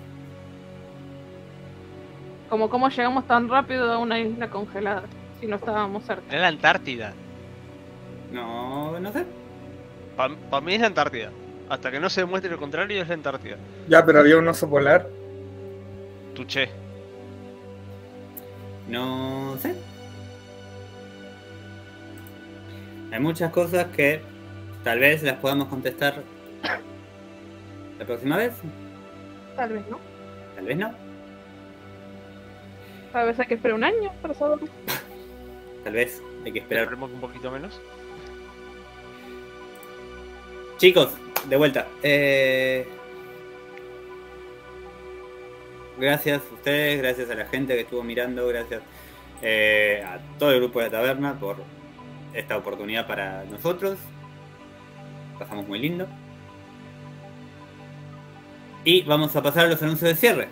como cómo llegamos tan rápido a una isla congelada si no estábamos cerca. Era la Antártida. No, no sé. Para mí es la Antártida. Hasta que no se demuestre lo contrario, es la Antártida. Ya, pero había un oso polar. Tuché. No sé. Hay muchas cosas que tal vez las podamos contestar la próxima vez. Tal vez no. Tal vez no. Tal vez hay que esperar un año para saberlo. Tal vez hay que esperar. Esperemos un poquito menos. Chicos, de vuelta. Eh... Gracias a ustedes, gracias a la gente que estuvo mirando, gracias eh, a todo el grupo de la taberna por esta oportunidad para nosotros. Pasamos muy lindo. Y vamos a pasar a los anuncios de cierre.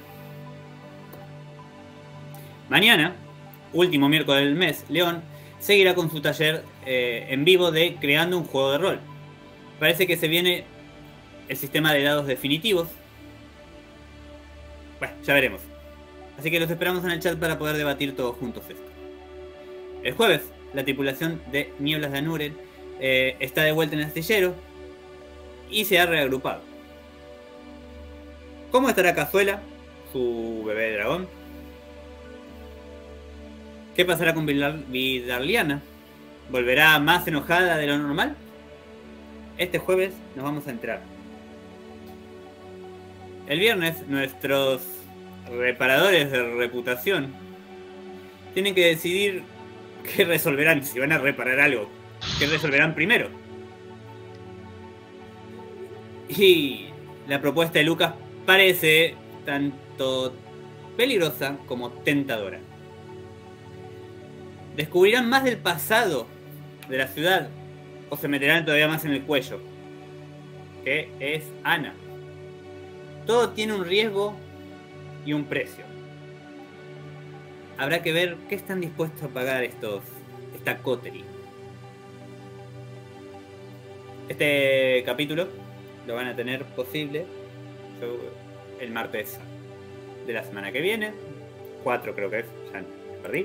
Mañana, último miércoles del mes, León seguirá con su taller eh, en vivo de Creando un Juego de Rol. Parece que se viene el sistema de dados definitivos. Bueno, ya veremos. Así que los esperamos en el chat para poder debatir todos juntos esto. El jueves, la tripulación de Nieblas de Anuren eh, está de vuelta en el astillero y se ha reagrupado. ¿Cómo estará Cazuela, su bebé dragón? ¿Qué pasará con Vidar- Vidarliana? ¿Volverá más enojada de lo normal? Este jueves nos vamos a enterar. El viernes, nuestros reparadores de reputación tienen que decidir qué resolverán, si van a reparar algo, qué resolverán primero. Y la propuesta de Lucas parece tanto peligrosa como tentadora. ¿Descubrirán más del pasado de la ciudad o se meterán todavía más en el cuello? Que es Ana. Todo tiene un riesgo y un precio. Habrá que ver qué están dispuestos a pagar estos, esta coterie. Este capítulo lo van a tener posible el martes de la semana que viene. cuatro creo que es, ya me perdí.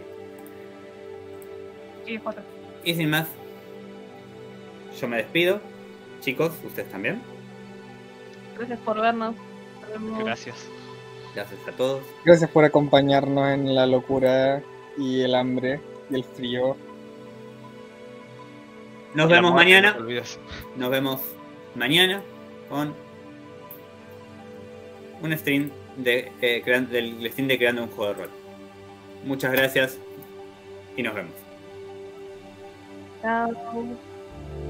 Sí, cuatro. Y sin más, yo me despido. Chicos, ustedes también. Gracias por vernos. Nos vemos. Gracias. Gracias a todos. Gracias por acompañarnos en la locura y el hambre y el frío. Nos Y la vemos muerte, mañana. no te olvides. Nos vemos mañana con un stream de, eh, crean- del stream de creando un juego de rol. Muchas gracias y nos vemos. Chao.